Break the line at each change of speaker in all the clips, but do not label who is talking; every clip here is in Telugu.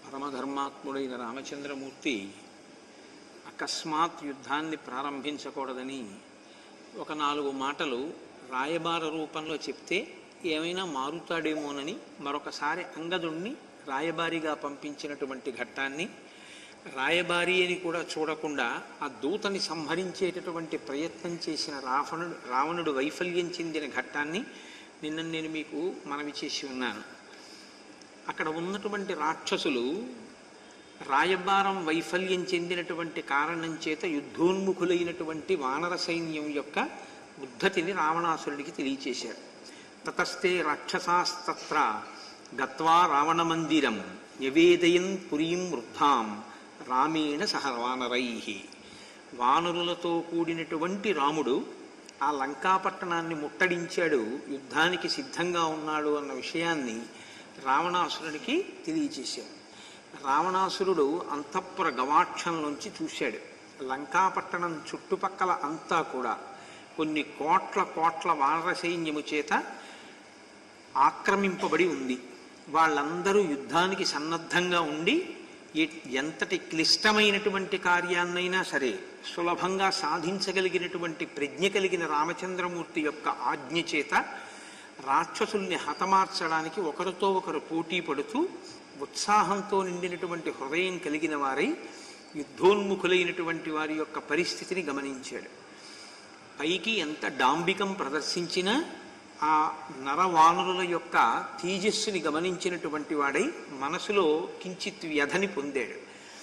పరమధర్మాత్ముడైన రామచంద్రమూర్తి అకస్మాత్ యుద్ధాన్ని ప్రారంభించకూడదని ఒక 4 మాటలు రాయబార రూపంలో చెప్తే ఏమైనా మారుతాడేమోనని మరొకసారి అంగదుణ్ణి రాయబారిగా పంపించినటువంటి ఘట్టాన్ని, రాయబారి అని కూడా చూడకుండా ఆ దూతని సంహరించేటటువంటి ప్రయత్నం చేసిన రావణుడు వైఫల్యం చెందిన ఘట్టాన్ని నిన్న నేను మీకు మనవి చేసి ఉన్నాను. అక్కడ ఉన్నటువంటి రాక్షసులు రాయబారం వైఫల్యం చెందినటువంటి కారణం చేత యుద్ధోన్ముఖులైనటువంటి వానర సైన్యం యొక్క ఉద్ధతిని రావణాసురుడికి తెలియచేశారు. తతస్తే రాక్షసాస్తత్ర గత్వా రావణ మందిరం నివేదయన్ పురీం వృద్ధాం రామేణ సహ వానరై. వానరులతో కూడినటువంటి రాముడు ఆ లంకాపట్టణాన్ని ముట్టడించాడు, యుద్ధానికి సిద్ధంగా ఉన్నాడు అన్న విషయాన్ని రావణాసురుడికి తెలియచేశాడు. రావణాసురుడు అంతఃపుర గవాక్షంలోంచి చూశాడు. లంకాపట్టణం చుట్టుపక్కల అంతా కూడా కొన్ని కోట్ల వానర సైన్యము చేత ఆక్రమింపబడి ఉంది. వాళ్ళందరూ యుద్ధానికి సన్నద్ధంగా ఉండి ఎంతటి క్లిష్టమైనటువంటి కార్యాన్నైనా సరే సులభంగా సాధించగలిగినటువంటి ప్రజ్ఞ కలిగిన రామచంద్రమూర్తి యొక్క ఆజ్ఞ చేత రాక్షసుల్ని హతమార్చడానికి ఒకరితో ఒకరు పోటీ పడుతూ ఉత్సాహంతో నిండినటువంటి హృదయం కలిగిన వారై యుద్ధోన్ముఖులైనటువంటి వారి యొక్క పరిస్థితిని గమనించాడు. పైకి ఎంత డాంబికం ప్రదర్శించినా ఆ నరవానరుల యొక్క తేజస్సుని గమనించినటువంటి వాడై మనసులో కించిత్ వ్యధని పొందాడు.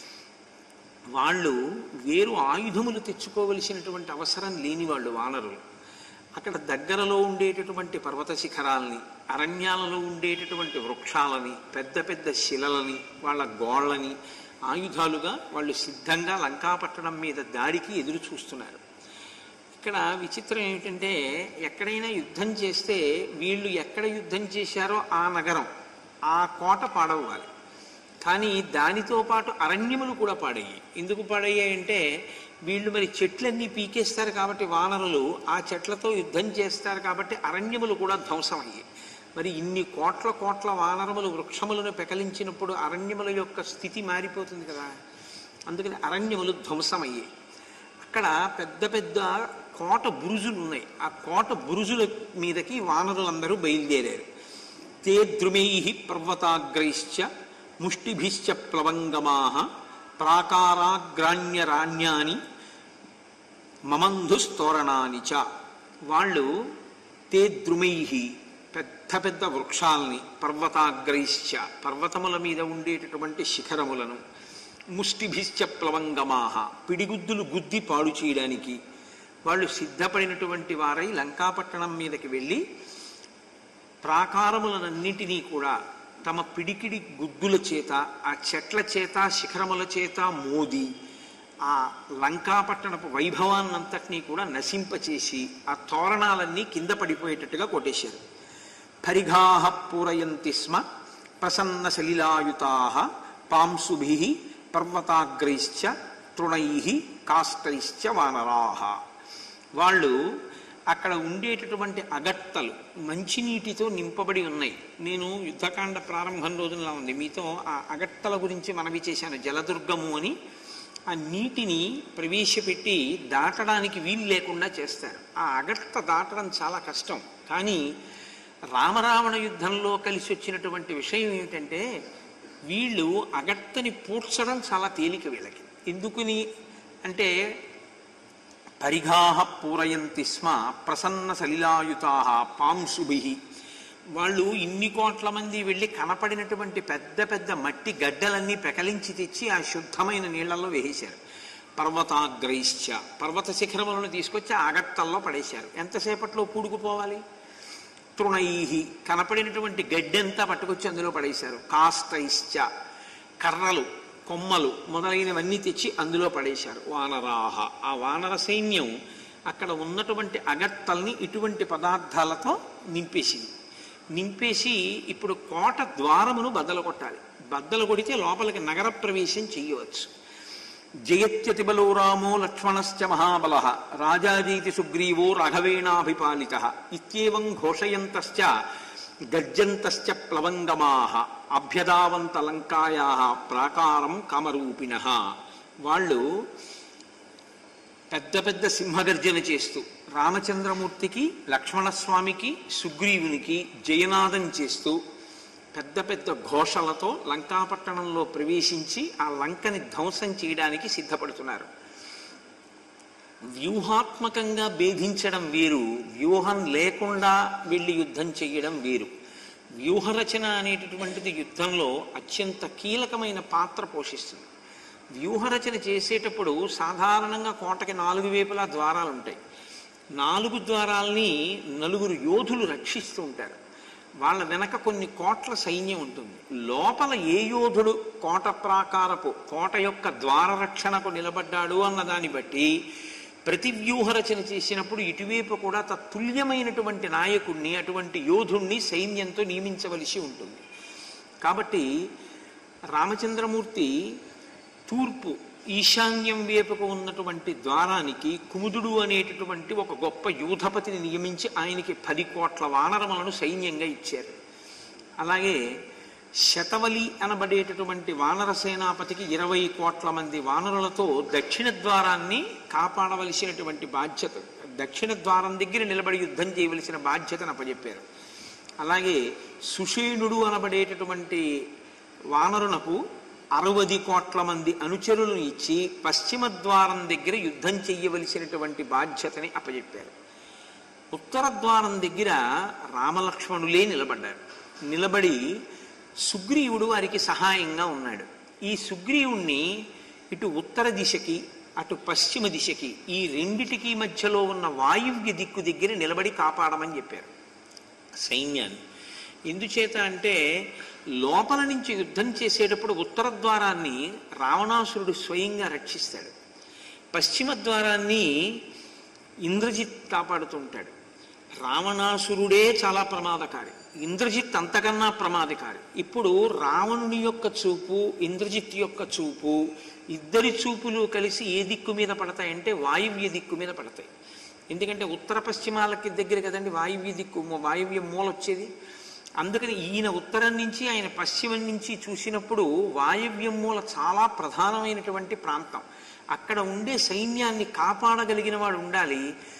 వాళ్ళు వేరు ఆయుధములు తెచ్చుకోవలసినటువంటి అవసరం లేని వాళ్ళు వానరులు. అక్కడ దగ్గరలో ఉండేటటువంటి పర్వత శిఖరాలని, అరణ్యాలలో ఉండేటటువంటి వృక్షాలని, పెద్ద పెద్ద శిలలని, వాళ్ళ గోళ్ళని ఆయుధాలుగా వాళ్ళు సిద్ధంగా లంకాపట్టణం మీద దాడికి ఎదురు చూస్తున్నారు. ఇక్కడ విచిత్రం ఏమిటంటే, ఎక్కడైనా యుద్ధం చేస్తే వీళ్ళు ఎక్కడ యుద్ధం చేశారో ఆ నగరం, ఆ కోట పాడవ్వాలి. కానీ దానితో పాటు అరణ్యములు కూడా పాడయ్యాయి. ఎందుకు పాడయ్యాయంటే వీళ్ళు మరి చెట్లన్నీ పీకేస్తారు కాబట్టి వానరులు ఆ చెట్లతో యుద్ధం చేస్తారు కాబట్టి అరణ్యములు కూడా ధ్వంసమయ్యాయి. మరి ఇన్ని కోట్ల వానరములు వృక్షములను పెకలించినప్పుడు అరణ్యముల యొక్క స్థితి మారిపోతుంది కదా. అందుకని అరణ్యములు ధ్వంసమయ్యాయి. అక్కడ పెద్ద పెద్ద కోట బురుజులు ఉన్నాయి. ఆ కోట బురుజుల మీదకి వానరులందరూ బయలుదేరారు. తే ద్రుమై పర్వతాగ్రైశ్చ ముష్టిభిశ్చ ప్లవంగమాః ప్రాకారాగ్రాణ్యరాణ్యాని మమంధుస్తోరణాని చ. వాళ్ళు తే ద్రుమై పెద్ద పెద్ద వృక్షాలని, పర్వతాగ్రైశ్చ పర్వతముల మీద ఉండేటటువంటి శిఖరములను, ముష్టిభిశ్చ ప్లవంగమాః పిడిగుద్దులు గుద్ది పాడు చేయడానికి వాళ్ళు సిద్ధపడినటువంటి వారై లంకాపట్టణం మీదకి వెళ్ళి ప్రాకారములనన్నిటినీ కూడా తమ పిడికిడి గుద్దుల చేత, ఆ చెట్ల చేత, శిఖరముల చేత మోది ఆ లంకాపట్టణపు వైభవాన్నంతటినీ కూడా నశింపచేసి ఆ తోరణాలన్నీ కింద పడిపోయేటట్టుగా కొట్టేశారు. పరిఘాః పూరయంతి స్మ ప్రసన్న సలిలాయుతాః పాంసుభిః పర్వతాగ్రైశ్చ తృణైః కాష్టైశ్చ వానరాః. వాళ్ళు అక్కడ ఉండేటటువంటి అగట్టలు మంచినీటితో నింపబడి ఉన్నాయి. నేను యుద్ధకాండ ప్రారంభం రోజునలా ఉంది మీతో ఆ అగట్టల గురించి మనవి చేశాను. జలదుర్గము అని ఆ నీటిని ప్రవేశపెట్టి దాటడానికి వీలు లేకుండా చేస్తారు. ఆ అగట్ట దాటడం చాలా కష్టం. కానీ రామరావణ యుద్ధంలో కలిసి వచ్చినటువంటి విషయం ఏమిటంటే వీళ్ళు అగట్టని పూడ్చడం చాలా తేలిక వీళ్ళకి. ఎందుకుని అంటే పరిఘాః పూరయంతి స్మ ప్రసన్న సలిలాయుతాః పాంసుభిః. వాళ్ళు ఇన్ని కోట్ల మంది వెళ్ళి కనపడినటువంటి పెద్ద పెద్ద మట్టి గడ్డలన్నీ పెకలించి తెచ్చి ఆ శుద్ధమైన నీళ్లలో వేసేశారు. పర్వతాగ్రైశ్చ పర్వత శిఖరములను తీసుకొచ్చి ఆగట్టల్లో పడేశారు. ఎంతసేపట్లో పూడుకుపోవాలి. తృణైః కనపడినటువంటి గడ్డంతా పట్టుకొచ్చి అందులో పడేశారు. కాష్టైశ్చ కర్రలు, కొమ్మలు మొదలైనవన్నీ తెచ్చి అందులో పడేశారు. వానరాహ ఆ వానర సైన్యం అక్కడ ఉన్నటువంటి అగట్టల్ని ఇటువంటి పదార్థాలతో నింపేసి ఇప్పుడు కోట ద్వారమును బద్దలు కొట్టాలి. బద్దలు కొడితే లోపలికి నగర ప్రవేశం చెయ్యవచ్చు. జయత్యతిబలో రామో లక్ష్మణశ్చ మహాబలః రాజాదీతి సుగ్రీవో రాఘవేణాభిపాలితః ఇత్యేవం ఘోషయంతశ్చ గర్జంతశ్చ ప్లవంగమాహ అభ్యదావంత లంకాయా ప్రాకారం కామరూపిణః. వాళ్ళు పెద్ద పెద్ద సింహగర్జన చేస్తూ రామచంద్రమూర్తికి, లక్ష్మణస్వామికి, సుగ్రీవునికి జయనాదం చేస్తూ పెద్ద పెద్ద ఘోషలతో లంకాపట్టణంలో ప్రవేశించి ఆ లంకని ధ్వంసం చేయడానికి సిద్ధపడుతున్నారు. వ్యూహాత్మకంగా భేదించడం వేరు, వ్యూహం లేకుండా వెళ్ళి యుద్ధం చేయడం వేరు. వ్యూహరచన అనేటటువంటిది యుద్ధంలో అత్యంత కీలకమైన పాత్ర పోషిస్తుంది. వ్యూహరచన చేసేటప్పుడు సాధారణంగా కోటకి 4 వైపులా ద్వారాలు ఉంటాయి. 4 ద్వారాల్ని 4 యోధులు రక్షిస్తూ ఉంటారు. వాళ్ళ వెనక కొన్ని కోట్ల సైన్యం ఉంటుంది. లోపల ఏ యోధుడు కోట ప్రాకారపు కోట యొక్క ద్వార రక్షణకు నిలబడ్డాడు అన్న దాన్ని బట్టి ప్రతి వ్యూహరచన చేసినప్పుడు ఇటువైపు కూడా తత్తుల్యమైనటువంటి నాయకుడిని, అటువంటి యోధుణ్ణి సైన్యంతో నియమించవలసి ఉంటుంది. కాబట్టి రామచంద్రమూర్తి తూర్పు ఈశాన్యం వైపుకు ఉన్నటువంటి ద్వారానికి కుముదుడు అనేటటువంటి ఒక గొప్ప యూధపతిని నియమించి ఆయనకి 10 కోట్ల వానరములను సైన్యంగా ఇచ్చారు. అలాగే శతవలి అనబడేటటువంటి వానర సేనాపతికి 20 కోట్ల మంది వానరులతో దక్షిణ ద్వారాన్ని కాపాడవలసినటువంటి బాధ్యత, దక్షిణ ద్వారం దగ్గర నిలబడి యుద్ధం చేయవలసిన బాధ్యతను అప్పచెప్పారు. అలాగే సుషేణుడు అనబడేటటువంటి వానరునకు 60 కోట్ల మంది అనుచరులను ఇచ్చి పశ్చిమ ద్వారం దగ్గర యుద్ధం చెయ్యవలసినటువంటి బాధ్యతని అప్పచెప్పారు. ఉత్తర ద్వారం దగ్గర రామలక్ష్మణులే నిలబడ్డారు. నిలబడి సుగ్రీవుడు వారికి సహాయంగా ఉన్నాడు. ఈ సుగ్రీవుణ్ణి ఇటు ఉత్తర దిశకి అటు పశ్చిమ దిశకి ఈ రెండిటికి మధ్యలో ఉన్న వాయువ్య దిక్కు దగ్గర నిలబడి కాపాడమని చెప్పారు సైన్యాన్ని. ఎందుచేత అంటే లోపల నుంచి యుద్ధం చేసేటప్పుడు ఉత్తర ద్వారాన్ని రావణాసురుడు స్వయంగా రక్షిస్తాడు, పశ్చిమ ద్వారాన్ని ఇంద్రజిత్ కాపాడుతుంటాడు. రావణాసురుడే చాలా ప్రమాదకారి, ఇంద్రజిత్ అంతకన్నా ప్రమాదకారి. ఇప్పుడు రావణుని యొక్క చూపు, ఇంద్రజిత్ యొక్క చూపు, ఇద్దరి చూపులు కలిసి ఏ దిక్కు మీద పడతాయంటే వాయువ్య దిక్కు మీద పడతాయి. ఎందుకంటే ఉత్తర పశ్చిమాలకి దగ్గర కదండి వాయువ్య దిక్కు, వాయువ్య మూల వచ్చేది. అందుకని ఈయన ఉత్తరం నుంచి ఆయన పశ్చిమం నుంచి చూసినప్పుడు వాయువ్యం మూల చాలా ప్రధానమైనటువంటి ప్రాంతం. అక్కడ ఉండే సైన్యాన్ని కాపాడగలిగిన వాడు ఉండాలి.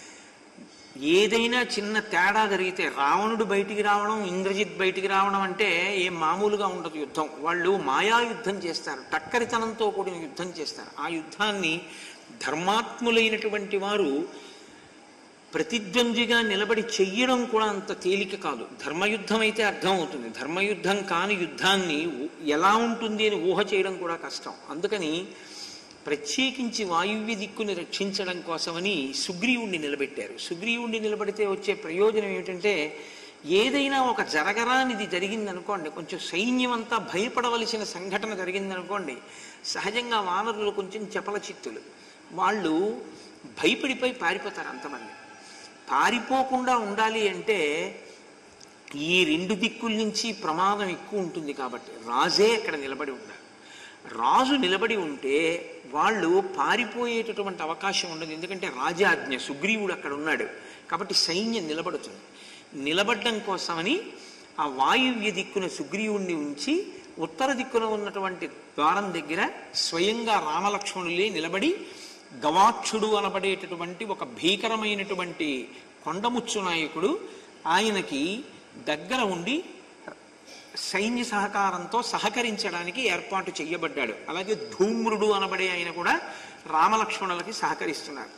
ఏదైనా చిన్న తేడా జరిగితే రావణుడు బయటికి రావడం, ఇంద్రజిత్ బయటికి రావడం అంటే ఏం మామూలుగా ఉండదు యుద్ధం. వాళ్ళు మాయా యుద్ధం చేస్తారు, టక్కరితనంతో కూడిన యుద్ధం చేస్తారు. ఆ యుద్ధాన్ని ధర్మాత్ములైనటువంటి వారు ప్రతిద్వంద్విగా నిలబడి చెయ్యడం కూడా అంత తేలిక కాదు. ధర్మయుద్ధం అయితే అర్థం అవుతుంది, ధర్మయుద్ధం కాని యుద్ధాన్ని ఎలా ఉంటుంది అని ఊహ చేయడం కూడా కష్టం. అందుకని ప్రత్యేకించి వాయువ్య దిక్కుని రక్షించడం కోసమని సుగ్రీవుణ్ణి నిలబెట్టారు. సుగ్రీవుణ్ణి నిలబడితే వచ్చే ప్రయోజనం ఏమిటంటే ఏదైనా ఒక జరగరానిది జరిగిందనుకోండి, కొంచెం సైన్యం అంతా భయపడవలసిన సంఘటన జరిగిందనుకోండి, సహజంగా వానరులు కొంచెం చపల చిత్తులు, వాళ్ళు భయపడిపోయి పారిపోతారు. అంతమంది పారిపోకుండా ఉండాలి అంటే ఈ 2 దిక్కుల నుంచి ప్రమాదం ఎక్కువ ఉంటుంది. కాబట్టి రాజే అక్కడ నిలబడి ఉండాలి. రాజు నిలబడి ఉంటే వాళ్ళు పారిపోయేటటువంటి అవకాశం ఉండదు. ఎందుకంటే రాజాజ్ఞ, సుగ్రీవుడు అక్కడ ఉన్నాడు కాబట్టి సైన్యం నిలబడుతుంది. నిలబడడం కోసమని ఆ వాయువ్య దిక్కున సుగ్రీవుణ్ణి ఉంచి ఉత్తర దిక్కున ఉన్నటువంటి ద్వారం దగ్గర స్వయంగా రామలక్ష్మణులే నిలబడి గవాక్షుడు అనబడేటటువంటి ఒక భీకరమైనటువంటి కొండముచ్చు నాయకుడు ఆయనకి దగ్గర ఉండి సైన్య సహకారంతో సహకరించడానికి ఏర్పాటు చేయబడ్డాడు. అలాగే ధూమ్రుడు అనబడే ఆయన కూడా రామలక్ష్మణులకి సహకరిస్తున్నారు.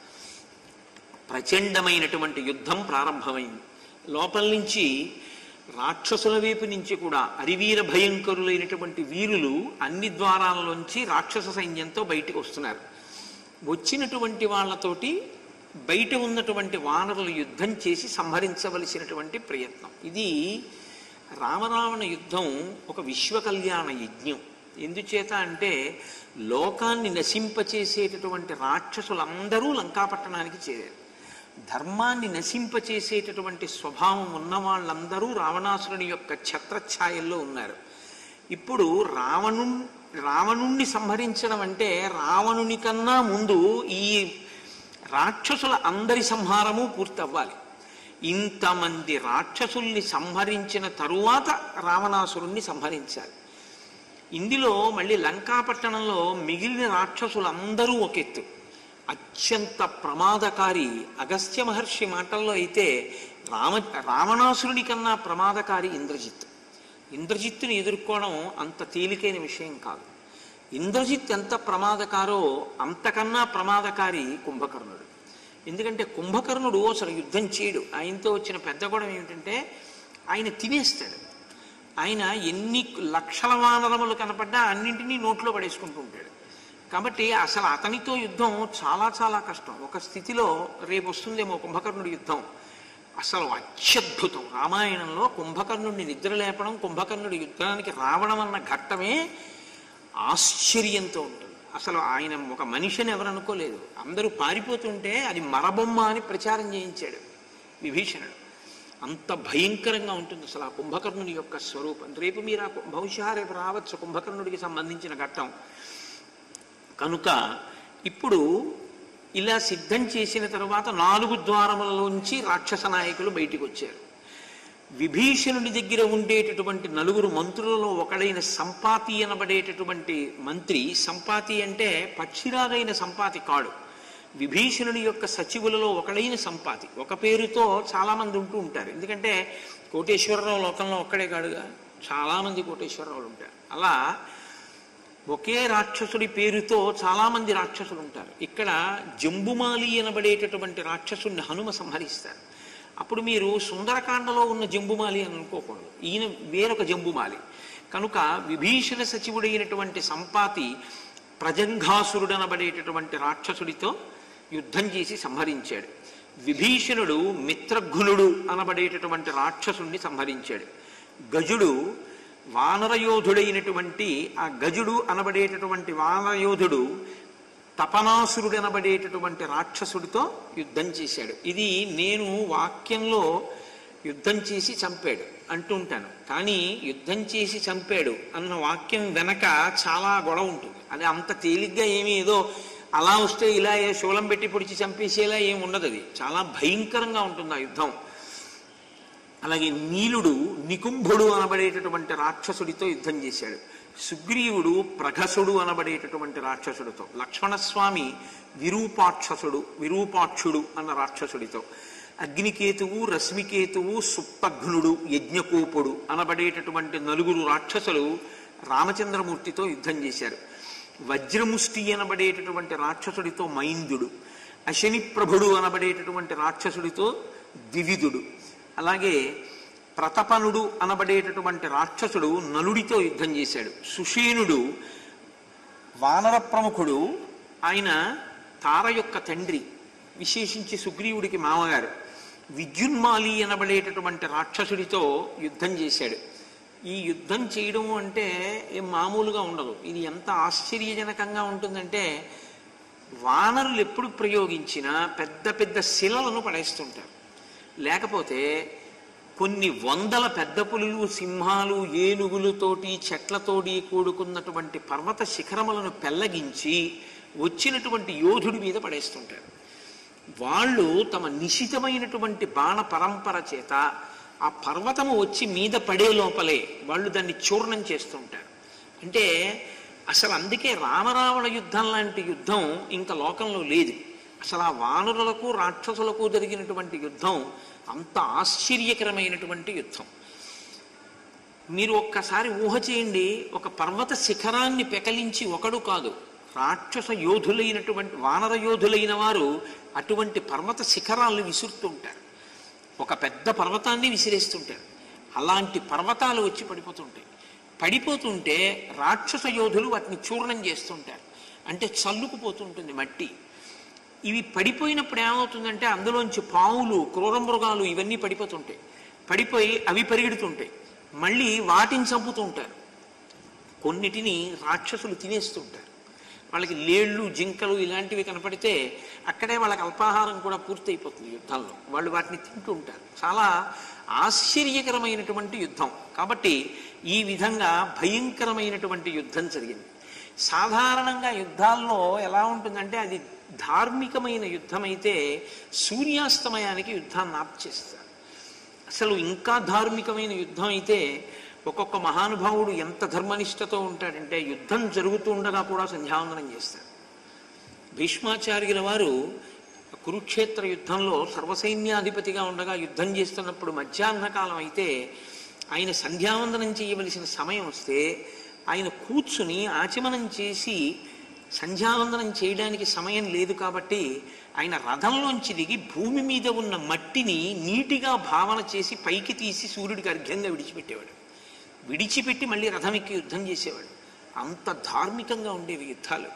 ప్రచండమైనటువంటి యుద్ధం ప్రారంభమైంది. లోపల నుంచి రాక్షసుల వైపు నుంచి కూడా అరివీర భయంకరులైనటువంటి వీరులు అన్ని ద్వారాలలోంచి రాక్షస సైన్యంతో బయటికి వస్తున్నారు. వచ్చినటువంటి వాళ్ళతోటి బయట ఉన్నటువంటి వానరులు యుద్ధం చేసి సంహరించవలసినటువంటి ప్రయత్నం. ఇది రామరావణ యుద్ధం ఒక విశ్వకళ్యాణ యజ్ఞం. ఎందుచేత అంటే లోకాన్ని నశింపచేసేటటువంటి రాక్షసులందరూ లంకాపట్టణానికి చేరారు. ధర్మాన్ని నశింపచేసేటటువంటి స్వభావం ఉన్న వాళ్ళందరూ రావణాసురుని యొక్క ఛత్రఛాయల్లో ఉన్నారు. ఇప్పుడు రావణుణ్ణి సంహరించడం అంటే రావణుని కన్నా ముందు ఈ రాక్షసుల అందరి సంహారము పూర్తి అవ్వాలి. ఇంతమంది రాక్షసుల్ని సంహరించిన తరువాత రావణాసురుణ్ణి సంహరించాలి. ఇందులో మళ్ళీ లంకాపట్టణంలో మిగిలిన రాక్షసులందరూ ఒక ఎత్తు. అత్యంత ప్రమాదకారి అగస్త్య మహర్షి మాటల్లో అయితే రావణాసురుని కన్నా ప్రమాదకారి ఇంద్రజిత్. ఇంద్రజిత్తుని ఎదుర్కోవడం అంత తేలికైన విషయం కాదు. ఇంద్రజిత్ ఎంత ప్రమాదకారో అంతకన్నా ప్రమాదకారి కుంభకర్ణుడు. ఎందుకంటే కుంభకర్ణుడు అసలు యుద్ధం చేయడు. ఆయనతో వచ్చిన పెద్ద గొడవ ఏమిటంటే ఆయన తినేస్తాడు. ఆయన ఎన్ని లక్షల వానరములు కనపడ్డా అన్నింటినీ నోట్లో పడేసుకుంటూ ఉంటాడు. కాబట్టి అసలు అతనితో యుద్ధం చాలా చాలా కష్టం. ఒక స్థితిలో రేపు వస్తుందేమో కుంభకర్ణుడి యుద్ధం, అసలు అత్యద్భుతం. రామాయణంలో కుంభకర్ణుడిని నిద్ర లేపడం, కుంభకర్ణుడి యుద్ధానికి రావడం అన్న ఘట్టమే ఆశ్చర్యంతో ఉంటుంది. అసలు ఆయన ఒక మనిషిని ఎవరు అనుకోలేదు. అందరూ పారిపోతుంటే అది మరబొమ్మ అని ప్రచారం చేయించాడు విభీషణుడు. అంత భయంకరంగా ఉంటుంది అసలు ఆ కుంభకర్ణుని యొక్క స్వరూపం. రేపు మీరు బహుశా రేపు రావచ్చు కుంభకర్ణుడికి సంబంధించిన ఘట్టం. కనుక ఇప్పుడు ఇలా సిద్ధం చేసిన తరువాత 4 ద్వారములలోంచి రాక్షస నాయకులు బయటికి వచ్చారు. విభీషణుడి దగ్గర ఉండేటటువంటి 4 మంత్రులలో ఒకడైన సంపాతి అనబడేటటువంటి మంత్రి, సంపాతి అంటే పక్షిరాగైన సంపాతి కాడు, విభీషణుడి యొక్క సచివులలో ఒకడైన సంపాతి. ఒక పేరుతో చాలామంది ఉంటూ ఉంటారు. ఎందుకంటే కోటేశ్వరరావు లోకంలో ఒక్కడే కాడుగా, చాలామంది కోటేశ్వరరావులు ఉంటారు. అలా ఒకే రాక్షసుడి పేరుతో చాలామంది రాక్షసులు ఉంటారు. ఇక్కడ జంబుమాలి అనబడేటటువంటి రాక్షసుడిని హనుమ సంహరిస్తారు. అప్పుడు మీరు సుందరకాండలో ఉన్న జంబుమాలి అని అనుకోకూడదు, ఈయన వేరొక జంబుమాలి. కనుక విభీషణ సచివుడైనటువంటి సంపాతి ప్రజంఘాసురుడు అనబడేటటువంటి రాక్షసుడితో యుద్ధం చేసి సంహరించాడు. విభీషణుడు మిత్రఘ్నుడు అనబడేటటువంటి రాక్షసుడిని సంహరించాడు. గజుడు వానరయోధుడైనటువంటి ఆ గజుడు అనబడేటటువంటి వానరయోధుడు తపనాసురుడు అనబడేటటువంటి రాక్షసుడితో యుద్ధం చేశాడు. ఇది నేను వాక్యంలో యుద్ధం చేసి చంపాడు అంటుంటాను, కానీ యుద్ధం చేసి చంపాడు అన్న వాక్యం వెనక చాలా గొడవ ఉంటుంది. అది అంత తేలిగ్గా ఏమీ ఏదో అలా వస్తే ఇలా శూలం పెట్టి పొడిచి చంపేసేలా ఏమి ఉండదు. అది చాలా భయంకరంగా ఉంటుంది ఆ యుద్ధం. అలాగే నీలుడు నికుంభుడు అనబడేటటువంటి రాక్షసుడితో యుద్ధం చేశాడు. సుగ్రీవుడు ప్రఘసుడు అనబడేటటువంటి రాక్షసుడితో, లక్ష్మణస్వామి విరూపాక్షుడు అన్న రాక్షసుడితో, అగ్నికేతువు రశ్మికేతువు సుప్తఘ్నుడు యజ్ఞకోపుడు అనబడేటటువంటి 4 రాక్షసులు రామచంద్రమూర్తితో యుద్ధం చేశారు. వజ్రముష్టి అనబడేటటువంటి రాక్షసుడితో మైందుడు, అశని ప్రభుడు అనబడేటటువంటి రాక్షసుడితో ద్వివిధుడు, అలాగే ప్రతపనుడు అనబడేటటువంటి రాక్షసుడు నలుడితో యుద్ధం చేశాడు. సుషేనుడు వానర ప్రముఖుడు, ఆయన తార యొక్క తండ్రి, విశేషించి సుగ్రీవుడికి మామగారు. విద్యున్మాలి అనబడేటటువంటి రాక్షసుడితో యుద్ధం చేశాడు. ఈ యుద్ధం చేయడం అంటే ఏం మామూలుగా ఉండదు. ఇది ఎంత ఆశ్చర్యజనకంగా ఉంటుందంటే వానరులు ఎప్పుడు ప్రయోగించినా పెద్ద పెద్ద శిలలను పడేస్తుంటారు. లేకపోతే కొన్ని వందల పెద్ద పులులు, సింహాలు, ఏనుగులతోటి చెట్లతోటి కూడుకున్నటువంటి పర్వత శిఖరములను పెళ్లగించి వచ్చినటువంటి యోధుడి మీద పడేస్తుంటారు. వాళ్ళు తమ నిశితమైనటువంటి బాణ పరంపర చేత ఆ పర్వతము వచ్చి మీద పడే లోపలే వాళ్ళు దాన్ని చూర్ణం చేస్తుంటారు. అంటే అసలు అందుకే రామరావణ యుద్ధం లాంటి యుద్ధం ఇంకా లోకంలో లేదు. అసలు ఆ వానరులకు రాక్షసులకు జరిగినటువంటి యుద్ధం అంత ఆశ్చర్యకరమైనటువంటి యుద్ధం. మీరు ఒక్కసారి ఊహ చేయండి, ఒక పర్వత శిఖరాన్ని పెకలించి ఒకడు కాదు, రాక్షస యోధులైనటువంటి వానర యోధులైన వారు అటువంటి పర్వత శిఖరాలను విసురుతుంటారు. ఒక పెద్ద పర్వతాన్ని విసిరేస్తుంటారు. అలాంటి పర్వతాలు వచ్చి పడిపోతుంటే రాక్షస యోధులు వాటిని చూర్ణం చేస్తుంటారు. అంటే చల్లుకుపోతుంటుంది మట్టి. ఇవి పడిపోయినప్పుడు ఏమవుతుందంటే అందులోంచి పావులు, క్రూర మృగాలు ఇవన్నీ పడిపోయి అవి పరిగెడుతుంటాయి. మళ్ళీ వాటిని చంపుతూ ఉంటారు. కొన్నిటిని రాక్షసులు తినేస్తుంటారు. వాళ్ళకి లేళ్ళు, జింకలు ఇలాంటివి కనపడితే అక్కడే వాళ్ళకి అల్పాహారం కూడా పూర్తయిపోతుంది యుద్ధంలో. వాళ్ళు వాటిని తింటూ ఉంటారు. చాలా ఆశ్చర్యకరమైనటువంటి యుద్ధం. కాబట్టి ఈ విధంగా భయంకరమైనటువంటి యుద్ధం జరిగింది. సాధారణంగా యుద్ధాల్లో ఎలా ఉంటుందంటే అది ధార్మికమైన యుద్ధమైతే సూర్యాస్తమయానికి యుద్ధాన్ని ఆపు చేస్తారు. అసలు ఇంకా ధార్మికమైన యుద్ధం అయితే ఒక్కొక్క మహానుభావుడు ఎంత ధర్మనిష్టతో ఉంటాడంటే యుద్ధం జరుగుతూ ఉండగా కూడా సంధ్యావందనం చేస్తాడు. భీష్మాచార్యుల వారు కురుక్షేత్ర యుద్ధంలో సర్వసైన్యాధిపతిగా ఉండగా యుద్ధం చేస్తున్నప్పుడు మధ్యాహ్నకాలం అయితే ఆయన సంధ్యావందనం చేయవలసిన సమయం వస్తే ఆయన కూర్చుని ఆచమనం చేసి సంధ్యావందనం చేయడానికి సమయం లేదు కాబట్టి ఆయన రథంలోంచి దిగి భూమి మీద ఉన్న మట్టిని నీటిగా భావన చేసి పైకి తీసి సూర్యుడికి అర్ఘ్యంగా విడిచిపెట్టేవాడు. విడిచిపెట్టి మళ్ళీ రథం ఎక్కి యుద్ధం చేసేవాడు. అంత ధార్మికంగా ఉండేవి యుద్ధాలు.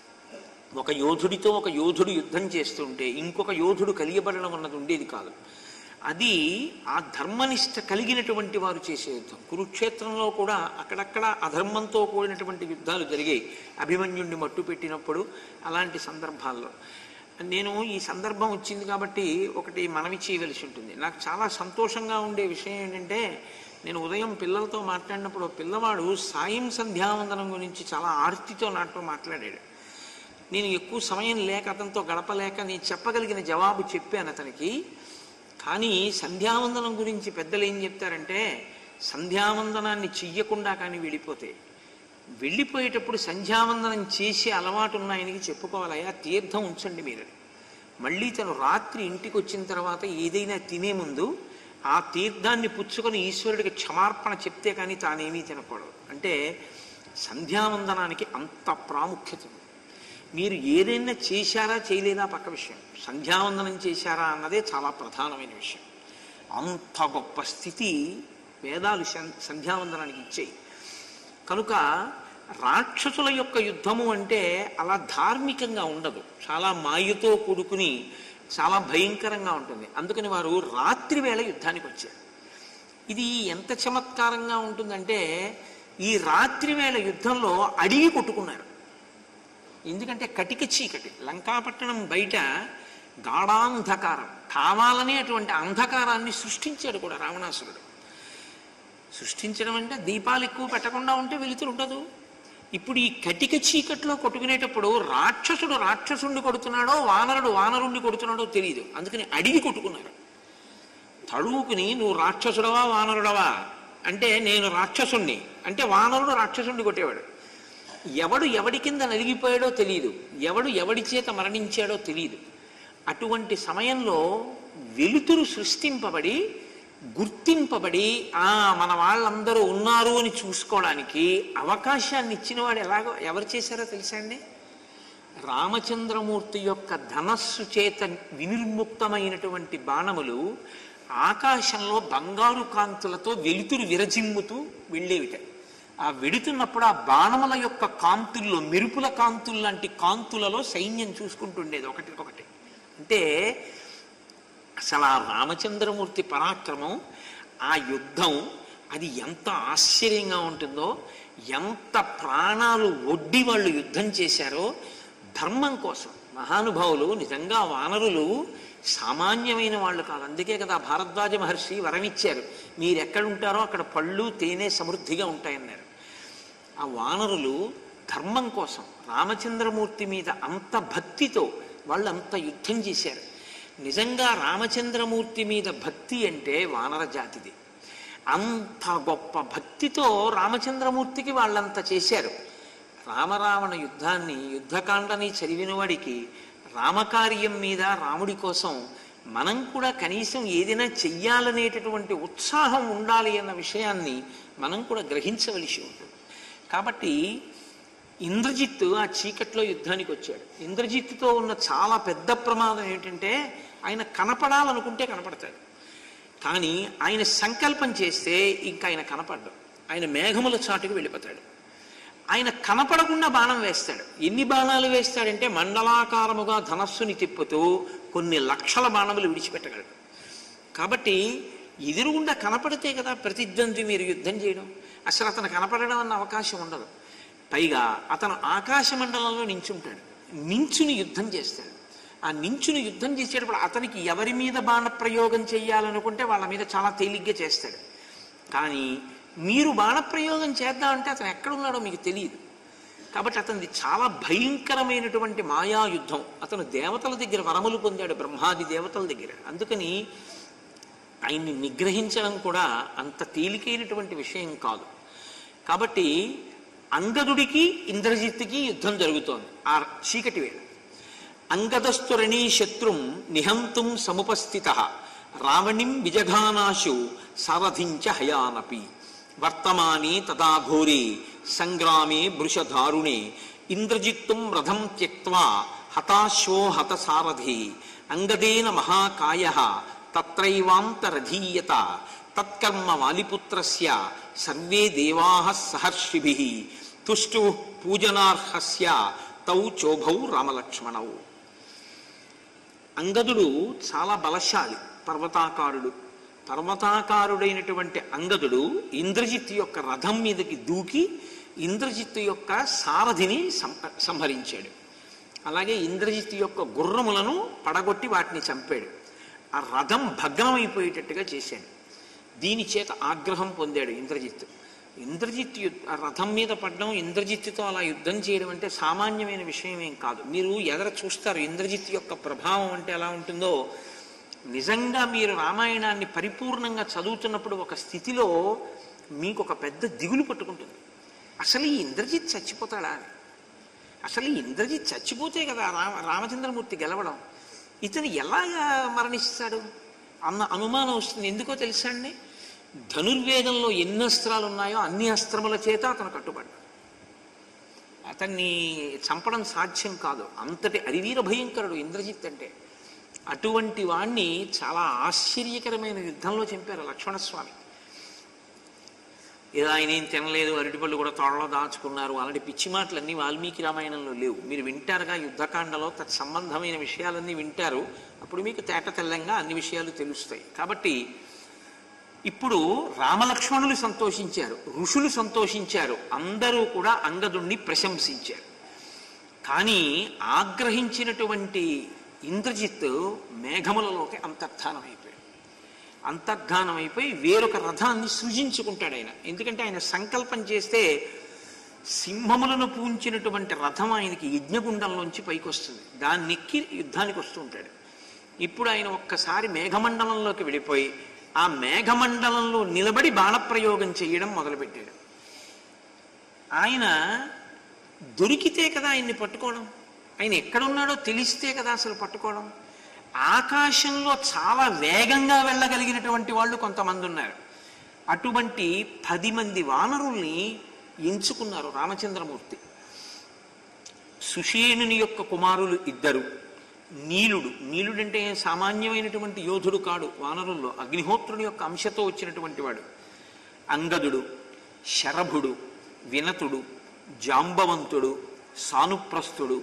ఒక యోధుడితో ఒక యోధుడు యుద్ధం చేస్తుంటే ఇంకొక యోధుడు కలియబడడం అన్నది ఉండేది కాదు. అది ఆ ధర్మనిష్ట కలిగినటువంటి వారు చేసే యుద్ధం. కురుక్షేత్రంలో కూడా అక్కడక్కడ అధర్మంతో కూడినటువంటి యుద్ధాలు జరిగాయి. అభిమన్యుణ్ణి మట్టు పెట్టినప్పుడు అలాంటి సందర్భాల్లో నేను ఈ సందర్భం వచ్చింది కాబట్టి ఒకటి మనవి చేయవలసి ఉంటుంది. నాకు చాలా సంతోషంగా ఉండే విషయం ఏంటంటే నేను ఉదయం పిల్లలతో మాట్లాడినప్పుడు పిల్లవాడు సాయం సంధ్యావందనం గురించి చాలా ఆర్తితో నాతో మాట్లాడాడు. నేను ఎక్కువ సమయం లేక అతనితో గడపలేక నేను చెప్పగలిగిన జవాబు చెప్పాను అతనికి. కానీ సంధ్యావందనం గురించి పెద్దలు ఏం చెప్తారంటే సంధ్యావందనాన్ని చెయ్యకుండా కానీ వెళ్ళిపోయేటప్పుడు సంధ్యావందనం చేసే అలవాటు ఉన్న ఆయనకి చెప్పుకోవాలయ్యా తీర్థం ఉంచండి మీరు. మళ్ళీ తను రాత్రి ఇంటికి వచ్చిన తర్వాత ఏదైనా తినే ముందు ఆ తీర్థాన్ని పుచ్చుకొని ఈశ్వరుడికి క్షమార్పణ చెప్తే కానీ తానేమీ తినకూడదు. అంటే సంధ్యావందనానికి అంత ప్రాముఖ్యత. మీరు ఏదైనా చేశారా చేయలేదా పక్క విషయం, సంధ్యావందనం చేశారా అన్నదే చాలా ప్రధానమైన విషయం. అంత గొప్ప స్థితి వేదాలు సంధ్యావందనానికి ఇచ్చాయి. కనుక రాక్షసుల యొక్క యుద్ధము అంటే అలా ధార్మికంగా ఉండదు, చాలా మాయతో కూడుకుని చాలా భయంకరంగా ఉంటుంది. అందుకని వారు రాత్రి వేళ యుద్ధానికి వచ్చారు. ఇది ఎంత చమత్కారంగా ఉంటుందంటే ఈ రాత్రి వేళ యుద్ధంలో అడిగి కొట్టుకున్నారు. ఎందుకంటే కటిక చీకటి, లంకాపట్టణం బయట గాఢాంధకారం, కావాలనే అటువంటి అంధకారాన్ని సృష్టించాడు కూడా రావణాసురుడు. సృష్టించడం అంటే దీపాలు ఎక్కువ పెట్టకుండా ఉంటే వెలుతురు ఉండదు. ఇప్పుడు ఈ కటిక చీకట్లో కొట్టుకునేటప్పుడు రాక్షసుడు రాక్షసుణ్ణి కొడుతున్నాడో వానరుడు వానరుణ్ణి కొడుతున్నాడో తెలియదు. అందుకని అడిగి కొట్టుకున్నారు. తడువుకుని నువ్వు రాక్షసుడవా వానరుడవా అంటే నేను రాక్షసుణ్ణి అంటే వానరుడు రాక్షసుణ్ణి కొట్టేవాడు. ఎవడు ఎవడి కింద నలిగిపోయాడో తెలియదు, ఎవడు ఎవడి చేత మరణించాడో తెలియదు. అటువంటి సమయంలో వెలుతురు సృష్టింపబడి గుర్తింపబడి మన వాళ్ళందరూ ఉన్నారు అని చూసుకోవడానికి అవకాశాన్ని ఇచ్చిన వాడు ఎవరు చేశారో తెలుసా అండి? రామచంద్రమూర్తి యొక్క ధనస్సు చేత వినిర్ముక్తమైనటువంటి బాణములు ఆకాశంలో బంగారు కాంతులతో వెలుతురు విరజిమ్ముతూ వెళ్ళేవిట. ఆ వెడుతున్నప్పుడు ఆ బాణముల యొక్క కాంతుల్లో మెరుపుల కాంతులు లాంటి కాంతులలో సైన్యం చూసుకుంటుండేది ఒకటికొకటి. అంటే అసలు ఆ రామచంద్రమూర్తి పరాక్రమం, ఆ యుద్ధం అది ఎంత ఆశ్చర్యంగా ఉంటుందో, ఎంత ప్రాణాలు ఒడ్డి వాళ్ళు యుద్ధం చేశారో ధర్మం కోసం. మహానుభావులు నిజంగా వానరులు సామాన్యమైన వాళ్ళు కాదు. అందుకే కదా భారద్వాజ మహర్షి వరమిచ్చారు, మీరెక్కడుంటారో అక్కడ పళ్ళు తేనె సమృద్ధిగా ఉంటాయన్నారు. ఆ వానరులు ధర్మం కోసం రామచంద్రమూర్తి మీద అంత భక్తితో వాళ్ళు అంత యుద్ధం చేశారు. నిజంగా రామచంద్రమూర్తి మీద భక్తి అంటే వానర జాతిది. అంత గొప్ప భక్తితో రామచంద్రమూర్తికి వాళ్ళంత చేశారు. రామరావణ యుద్ధాన్ని యుద్ధకాండని చదివిన వాడికి రామకార్యం మీద రాముడి కోసం మనం కూడా కనీసం ఏదైనా చెయ్యాలనేటటువంటి ఉత్సాహం ఉండాలి అన్న విషయాన్ని మనం కూడా గ్రహించవలసి ఉంటుంది. కాబట్టి ఇంద్రజిత్తు ఆ చీకట్లో యుద్ధానికి వచ్చాడు. ఇంద్రజిత్తుతో ఉన్న చాలా పెద్ద ప్రమాదం ఏంటంటే ఆయన కనపడాలనుకుంటే కనపడతాడు, కానీ ఆయన సంకల్పం చేస్తే ఇంకా ఆయన కనపడ్డు. ఆయన మేఘముల చాటుకు వెళ్ళిపోతాడు. ఆయన కనపడకుండా బాణం వేస్తాడు. ఎన్ని బాణాలు వేస్తాడంటే మండలాకారముగా ధనస్సుని తిప్పుతూ కొన్ని లక్షల బాణములు విడిచిపెట్టగలడు. కాబట్టి ఎదురుగుండా కనపడితే కదా ప్రతిద్వంద్వి మీరు యుద్ధం చేయడం. అసలు అతను కనపడడం అన్న అవకాశం ఉండదు. పైగా అతను ఆకాశ మండలంలో నించుంటాడు, నించుని యుద్ధం చేస్తాడు. ఆ నించుని యుద్ధం చేసేటప్పుడు అతనికి ఎవరి మీద బాణ ప్రయోగం చేయాలనుకుంటే వాళ్ళ మీద చాలా తేలిగ్గా చేస్తాడు. కానీ మీరు బాణప్రయోగం చేద్దామంటే అతను ఎక్కడున్నాడో మీకు తెలియదు. కాబట్టి అతనిది చాలా భయంకరమైనటువంటి మాయాయుద్ధం. అతను దేవతల దగ్గర వరములు పొందాడు, బ్రహ్మాది దేవతల దగ్గర. అందుకని ఆయన్ని నిగ్రహించడం కూడా అంత తేలికైనటువంటి విషయం కాదు. కాబట్టి అంగదుడికి ఇంద్రజిత్తుకి యుద్ధం జరుగుతోంది ఆ చీకటి వేళ. అంగదస్తురణీ శత్రుం నిహంతుం సముపస్థిత రావణిం విజఘానాశు సారథించ హయానపి వర్తమానే తదా ఘోరే సంగ్రామే వృషధారుణే ఇంద్రజిత్తుం రథం త్యక్త్వా హతాశ్వో హత సారథి అంగదేన మహాకాయః తత్రైవాంతరధీయత తత్కర్మ వాలిపుత్రస్య సర్వే దేవాః సహర్షిభిః తుష్టు పూజనార్హస్య తౌ చోభౌ రామలక్ష్మణౌ. అంగదుడు చాలా బలశాలి, పర్వతాకారుడు. పర్వతాకారుడైనటువంటి అంగదుడు ఇంద్రజిత్తు యొక్క రథం మీదకి దూకి ఇంద్రజిత్తు యొక్క సారథిని సంహరించాడు. అలాగే ఇంద్రజిత్తు యొక్క గుర్రములను పడగొట్టి వాటిని చంపాడు. ఆ రథం భగ్నమైపోయేటట్టుగా చేశాడు. దీని చేత ఆగ్రహం పొందాడు ఇంద్రజిత్తు. ఇంద్రజిత్తు ఆ రథం మీద పడడం, ఇంద్రజిత్తుతో అలా యుద్ధం చేయడం అంటే సామాన్యమైన విషయం ఏం కాదు. మీరు ఎదర చూస్తారు ఇంద్రజిత్తు యొక్క ప్రభావం అంటే ఎలా ఉంటుందో. నిజంగా మీరు రామాయణాన్ని పరిపూర్ణంగా చదువుతున్నప్పుడు ఒక స్థితిలో మీకు ఒక పెద్ద దిగులు పట్టుకుంటుంది. అసలు ఈ ఇంద్రజిత్ చచ్చిపోతాడా అని. అసలు ఈ ఇంద్రజిత్ చచ్చిపోతే కదా రామచంద్రమూర్తి గెలవడం. ఇతను ఎలాగా మరణిస్తాడు అన్న అనుమానం వస్తుంది. ఎందుకో తెలుసా అండి, ధనుర్వేదంలో ఎన్ని అస్త్రాలు ఉన్నాయో అన్ని అస్త్రముల చేత అతను కట్టుబడ్డాడు. అతన్ని చంపడం సాధ్యం కాదు. అంతటి అరివీర భయంకరుడు ఇంద్రజిత్ అంటే. అటువంటి వాణ్ణి చాలా ఆశ్చర్యకరమైన యుద్ధంలో చంపారు లక్ష్మణస్వామి. ఏదో ఆయన ఏం తినలేదు, అరటిపళ్ళు కూడా తోడలో దాచుకున్నారు, అలాంటి పిచ్చి మాటలన్నీ వాల్మీకి రామాయణంలో లేవు. మీరు వింటారుగా యుద్ధకాండలో తత్సంబంధమైన విషయాలన్నీ వింటారు. అప్పుడు మీకు తేట తెల్లంగా అన్ని విషయాలు తెలుస్తాయి. కాబట్టి ఇప్పుడు రామలక్ష్మణులు సంతోషించారు, ఋషులు సంతోషించారు, అందరూ కూడా అంగదుణ్ణి ప్రశంసించారు. కానీ ఆగ్రహించినటువంటి ఇంద్రజిత్ మేఘములలోకి అంతర్ధానమైపోయి వేరొక రథాన్ని సృజించుకుంటాడు ఆయన. ఎందుకంటే ఆయన సంకల్పం చేస్తే సింహములను పూంచినటువంటి రథం ఆయనకి యజ్ఞగుండంలోంచి పైకి వస్తుంది. దాన్ని ఎక్కి యుద్ధానికి వస్తూ ఉంటాడు. ఇప్పుడు ఆయన ఒక్కసారి మేఘమండలంలోకి వెళ్ళిపోయి ఆ మేఘమండలంలో నిలబడి బాణప్రయోగం చేయడం మొదలుపెట్టాడు. ఆయన దొరికితే కదా ఆయన్ని పట్టుకోవడం, ఆయన ఎక్కడున్నాడో తెలిస్తే కదా అసలు పట్టుకోవడం. ఆకాశంలో చాలా వేగంగా వెళ్ళగలిగినటువంటి వాళ్ళు కొంతమంది ఉన్నారు. అటువంటి 10 మంది వానరుల్ని ఎంచుకున్నారు రామచంద్రమూర్తి. సుషేణుని యొక్క కుమారులు 2, నీలుడంటే సామాన్యమైనటువంటి యోధుడు కాడు. వానరుల్లో అగ్నిహోత్రుని యొక్క అంశతో వచ్చినటువంటి వాడు. అంగదుడు, శరభుడు, వినతుడు, జాంబవంతుడు, సానుప్రస్థుడు,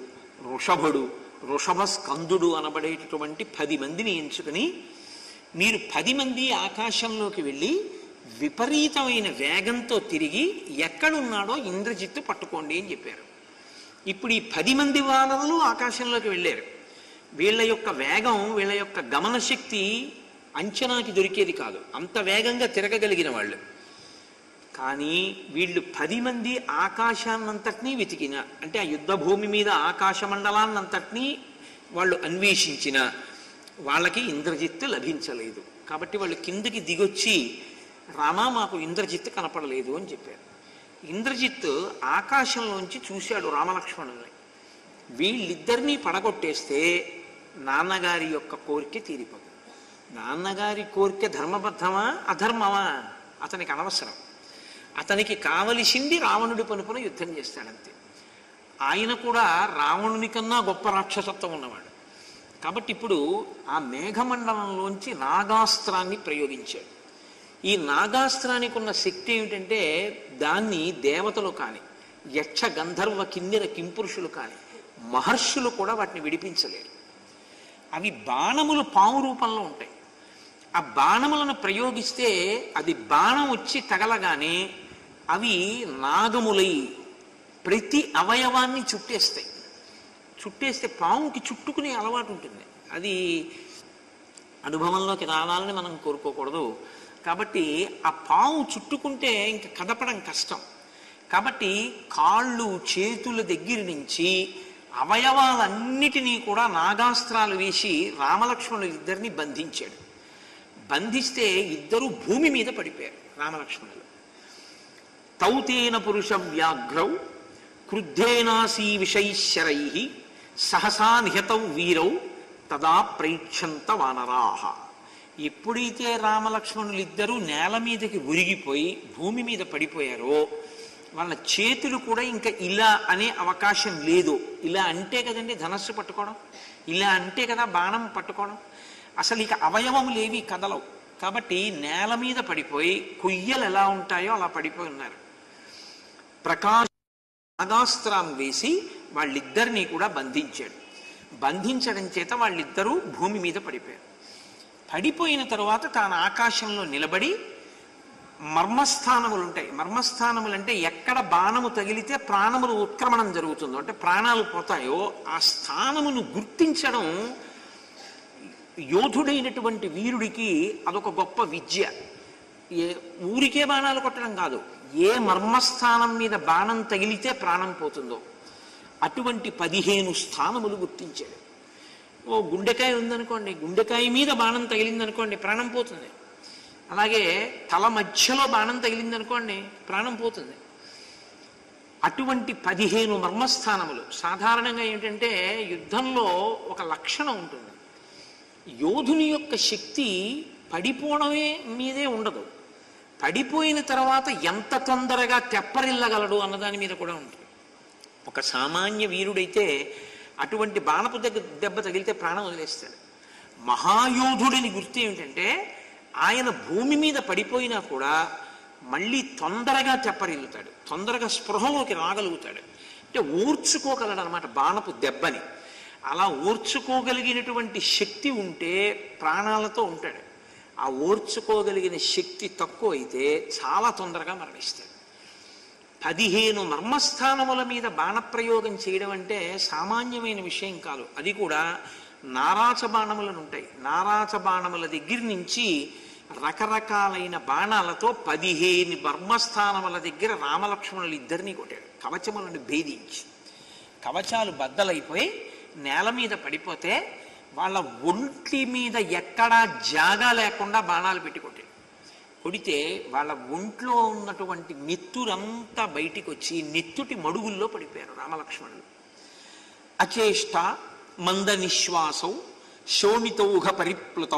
వృషభస్కందుడు అనబడేటటువంటి 10 మందిని ఎంచుకుని మీరు 10 మంది ఆకాశంలోకి వెళ్ళి విపరీతమైన వేగంతో తిరిగి ఎక్కడున్నాడో ఇంద్రజిత్తు పట్టుకోండి అని చెప్పారు. ఇప్పుడు ఈ 10 మంది వానరులు ఆకాశంలోకి వెళ్ళారు. వీళ్ళ యొక్క వేగం, వీళ్ళ యొక్క గమనశక్తి అంచనాకి దొరికేది కాదు. అంత వేగంగా తిరగగలిగిన వాళ్ళు. కానీ వీళ్ళు 10 మంది ఆకాశాన్నంతటినీ వెతికిన, అంటే ఆ యుద్ధ భూమి మీద ఆకాశ మండలాన్నంతటినీ వాళ్ళు అన్వేషించిన వాళ్ళకి ఇంద్రజిత్తు లభించలేదు. కాబట్టి వాళ్ళు కిందకి దిగొచ్చి రామా మాకు ఇంద్రజిత్తు కనపడలేదు అని చెప్పారు. ఇంద్రజిత్తు ఆకాశంలోంచి చూశాడు రామలక్ష్మణుల్ని. వీళ్ళిద్దరినీ పడగొట్టేస్తే నాన్నగారి యొక్క కోరిక తీరిపోతుంది. నాన్నగారి కోరిక ధర్మబద్ధమా అధర్మమా అతనికి అనవసరం. అతనికి కావలసింది రావణుడి పనుపున యుద్ధం చేస్తాడంతే. ఆయన కూడా రావణుని కన్నా గొప్ప రాక్షసత్వం ఉన్నవాడు. కాబట్టి ఇప్పుడు ఆ మేఘమండలంలోంచి నాగాస్త్రాన్ని ప్రయోగించాడు. ఈ నాగాస్త్రానికి ఉన్న శక్తి ఏమిటంటే దాన్ని దేవతలు కానీ, యక్ష గంధర్వ కిన్నెర కింపురుషులు కానీ, మహర్షులు కూడా వాటిని విడిపించలేరు. అవి బాణములు పాము రూపంలో ఉంటాయి. ఆ బాణములను ప్రయోగిస్తే అది బాణం వచ్చి తగలగానే అవి నాగములై ప్రతి అవయవాన్ని చుట్టేస్తాయి. చుట్టేస్తే పాముకి చుట్టుకునే అలవాటు ఉంటుంది. అది అనుభవంలోకి రావాలని మనం కోరుకోకూడదు. కాబట్టి ఆ పాము చుట్టుకుంటే ఇంక కదపడం కష్టం. కాబట్టి కాళ్ళు చేతుల దగ్గర నుంచి అవయవాలన్నిటినీ కూడా నాగాస్త్రాలు వేసి రామలక్ష్మణులు ఇద్దరిని బంధించాడు. బంధిస్తే ఇద్దరు భూమి మీద పడిపోయారు రామలక్ష్మణులు. తౌతేన పురుష వ్యాఘ్రౌ క్రుద్ధేనాసీ విషైశ్చరై సహసా నిహతౌ వీరౌ తదా ప్రైక్షంత వానరాహ. ఎప్పుడైతే రామలక్ష్మణులు ఇద్దరూ నేల మీదకి ఉరిగిపోయి భూమి మీద పడిపోయారో వాళ్ళ చేతులు కూడా ఇంకా ఇలా అనే అవకాశం లేదు. ఇలా అంటే కదండి ధనస్సు పట్టుకోవడం, ఇలా అంటే కదా బాణం పట్టుకోవడం. అసలు ఇక అవయవములేవి కదలవు. కాబట్టి నేల మీద పడిపోయి కొయ్యలు ఎలా ఉంటాయో అలా పడిపోయి ఉన్నారు. ప్రకాశ నాగాస్త్రం వేసి వాళ్ళిద్దరినీ కూడా బంధించాడు. బంధించడం చేత వాళ్ళిద్దరూ భూమి మీద పడిపోయారు. పడిపోయిన తరువాత తాను ఆకాశంలో నిలబడి మర్మస్థానములు ఉంటాయి. మర్మస్థానములు అంటే ఎక్కడ బాణము తగిలితే ప్రాణములు ఉత్క్రమణం జరుగుతుందో, అంటే ప్రాణాలు పోతాయో ఆ స్థానమును గుర్తించడం యోధుడైనటువంటి వీరుడికి అదొక గొప్ప విద్య. ఊరికే బాణాలు కొట్టడం కాదు, ఏ మర్మస్థానం మీద బాణం తగిలితే ప్రాణం పోతుందో అటువంటి 15 స్థానములు గుర్తించాడు. ఓ గుండెకాయ ఉందనుకోండి, గుండెకాయ మీద బాణం తగిలిందనుకోండి ప్రాణం పోతుంది. అలాగే తల మధ్యలో బాణం తగిలిందనుకోండి ప్రాణం పోతుంది. అటువంటి 15 మర్మస్థానములు. సాధారణంగా ఏంటంటే యుద్ధంలో ఒక లక్షణం ఉంటుంది, యోధుని యొక్క శక్తి పడిపోవడమే మీదే ఉండదు, పడిపోయిన తర్వాత ఎంత తొందరగా తెప్పరిల్లగలడు అన్నదాని మీద కూడా ఉంటుంది. ఒక సామాన్య వీరుడైతే అటువంటి బాణపు దెబ్బ తగిలితే ప్రాణం వదిలేస్తాడు. మహాయోధుడిని గుర్తు ఏమిటంటే ఆయన భూమి మీద పడిపోయినా కూడా మళ్ళీ తొందరగా తెప్పరిల్లుతాడు, తొందరగా స్పృహలోకి రాగలుగుతాడు. అంటే ఓర్చుకోగలడు అనమాట బాణపు దెబ్బని. అలా ఓర్చుకోగలిగినటువంటి శక్తి ఉంటే ప్రాణాలతో ఉంటాడు. ఆ ఓర్చుకోగలిగిన శక్తి తక్కువ అయితే చాలా తొందరగా మరణిస్తాడు. 15 మర్మస్థానముల మీద బాణప్రయోగం చేయడం అంటే సామాన్యమైన విషయం కాదు. అది కూడా నారాచ బాణములను ఉంటాయి. నారాచ బాణముల దగ్గర నుంచి రకరకాలైన బాణాలతో 15 మర్మస్థానముల దగ్గర రామలక్ష్మణులు ఇద్దరినీ కొట్టాడు. కవచములను భేదించి కవచాలు బద్దలైపోయి నేల మీద పడిపోతే వాళ్ళ ఒంటి మీద ఎక్కడా జాగా లేకుండా బాణాలు పెట్టి కొట్టాడు. కొడితే వాళ్ళ ఒంట్లో ఉన్నటువంటి నెత్తురంతా బయటికి వచ్చి నెత్తుటి మడుగుల్లో పడిపోయారు రామలక్ష్మణులు. అచేష్ట మంద నిశ్వాసౌ శోణితౌఘ పరిప్లుతౌ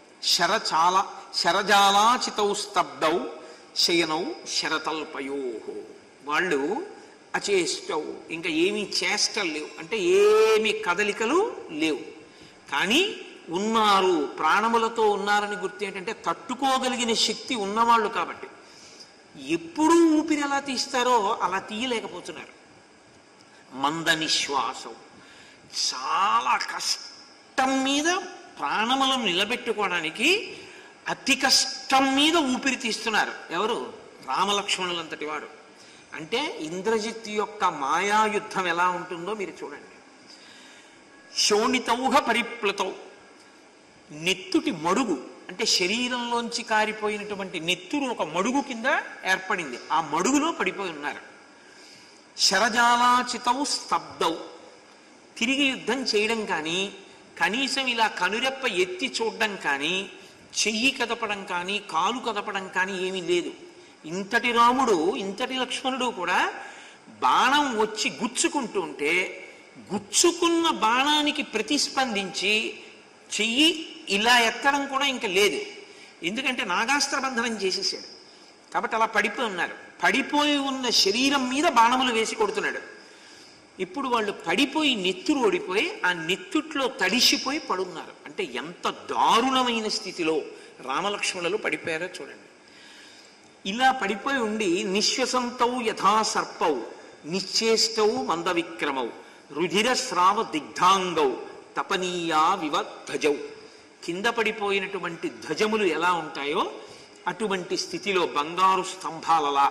శరజాలాచితౌ స్తబ్దౌ శయనౌ శరతల్పయో. వాళ్ళు అచేష్టౌ, ఇంకా ఏమీ చేష్టలు లేవు, అంటే ఏమి కదలికలు లేవు, కానీ ఉన్నారు, ప్రాణములతో ఉన్నారని గుర్తు ఏంటంటే తట్టుకోగలిగిన శక్తి ఉన్నవాళ్ళు కాబట్టి. ఎప్పుడూ ఊపిరి ఎలా తీస్తారో అలా తీయలేకపోతున్నారు. మంద నిశ్వాసం, చాలా కష్టం మీద ప్రాణములను నిలబెట్టుకోవడానికి అతి కష్టం మీద ఊపిరి తీస్తున్నారు. ఎవరు? రామలక్ష్మణులంతటి వాడు. అంటే ఇంద్రజిత్తు యొక్క మాయాయుద్ధం ఎలా ఉంటుందో మీరు చూడండి. శోణితౌఘ పరిప్లుతౌ, నెత్తుటి మడుగు అంటే శరీరంలోంచి కారిపోయినటువంటి నెత్తురు ఒక మడుగు కింద ఏర్పడింది, ఆ మడుగులో పడిపోయి ఉన్నారు. శరజాలాచితౌ స్తబ్దౌ, తిరిగి యుద్ధం చేయడం కానీ, కనీసం ఇలా కనురెప్ప ఎత్తి చూడడం కానీ, చెయ్యి కదపడం కానీ, కాలు కదపడం కానీ ఏమీ లేదు. ఇంతటి రాముడు ఇంతటి లక్ష్మణుడు కూడా బాణం వచ్చి గుచ్చుకుంటూ ఉంటే గుచ్చుకున్న బాణానికి ప్రతిస్పందించి చెయ్యి ఇలా ఎత్తడం కూడా ఇంకా లేదు. ఎందుకంటే నాగాస్త్ర బంధనం చేసేసాడు కాబట్టి అలా పడిపోయి ఉన్నారు. పడిపోయి ఉన్న శరీరం మీద బాణములు వేసి కొడుతున్నాడు. ఇప్పుడు వాళ్ళు పడిపోయి నెత్తురు ఓడిపోయి ఆ నెత్తుట్లో తడిసిపోయి పడున్నారు. అంటే ఎంత దారుణమైన స్థితిలో రామలక్ష్మణులు పడిపోయారో చూడండి. ఇలా పడిపోయి ఉండి నిశ్వసంతౌ యథా సర్పౌ నిశ్చేష్టౌ మంద విక్రమౌ రుధిర స్రావ దిగ్ధాంగౌ తపనీయా వివ ధ్వజౌ. కింద పడిపోయినటువంటి ధ్వజములు ఎలా ఉంటాయో అటువంటి స్థితిలో బంగారు స్తంభాలలా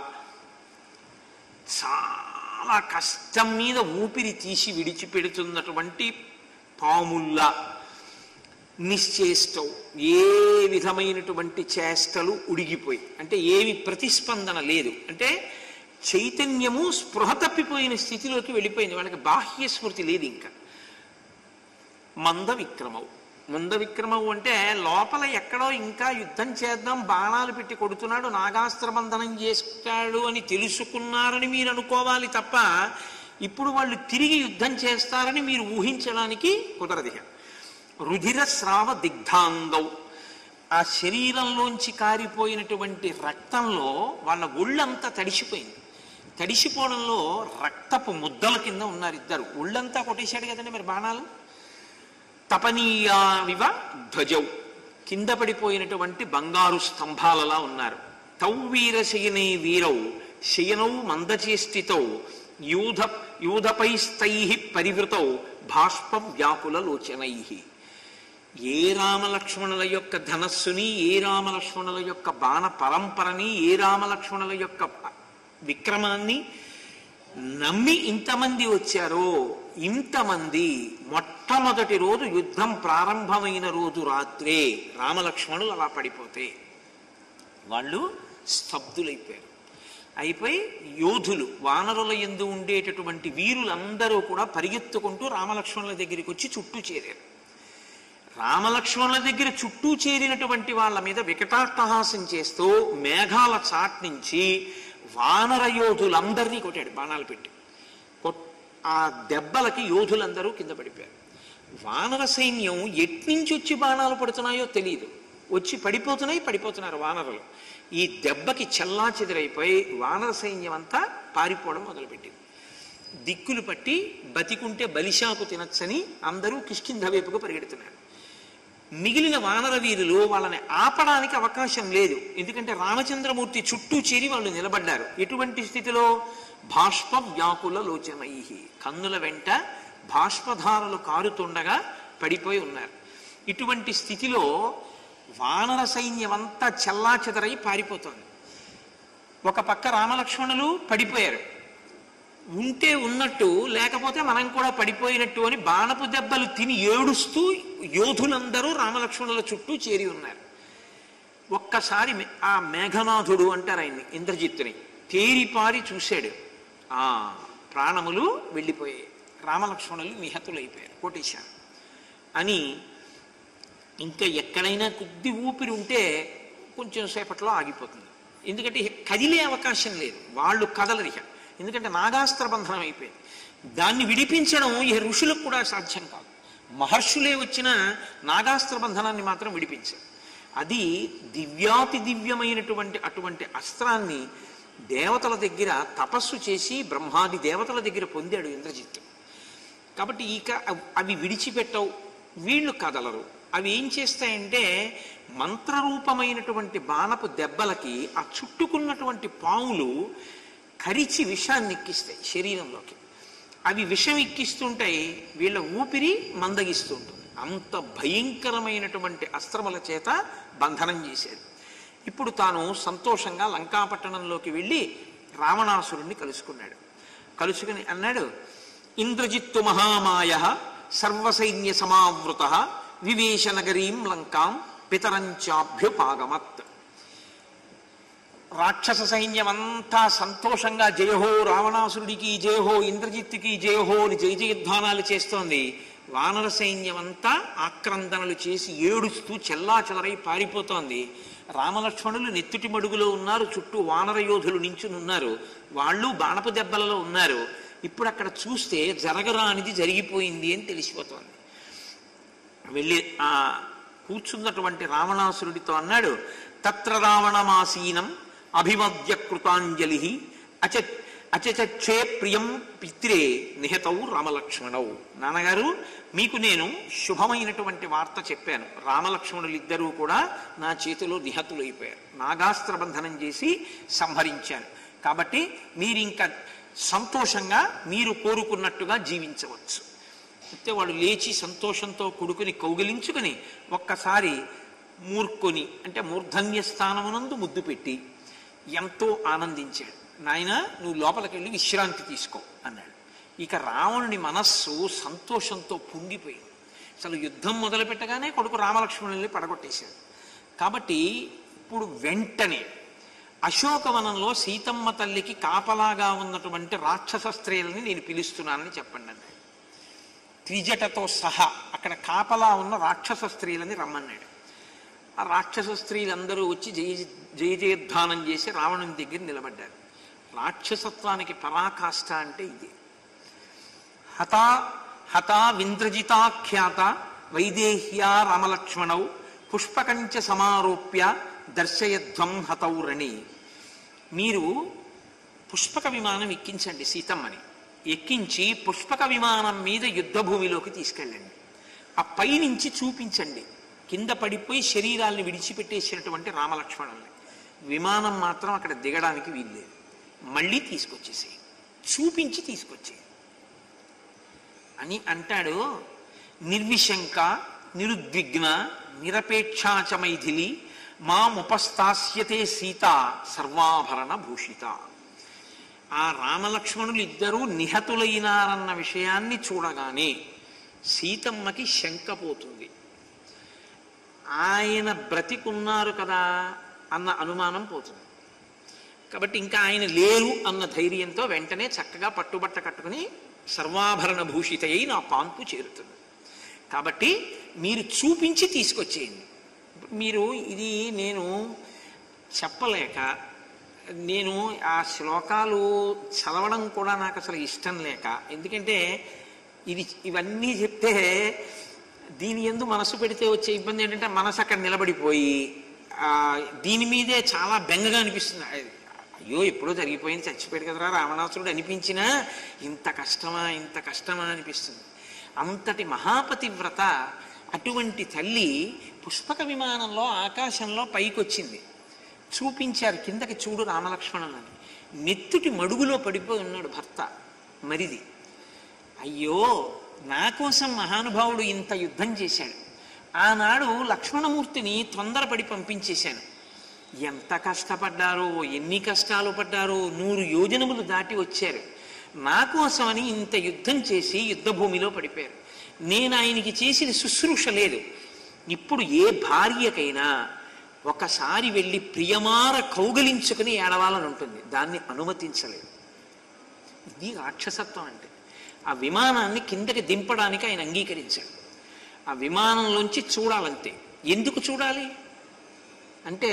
చాలా కష్టం మీద ఊపిరి తీసి విడిచిపెడుతున్నటువంటి పాముల్లా నిశ్చేష్టం, ఏ విధమైనటువంటి చేష్టలు ఉడిగిపోయి, అంటే ఏమి ప్రతిస్పందన లేదు, అంటే చైతన్యము స్పృహ తప్పిపోయిన స్థితిలోకి వెళ్ళిపోయింది. వాళ్ళకి బాహ్య స్మృతి లేదు ఇంకా. మంద విక్రమవు, ముంద విక్రమవు అంటే లోపల ఎక్కడో ఇంకా యుద్ధం చేద్దాం బాణాలు పెట్టి కొడుతున్నాడు, నాగాస్త్రబంధనం చేస్తాడు అని తెలుసుకున్నారని మీరు అనుకోవాలి తప్ప ఇప్పుడు వాళ్ళు తిరిగి యుద్ధం చేస్తారని మీరు ఊహించడానికి కుదరదు. రుధిర స్రావ దిగ్ధాంగౌ, ఆ శరీరంలోంచి కారిపోయినటువంటి రక్తంలో వాళ్ళ ఒళ్ళంతా తడిసిపోయింది. తడిసిపోవడంలో రక్తపు ముద్దల కింద ఉన్నారు ఇద్దరు. ఒళ్ళంతా కొట్టేశాడు కదండి మరి బాణాలు. తపనీయావివ ధ్వజౌ, కింద పడిపోయినటువంటి బంగారు స్తంభాలలా ఉన్నారు. తౌ వీరశయనే వీరౌ శయనౌ మందచేష్టితౌ యూధపైస్తై పరివృతౌ భాష్ప వ్యాకుల లోచనై. ఏ రామలక్ష్మణుల యొక్క ధనస్సుని, ఏ రామలక్ష్మణుల యొక్క బాణ పరంపరని, ఏ రామలక్ష్మణుల యొక్క విక్రమాన్ని నమ్మి ఇంతమంది వచ్చారో, ఇంతమంది మొట్టమొదటి రోజు యుద్ధం ప్రారంభమైన రోజు రాత్రే రామలక్ష్మణులు అలా పడిపోతే వాళ్ళు స్తబ్దులైపోయారు. అయిపోయి యోధులు, వానరుల యందు ఉండేటటువంటి వీరులందరూ కూడా పరిగెత్తుకుంటూ రామలక్ష్మణుల దగ్గరికి వచ్చి చుట్టూ చేరారు. రామలక్ష్మణుల దగ్గర చుట్టూ చేరినటువంటి వాళ్ళ మీద వికటాట్టహాసం చేస్తూ మేఘాల చాట్ నుంచి వానర యోధులందరినీ కొట్టాడు బాణాలు పెట్టి. ఆ దెబ్బలకి యోధులందరూ కింద పడిపోయారు. వానర సైన్యం ఎట్నుంచి వచ్చి బాణాలు పడుతున్నాయో తెలియదు, వచ్చి పడిపోతున్నారు వానరులు. ఈ దెబ్బకి చెల్లా చెదిరైపోయి వానర సైన్యం అంతా పారిపోవడం మొదలుపెట్టింది. దిక్కులు పట్టి బతికుంటే బలిశాకు తినచ్చని అందరూ కిష్కింధ వైపుకు పరిగెడుతున్నారు. మిగిలిన వానర వీరులు వాళ్ళని ఆపడానికి అవకాశం లేదు, ఎందుకంటే రామచంద్రమూర్తి చుట్టూ చేరి వాళ్ళు నిలబడ్డారు. ఎటువంటి స్థితిలో? భాష్ప వ్యాకుల లోచనై, కన్నుల వెంట భాష్పధారలు కారుతుండగా పడిపోయి ఉన్నారు. ఇటువంటి స్థితిలో వానర సైన్యం అంతా చెల్లా చెదరై పారిపోతోంది. ఒక పక్క రామలక్ష్మణులు పడిపోయారు, ఉంటే ఉన్నట్టు లేకపోతే మనం కూడా పడిపోయినట్టు అని బాణపు దెబ్బలు తిని ఏడుస్తూ యోధులందరూ రామలక్ష్మణుల చుట్టూ చేరి ఉన్నారు. ఒక్కసారి ఆ మేఘనాథుడు అంటారు ఆయన్ని, ఇంద్రజిత్తుని, తేరిపారి చూశాడు. ఆ ప్రాణములు వెళ్ళిపోయాయి, రామలక్ష్మణులు నిహతులైపోయారు, కోటేశారు అని. ఇంకా ఎక్కడైనా కొద్ది ఊపిరి ఉంటే కొంచెం సేపట్లో ఆగిపోతుంది, ఎందుకంటే కదిలే అవకాశం లేదు, వాళ్ళు కదలరు. ఎందుకంటే నాగాస్త్ర బంధనం అయిపోయింది. దాన్ని విడిపించడం ఈ ఋషులకు కూడా సాధ్యం కాదు. మహర్షులే వచ్చిన నాగాస్త్ర బంధనాన్ని మాత్రం విడిపించారు. అది దివ్యాతి దివ్యమైనటువంటి అటువంటి అస్త్రాన్ని దేవతల దగ్గర తపస్సు చేసి బ్రహ్మాది దేవతల దగ్గర పొందాడు ఇంద్రజిత్తు. కాబట్టి ఇక అవి విడిచిపెట్టవు, వీళ్ళు కదలరు. అవి ఏం చేస్తాయంటే మంత్రరూపమైనటువంటి బాణపు దెబ్బలకి ఆ చుట్టుకున్నటువంటి పాములు కరిచి విషాన్ని ఎక్కిస్తాయి శరీరంలోకి. అవి విషం ఎక్కిస్తుంటాయి, వీళ్ళ ఊపిరి మందగిస్తూ ఉంటుంది. అంత భయంకరమైనటువంటి అస్త్రముల చేత బంధనం చేశాడు. ఇప్పుడు తాను సంతోషంగా లంకాపట్టణంలోకి వెళ్ళి రావణాసురుణ్ణి కలుసుకున్నాడు. కలుసుకుని అన్నాడు, ఇంద్రజిత్తు మహామాయ సర్వసైన్య సమావృత వివేశ నగరీం లంకాం పితరంచాభ్యుపాగమత్. రాక్షస సైన్యం అంతా సంతోషంగా జయహో రావణాసురుడికి జయహో, ఇంద్రజిత్తుకి జయహో అని జయ జయధ్వానాలు చేస్తోంది. వానర సైన్యం అంతా ఆక్రందనలు చేసి ఏడుస్తూ చెల్లా చెదరై పారిపోతోంది. రామలక్ష్మణులు నెత్తుటి మడుగులో ఉన్నారు, చుట్టూ వానర యోధులు నించుని ఉన్నారు, వాళ్ళు బాణపు దెబ్బలలో ఉన్నారు. ఇప్పుడు అక్కడ చూస్తే జరగరానిది జరిగిపోయింది అని తెలిసిపోతోంది. వెళ్ళి ఆ కూర్చున్నటువంటి రావణాసురుడితో అన్నాడు, తత్ర రావణమాసీనం అభిమద్య కృతాంజలి అచచే ప్రియం పిత్రే నిహతౌ రామలక్ష్మణౌ. నాన్నగారు, మీకు నేను శుభమైనటువంటి వార్త చెప్పాను. రామలక్ష్మణులు ఇద్దరూ కూడా నా చేతిలో నిహతులైపోయారు, నాగాస్త్ర బంధనం చేసి సంహరించాను. కాబట్టి మీరు ఇంకా సంతోషంగా మీరు కోరుకున్నట్టుగా జీవించవచ్చు. అయితే వాడు లేచి సంతోషంతో కొడుకుని కౌగిలించుకుని ఒక్కసారి మూర్ఖుని అంటే మూర్ధన్య స్థానమునందు ముద్దు పెట్టి ఎంతో ఆనందించాడు. నాయన, నువ్వు లోపలికి వెళ్ళి విశ్రాంతి తీసుకో అన్నాడు. ఇక రావణుని మనస్సు సంతోషంతో పొంగిపోయింది. అసలు యుద్ధం మొదలు పెట్టగానే కొడుకు రామలక్ష్మణుల్ని పడగొట్టేశాడు. కాబట్టి ఇప్పుడు వెంటనే అశోకవనంలో సీతమ్మ తల్లికి కాపలాగా ఉన్నటువంటి రాక్షస స్త్రీలని నేను పిలుస్తున్నానని చెప్పండి అన్నాడు. త్రిజటతో సహా అక్కడ కాపలా ఉన్న రాక్షస స్త్రీలని రమ్మన్నాడు. ఆ రాక్షస స్త్రీలందరూ వచ్చి జయజయధ్వానం చేసి రావణుని దగ్గర నిలబడ్డారు. రాక్షసత్వానికి పరాకాష్ఠ అంటే ఇది. హతా వింద్రజితాఖ్యాత వైదేహ్యా రామలక్ష్మణౌ పుష్పకంచ సమారోప్య దర్శయధ్వం హతౌ రణి. మీరు పుష్పక విమానం ఎక్కించండి సీతమ్మని. ఎక్కించి పుష్పక విమానం మీద యుద్ధభూమిలోకి తీసుకెళ్ళండి. ఆ పైనుంచి చూపించండి కింద పడిపోయి శరీరాల్ని విడిచిపెట్టేసినటువంటి రామలక్ష్మణుల్ని. విమానం మాత్రం అక్కడ దిగడానికి వీల్లేదు. మళ్ళీ తీసుకొచ్చేసి చూపించి తీసుకొచ్చే అని అంటాడు. నిర్విశంక నిరుద్విగ్న నిరపేక్షాచ మైథిలి మాముపస్థాస్యతే సీత సర్వాభరణ భూషిత. ఆ రామలక్ష్మణులు ఇద్దరూ నిహతులైనారన్న విషయాన్ని చూడగానే సీతమ్మకి శంక పోతుంది. ఆయన బ్రతికున్నారు కదా అన్న అనుమానం పోతుంది. కాబట్టి ఇంకా ఆయన లేరు అన్న ధైర్యంతో వెంటనే చక్కగా పట్టుబట్ట కట్టుకుని సర్వాభరణ భూషిత అయి నా పాన్పు చేరుతుంది. కాబట్టి మీరు చూపించి తీసుకొచ్చేయండి. మీరు ఇది నేను చెప్పలేక, నేను ఆ శ్లోకాలు చదవడం కూడా నాకు అసలు ఇష్టం లేక, ఎందుకంటే ఇవన్నీ చెప్తే దీని యందు మనసు పెడితే వచ్చే ఇబ్బంది ఏంటంటే మనసు అక్కడ నిలబడిపోయి దీని మీదే చాలా బెంగగా అనిపిస్తుంది. అయ్యో ఎప్పుడో జరిగిపోయింది, చచ్చిపోయాడు కదరా రావణాసురుడు అనిపించినా ఇంత కష్టమా అనిపిస్తుంది. అంతటి మహాపతివ్రత అటువంటి తల్లి పుష్పక విమానంలో ఆకాశంలో పైకొచ్చింది. చూపించారు కిందకి చూడు రామలక్ష్మణులని. నెత్తుటి మడుగులో పడిపోయి ఉన్నాడు భర్త మరిది. అయ్యో నా కోసం మహానుభావుడు ఇంత యుద్ధం చేశాడు, ఆనాడు లక్ష్మణమూర్తిని తొందరపడి పంపించేశాను. ఎంత కష్టపడ్డారో, ఎన్ని కష్టాలు పడ్డారో, 100 యోజనములు దాటి వచ్చారు. నా కోసమని ఇంత యుద్ధం చేసి యుద్ధభూమిలో పడిపోయారు. నేను ఆయనకి చేసిన శుశ్రూష లేదు. ఇప్పుడు ఏ భార్యకైనా ఒకసారి వెళ్ళి ప్రియమార కౌగలించుకుని ఏడవాలని ఉంటుంది, దాన్ని అనుమతించలేదు. ఇది రాక్షసత్వం అంటే. ఆ విమానాన్ని కిందకి దింపడానికి ఆయన అంగీకరించాడు. ఆ విమానంలోంచి చూడాలంతే. ఎందుకు చూడాలి అంటే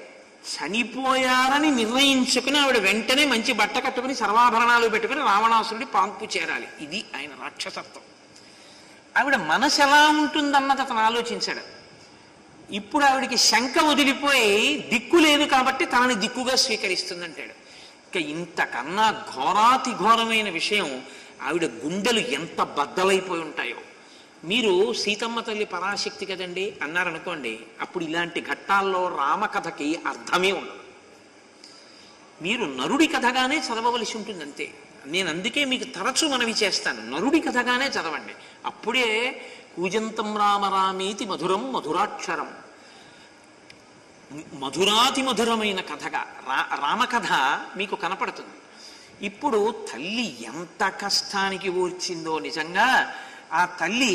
చనిపోయారని నిర్ణయించుకుని ఆవిడ వెంటనే మంచి బట్ట కట్టుకుని సర్వాభరణాలు పెట్టుకుని రావణాసురుడి పాంపు చేరాలి. ఇది ఆయన రాక్షసత్వం. ఆవిడ మనసు ఎలా ఉంటుందన్నది అతను ఆలోచించాడు. ఇప్పుడు ఆవిడికి శంక వదిలిపోయి దిక్కు లేదు కాబట్టి తనని దిక్కుగా స్వీకరిస్తుందంటాడు. ఇక ఇంతకన్నా ఘోరాతి ఘోరమైన విషయం, ఆవిడ గుండెలు ఎంత బద్దలైపోయి ఉంటాయో. మీరు సీతమ్మ తల్లి పరాశక్తి కదండి అన్నారనుకోండి, అప్పుడు ఇలాంటి ఘట్టాల్లో రామకథకి అర్థమే ఉండదు. మీరు నరుడి కథగానే చదవవలసి ఉంటుంది అంతే. నేను అందుకే మీకు తరచూ మనవి చేస్తాను, నరుడి కథగానే చదవండి. అప్పుడే కూజంతం రామ రామేతి మధురం మధురాక్షరం, మధురాతి మధురమైన కథగా రామకథ మీకు కనపడుతుంది. ఇప్పుడు తల్లి ఎంత కష్టానికి ఓర్చిందో నిజంగా. ఆ తల్లి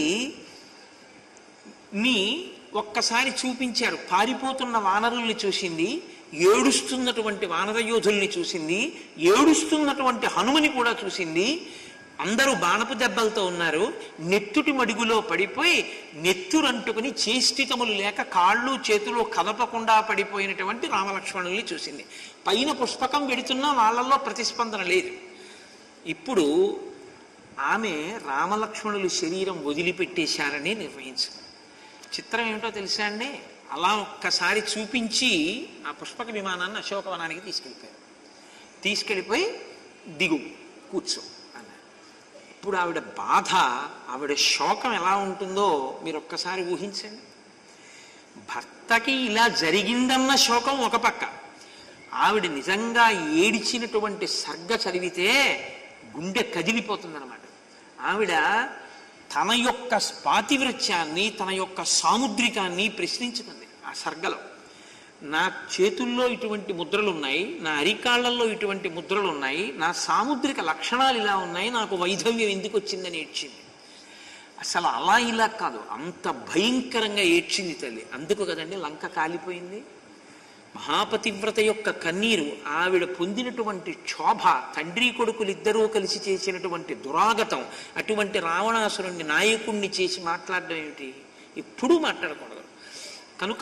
ని ఒక్కసారి చూపించారు. పారిపోతున్న వానరుల్ని చూసింది, ఏడుస్తున్నటువంటి వానర యోధుల్ని చూసింది, ఏడుస్తున్నటువంటి హనుమని కూడా చూసింది. అందరూ బాణపు దెబ్బలతో ఉన్నారు. నెత్తుటి మడుగులో పడిపోయి నెత్తురంటుకుని చేష్టితములు లేక కాళ్ళు చేతులు కదపకుండా పడిపోయినటువంటి రామలక్ష్మణుల్ని చూసింది. పైన పుష్పకం వెడుతున్నా వాళ్ళల్లో ప్రతిస్పందన లేదు. ఇప్పుడు ఆమె రామలక్ష్మణులు శరీరం వదిలిపెట్టేశారని నిర్ణయించింది. చిత్రం ఏమిటో తెలుసా అండి? అలా ఒక్కసారి చూపించి ఆ పుష్పక విమానాన్ని అశోకవనానికి తీసుకెళ్ళిపోయి దిగు కూర్చో అన్నారు. ఇప్పుడు ఆవిడ బాధ, ఆవిడ శోకం ఎలా ఉంటుందో మీరు ఒక్కసారి ఊహించండి. భర్తకి ఇలా జరిగిందన్న శోకం ఒక పక్క, ఆవిడ నిజంగా ఏడిచినటువంటి సర్గ చదివితే గుండె కదిలిపోతుందన్నమాట. ఆవిడ తన యొక్క పాతివ్రత్యాన్ని, తన యొక్క సాముద్రికాన్ని ప్రశ్నించుకుంది ఆ సర్గలో. నా చేతుల్లో ఇటువంటి ముద్రలు ఉన్నాయి, నా అరికాళ్లలో ఇటువంటి ముద్రలు ఉన్నాయి, నా సాముద్రిక లక్షణాలు ఇలా ఉన్నాయి, నాకు వైధవ్యం ఎందుకు వచ్చిందని ఏడ్చింది. అసలు అలా ఇలా కాదు, అంత భయంకరంగా ఏడ్చింది తల్లి. అందుకు కదండి లంక కాలిపోయింది. మహాపతివ్రత యొక్క కన్నీరు, ఆవిడ పొందినటువంటి క్షోభ, తండ్రి కొడుకులిద్దరూ కలిసి చేసినటువంటి దురాగతం, అటువంటి రావణాసురుణ్ణి నాయకుణ్ణి చేసి మాట్లాడడం ఏమిటి? ఎప్పుడూ మాట్లాడకూడదు. కనుక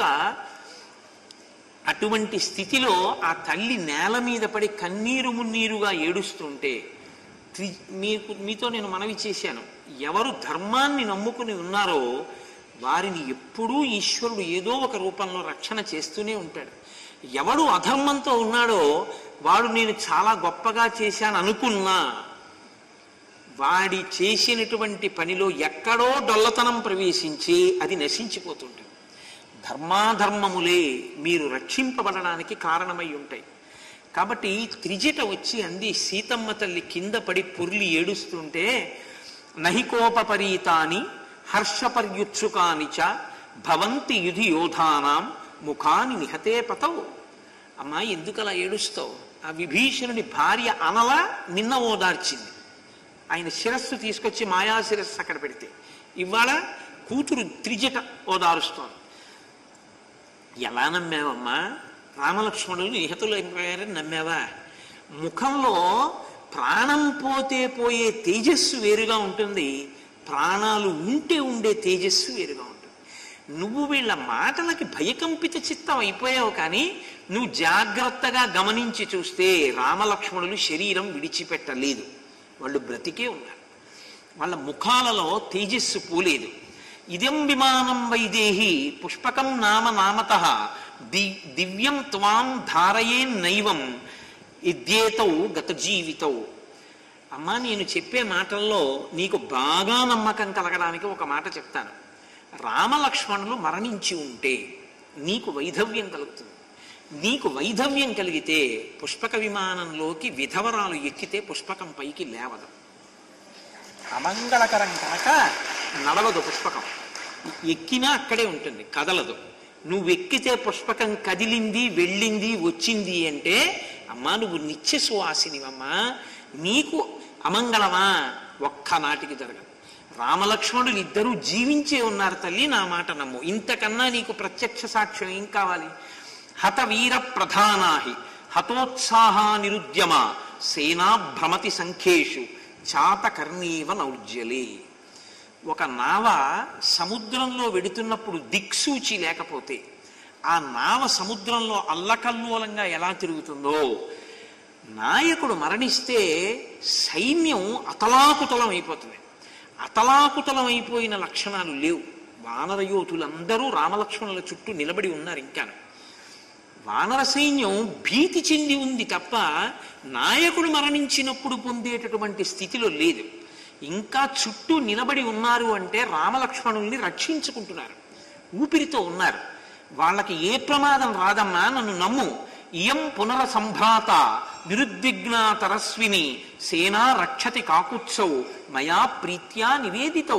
అటువంటి స్థితిలో ఆ తల్లి నేల మీద పడి కన్నీరు మున్నీరుగా ఏడుస్తుంటే మీతో నేను మనవి చేశాను, ఎవరు ధర్మాన్ని నమ్ముకుని ఉన్నారో వారిని ఎప్పుడూ ఈశ్వరుడు ఏదో ఒక రూపంలో రక్షణ చేస్తూనే ఉంటాడు. ఎవడు అధర్మంతో ఉన్నాడో వాడు నేను చాలా గొప్పగా చేశాను అనుకున్నా వాడి చేసినటువంటి పనిలో ఎక్కడో డొల్లతనం ప్రవేశించి అది నశించిపోతుంటుంది. ధర్మాధర్మములే మీరు రక్షింపబడడానికి కారణమై ఉంటాయి. కాబట్టి త్రిజట వచ్చి అంది, సీతమ్మ తల్లి కింద పడి పొర్లి ఏడుస్తుంటే, నహికోపరీతాని హర్షపర్యుత్సుకాని చ భవంతి యుధి యోధానాం ముఖాని నిహతే పతవు. అమ్మా ఎందుకు అలా ఏడుస్తావు? ఆ విభీషణుడి భార్య అనలా నిన్న ఓదార్చింది. ఆయన శిరస్సు తీసుకొచ్చి మాయా శిరస్సు అక్కడ పెడితే ఇవాళ కూతురు త్రిజట ఓదారుస్తోంది. ఎలా నమ్మావమ్మా? రామలక్ష్మణులు నిహతులు అయిపోయారని నమ్మావా? ముఖంలో ప్రాణం పోతే పోయే తేజస్సు వేరుగా ఉంటుంది, ప్రాణాలు ఉంటే ఉండే తేజస్సు వేరుగా ఉంటుంది. నువ్వు వీళ్ళ మాటలకి భయకంపిత చిత్తం అయిపోయావు. కానీ నువ్వు జాగ్రత్తగా గమనించి చూస్తే రామలక్ష్మణులు శరీరం విడిచిపెట్టలేదు, వాళ్ళు బ్రతికే ఉన్నారు. వాళ్ళ ముఖాలలో తేజస్సు పోలేదు. ఇదం విమానం వైదేహి పుష్పకం నామ నామతః దివ్యం త్వాం ధారయే నైవం ఇద్యేతౌ గత జీవితౌ. అమ్మా నేను చెప్పే మాటల్లో నీకు బాగా నమ్మకం కలగడానికి ఒక మాట చెప్తాను. రామలక్ష్మణులు మరణించి ఉంటే నీకు వైధవ్యం కలుగుతుంది. నీకు వైధవ్యం కలిగితే పుష్పక విమానంలోకి విధవరాలు ఎక్కితే పుష్పకం పైకి లేవదు, అమంగళకరం కనుక నడవదు. పుష్పకం ఎక్కినా అక్కడే ఉంటుంది, కదలదు. నువ్వు ఎక్కితే పుష్పకం కదిలింది, వెళ్ళింది, వచ్చింది అంటే అమ్మా నువ్వు నిత్య సువాసినివమ్మా, నీకు అమంగళమా? ఒక్కనాటికి జరగదు. రామలక్ష్మణులు ఇద్దరూ జీవించే ఉన్నారు తల్లి, నా మాట నమ్ము. ఇంతకన్నా నీకు ప్రత్యక్ష సాక్ష్యం ఏం కావాలి? హత వీర ప్రధానాహి హతోత్సాహా నిరుద్యమ సేనా భ్రమతి సంఖ్యేషు చాతకర్ణీవ నౌజ్జలే. ఒక నావ సముద్రంలో వెడుతున్నప్పుడు దిక్సూచి లేకపోతే ఆ నావ సముద్రంలో అల్లకల్లోలంగా ఎలా తిరుగుతుందో, నాయకుడు మరణిస్తే సైన్యం అతలాకుతలం అయిపోతుంది. అతలాకుతలం అయిపోయిన లక్షణాలు లేవు. వానర యోధులందరూ రామలక్ష్మణుల చుట్టూ నిలబడి ఉన్నారు. ఇంకా వానర సైన్యం భీతి చెంది ఉంది తప్ప నాయకుడు మరణించినప్పుడు పొందేటటువంటి స్థితిలో లేదు. ఇంకా చుట్టూ నిలబడి ఉన్నారు అంటే రామలక్ష్మణుల్ని రక్షించుకుంటున్నారు, ఊపిరితో ఉన్నారు. వాళ్ళకి ఏ ప్రమాదం రాదమ్మా, నన్ను నమ్ము. ఇయం పునరసంభ్రాత నిరుద్విగ్నాతరస్విని సేనా రక్షతి కాకుత్సౌ మయా ప్రీత్యా నివేదితౌ.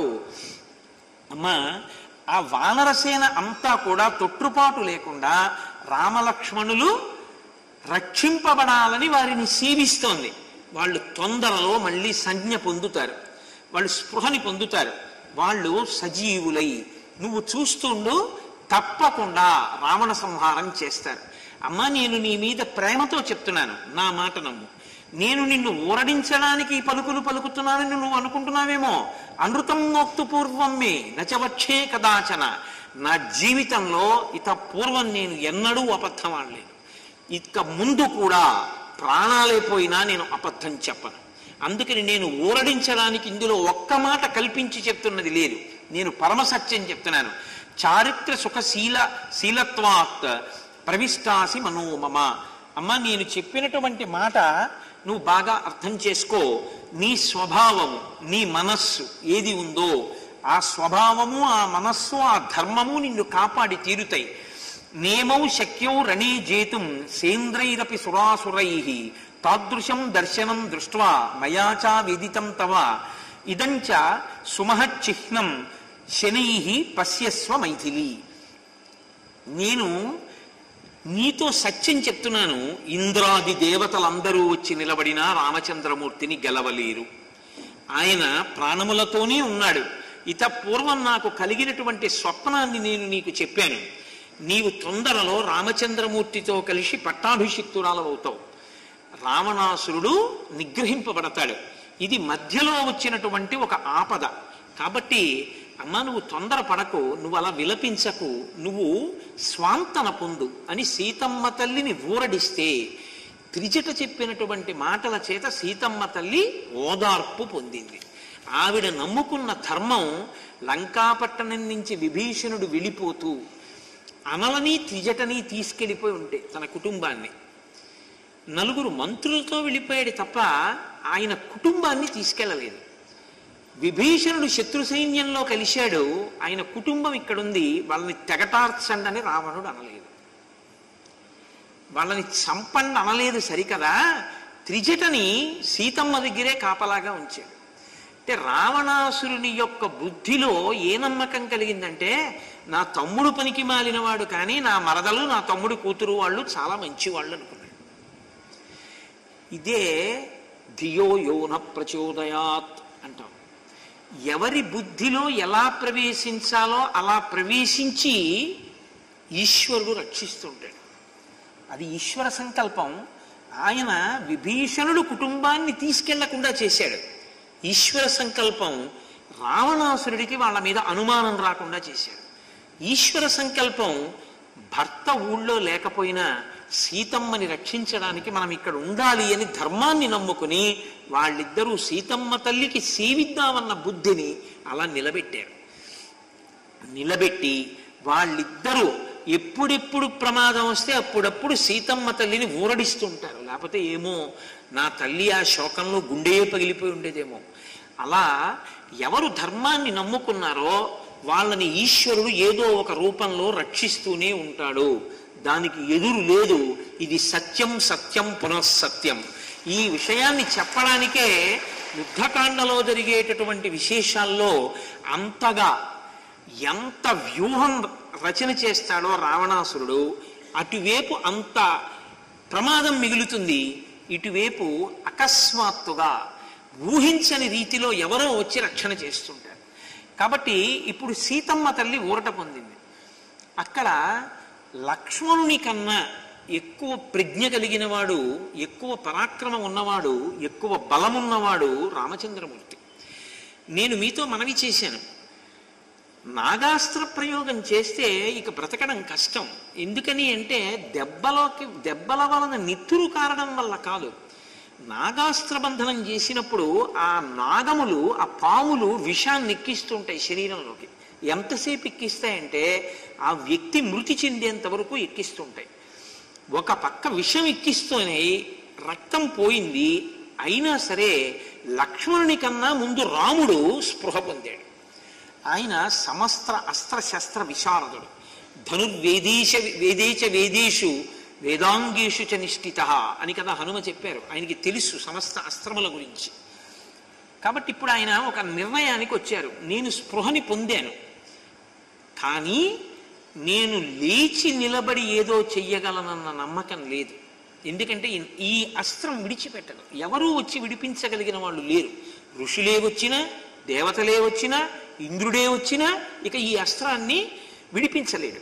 అమ్మా ఆ వానరసేన అంతా కూడా తొట్టుపాటు లేకుండా రామలక్ష్మణులు రక్షింపబడాలని వారిని సేవిస్తోంది. వాళ్ళు తొందరలో మళ్ళీ సంజ్ఞ పొందుతారు, వాళ్ళు స్పృహని పొందుతారు, వాళ్ళు సజీవులై నువ్వు చూస్తుండు తప్పకుండా రావణ సంహారం చేస్తారు. అమ్మా నేను నీ మీద ప్రేమతో చెప్తున్నాను, నా మాట నమ్ము. నేను నిన్ను ఊరడించడానికి ఈ పలుకులు పలుకుతున్నానని నువ్వు అనుకుంటున్నావేమో. అనృతం నోక్తు పూర్వం మే నచవక్షే కదాచన. నా జీవితంలో ఇత పూర్వం నేను ఎన్నడూ అబద్ధం ఆడలేను, ఇక ముందు కూడా ప్రాణాలే పోయినా నేను అబద్ధం చెప్పను. అందుకని నేను ఊరడించడానికి ఇందులో ఒక్క మాట కల్పించి చెప్తున్నది లేదు, నేను పరమసత్యం చెప్తున్నాను. చారిత్ర శీలత్వాత్ ప్రవిష్టాసి మనోమమ. అమ్మ నేను చెప్పినటువంటి మాట నువ్వు బాగా అర్థం చేసుకో. నీ స్వభావము, నీ మనస్సు ఏది ఉందో ఆ స్వభావము, ఆ మనస్సు, ఆ ధర్మము నిన్ను కాపాడి తీరుతాయి. నేమౌ శక్యౌ రణే జేతుం సేంద్రైరపి సురాసురై తాదృశం దర్శనం దృష్ట్వా మయాచా వేదితం తవ ఇదంచ సుమహచ్చిహ్నం శనై పశ్యస్వ మైథిలి. నేను నీతో సత్యం చెప్తున్నాను, ఇంద్రాది దేవతలందరూ వచ్చి నిలబడినా రామచంద్రమూర్తిని గెలవలేరు. ఆయన ప్రాణములతోనే ఉన్నాడు. ఇత పూర్వం నాకు కలిగినటువంటి స్వప్నాన్ని నేను నీకు చెప్పాను. నీవు తొందరలో రామచంద్రమూర్తితో కలిసి పట్టాభిషిక్తురాలవుతావు, రావణాసురుడు నిగ్రహింపబడతాడు. ఇది మధ్యలో వచ్చినటువంటి ఒక ఆపద. కాబట్టి అమ్మ నువ్వు తొందర పడకు, నువ్వు అలా విలపించకు, నువ్వు స్వాంతన పొందు అని సీతమ్మ తల్లిని ఊరడిస్తే త్రిజట చెప్పినటువంటి మాటల చేత సీతమ్మ తల్లి ఓదార్పు పొందింది. ఆవిడ నమ్ముకున్న ధర్మం లంకాపట్టణం నుంచి విభీషణుడు వెళ్ళిపోతూ అమలని త్రిజటని తీసుకెళ్ళిపోయి ఉంటే తన కుటుంబాన్ని, నలుగురు మంత్రులతో వెళ్ళిపోయాడు తప్ప ఆయన కుటుంబాన్ని తీసుకెళ్ళలేదు. విభీషణుడు శత్రు సైన్యంలో కలిశాడు, ఆయన కుటుంబం ఇక్కడుంది, వాళ్ళని తెగటార్చండి అని రావణుడు అనలేదు, వాళ్ళని చంపండి అనలేదు. సరికదా, త్రిజటని సీతమ్మ దగ్గరే కాపలాగా ఉంచాడు. అంటే రావణాసురుని యొక్క బుద్ధిలో ఏ నమ్మకం కలిగిందంటే నా తమ్ముడు పనికి మాలినవాడు కానీ నా మరదలు నా తమ్ముడు కూతురు వాళ్ళు చాలా మంచివాళ్ళు అనుకున్నాడు. ఇదే ధియో యోన ప్రచోదయాత్ అంటాం. ఎవరి బుద్ధిలో ఎలా ప్రవేశించాలో అలా ప్రవేశించి ఈశ్వరుడు రక్షిస్తుంటాడు. అది ఈశ్వర సంకల్పం. ఆయన విభీషణుడు కుటుంబాన్ని తీసుకెళ్లకుండా చేశాడు. ఈశ్వర సంకల్పం రావణాసురుడికి వాళ్ళ మీద అనుమానం రాకుండా చేశాడు. ఈశ్వర సంకల్పం భర్త ఊళ్ళో లేకపోయినా సీతమ్మని రక్షించడానికి మనం ఇక్కడ ఉండాలి అని ధర్మాన్ని నమ్ముకుని వాళ్ళిద్దరూ సీతమ్మ తల్లికి సేవిద్దామన్న బుద్ధిని అలా నిలబెట్టారు. నిలబెట్టి వాళ్ళిద్దరూ ఎప్పుడెప్పుడు ప్రమాదం వస్తే అప్పుడప్పుడు సీతమ్మ తల్లిని ఊరడిస్తుంటారు. లేకపోతే ఏమో నా తల్లి ఆ శోకంలో గుండెయే పగిలిపోయి ఉండేదేమో. అలా ఎవరు ధర్మాన్ని నమ్ముకున్నారో వాళ్ళని ఈశ్వరుడు ఏదో ఒక రూపంలో రక్షిస్తూనే ఉంటాడు. దానికి ఎదురు లేదు. ఇది సత్యం సత్యం పునఃసత్యం. ఈ విషయాన్ని చెప్పడానికే యుద్ధకాండలో జరిగేటటువంటి విశేషాల్లో అంతగా ఎంత వ్యూహం రచన చేస్తాడో రావణాసురుడు, అటువైపు అంత ప్రమాదం మిగులుతుంది, ఇటువైపు అకస్మాత్తుగా ఊహించని రీతిలో ఎవరో వచ్చి రక్షణ చేస్తుంటారు. కాబట్టి ఇప్పుడు సీతమ్మ తల్లి ఊరట పొందింది. అక్కడ లక్ష్మణుని కన్నా ఎక్కువ ప్రజ్ఞ కలిగిన వాడు, ఎక్కువ పరాక్రమం ఉన్నవాడు, ఎక్కువ బలమున్నవాడు రామచంద్రమూర్తి. నేను మీతో మనవి చేశాను, నాగాస్త్ర ప్రయోగం చేస్తే ఇక బ్రతకడం కష్టం. ఎందుకని అంటే దెబ్బల వలన నిత్తురు కారణం వల్ల కాదు. నాగాస్త్ర బంధనం చేసినప్పుడు ఆ నాగములు, ఆ పాములు విషాన్ని ఎక్కిస్తుంటాయి శరీరంలోకి. ఎంతసేపు ఎక్కిస్తాయంటే ఆ వ్యక్తి మృతి చెందేంత వరకు ఎక్కిస్తుంటాయి. ఒక పక్క విషం ఎక్కిస్తూనే రక్తం పోయింది. అయినా సరే లక్ష్మణుని కన్నా ముందు రాముడు స్పృహ పొందాడు. ఆయన సమస్త అస్త్రశస్త్ర విశారదుడు. వేదేచ వేదేషు వేదాంగేషు చ నిష్ఠిత అని కదా హనుమ చెప్పారు. ఆయనకి తెలుసు సమస్త అస్త్రముల గురించి. కాబట్టి ఇప్పుడు ఆయన ఒక నిర్ణయానికి వచ్చారు, నేను స్పృహని పొందాను, కానీ నేను లేచి నిలబడి ఏదో చెయ్యగలనన్న నమ్మకం లేదు. ఎందుకంటే ఈ అస్త్రం విడిచిపెట్టదు. ఎవరూ వచ్చి విడిపించగలిగిన వాళ్ళు లేరు. ఋషులే వచ్చినా, దేవతలే వచ్చినా, ఇంద్రుడే వచ్చినా ఇక ఈ అస్త్రాన్ని విడిపించలేడు.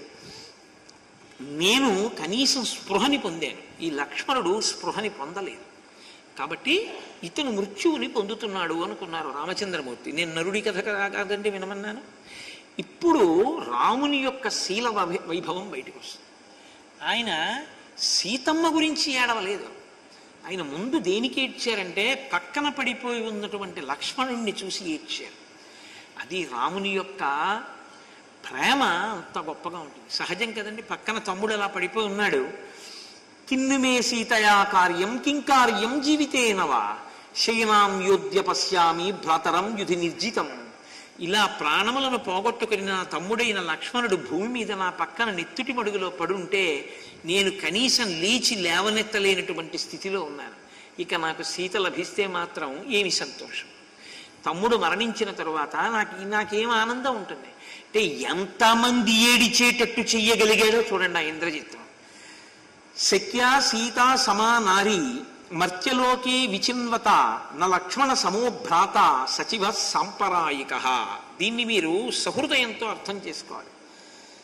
నేను కనీసం స్పృహని పొందాను, ఈ లక్ష్మణుడు స్పృహని పొందలేదు. కాబట్టి ఇతను మృత్యువుని పొందుతున్నాడు అనుకున్నారు రామచంద్రమూర్తి. నేను నరుడి కథ కాదండి వినమన్నాను. ఇప్పుడు రాముని యొక్క శీల వైభవం బయటకు వస్తుంది. ఆయన సీతమ్మ గురించి ఏడవలేదు. ఆయన ముందు దేనికి ఏడ్చారంటే పక్కన పడిపోయి ఉన్నటువంటి లక్ష్మణుణ్ణి చూసి ఏడ్చారు. అది రాముని యొక్క ప్రేమ అంత గొప్పగా ఉంటుంది. సహజం కదండి. పక్కన తమ్ముడు అలా పడిపోయి ఉన్నాడు. కిన్నుమే సీతయా కార్యం కింకార్యం జీవితేనవా శయనాం యోధ్య పశ్యామి భ్రాతరం యుధి నిర్జితం. ఇలా ప్రాణములను పోగొట్టుకుని నా తమ్ముడైన లక్ష్మణుడు భూమి మీద నా పక్కన నెత్తుటి మడుగులో పడుంటే నేను కనీసం లేచి లేవనెత్తలేనటువంటి స్థితిలో ఉన్నాను. ఇక నాకు సీత లభిస్తే మాత్రం ఏమి సంతోషం. తమ్ముడు మరణించిన తరువాత నాకేం ఆనందం ఉంటుంది అంటే ఎంతమంది ఏడిచేటట్టు చెయ్యగలిగాడో చూడండి ఆ ఇంద్రజిత్తు. శక్యా సీతా సమా నారీ మర్త్యలోకే విచిన్వత న లక్ష్మణ సమోభ్రాత సచివ సాంపరాయిక. దీన్ని మీరు సహృదయంతో అర్థం చేసుకోవాలి.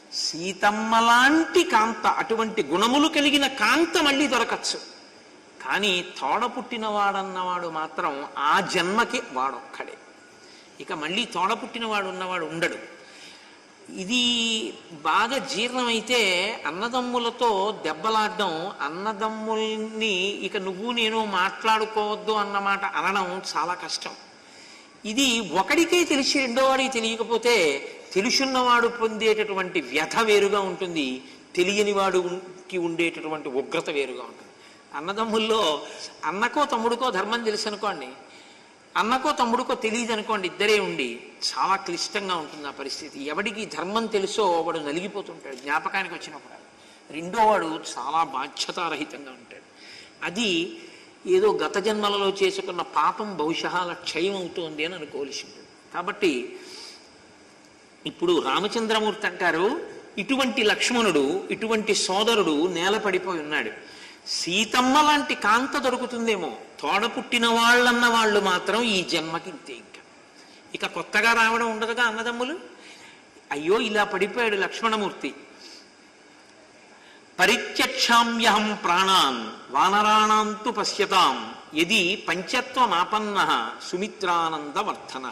సీతమ్మ లాంటి కాంత, అటువంటి గుణములు కలిగిన కాంత మళ్ళీ దొరకచ్చు. కానీ తోడ పుట్టినవాడన్నవాడు మాత్రం ఆ జన్మకి వాడొక్కడే. ఇక మళ్ళీ తోడ పుట్టినవాడు ఉన్నవాడు ఉండడు. ఇది బాగా జీర్ణమైతే అన్నదమ్ములతో దెబ్బలాడడం, అన్నదమ్ముల్ని ఇక నువ్వు నేను మాట్లాడుకోవద్దు అన్నమాట అనడం చాలా కష్టం. ఇది ఒకడికే తెలిసి రెండోవాడికి తెలియకపోతే తెలుసున్నవాడు పొందేటటువంటి వ్యధ వేరుగా ఉంటుంది, తెలియని వాడికి ఉండేటటువంటి ఉగ్రత వేరుగా ఉంటుంది. అన్నదమ్ముల్లో అన్నకో తమ్ముడికో ధర్మం తెలుసు అనుకోండి, అన్నకో తమ్ముడికో తెలియదు అనుకోండి, ఇద్దరే ఉండి చాలా క్లిష్టంగా ఉంటుంది ఆ పరిస్థితి. ఎవడికి ధర్మం తెలుసో వాడు నలిగిపోతుంటాడు జ్ఞాపకానికి వచ్చినప్పుడు. రెండోవాడు చాలా బాధ్యతారహితంగా ఉంటాడు. అది ఏదో గత జన్మలలో చేసుకున్న పాపం బహుశా అలా క్షయం అవుతోంది అని అనుకోవలసి ఉంటుంది. కాబట్టి ఇప్పుడు రామచంద్రమూర్తి అంటారు, ఇటువంటి లక్ష్మణుడు, ఇటువంటి సోదరుడు నేల పడిపోయి ఉన్నాడు. సీతమ్మ లాంటి కాంత దొరుకుతుందేమో, తోడ పుట్టిన వాళ్ళన్న వాళ్ళు మాత్రం ఈ జన్మకి ఇంతే. ఇక కొత్తగా రావడం ఉండదుగా అన్నదమ్ములు. అయ్యో ఇలా పడిపోయాడు లక్ష్మణమూర్తి. పరిత్యక్షామ్యహం ప్రాణాన్ వానరాణాంతు పశ్యతాం యది పంచత్వమాపన్నః సుమిత్రానందవర్ధనః.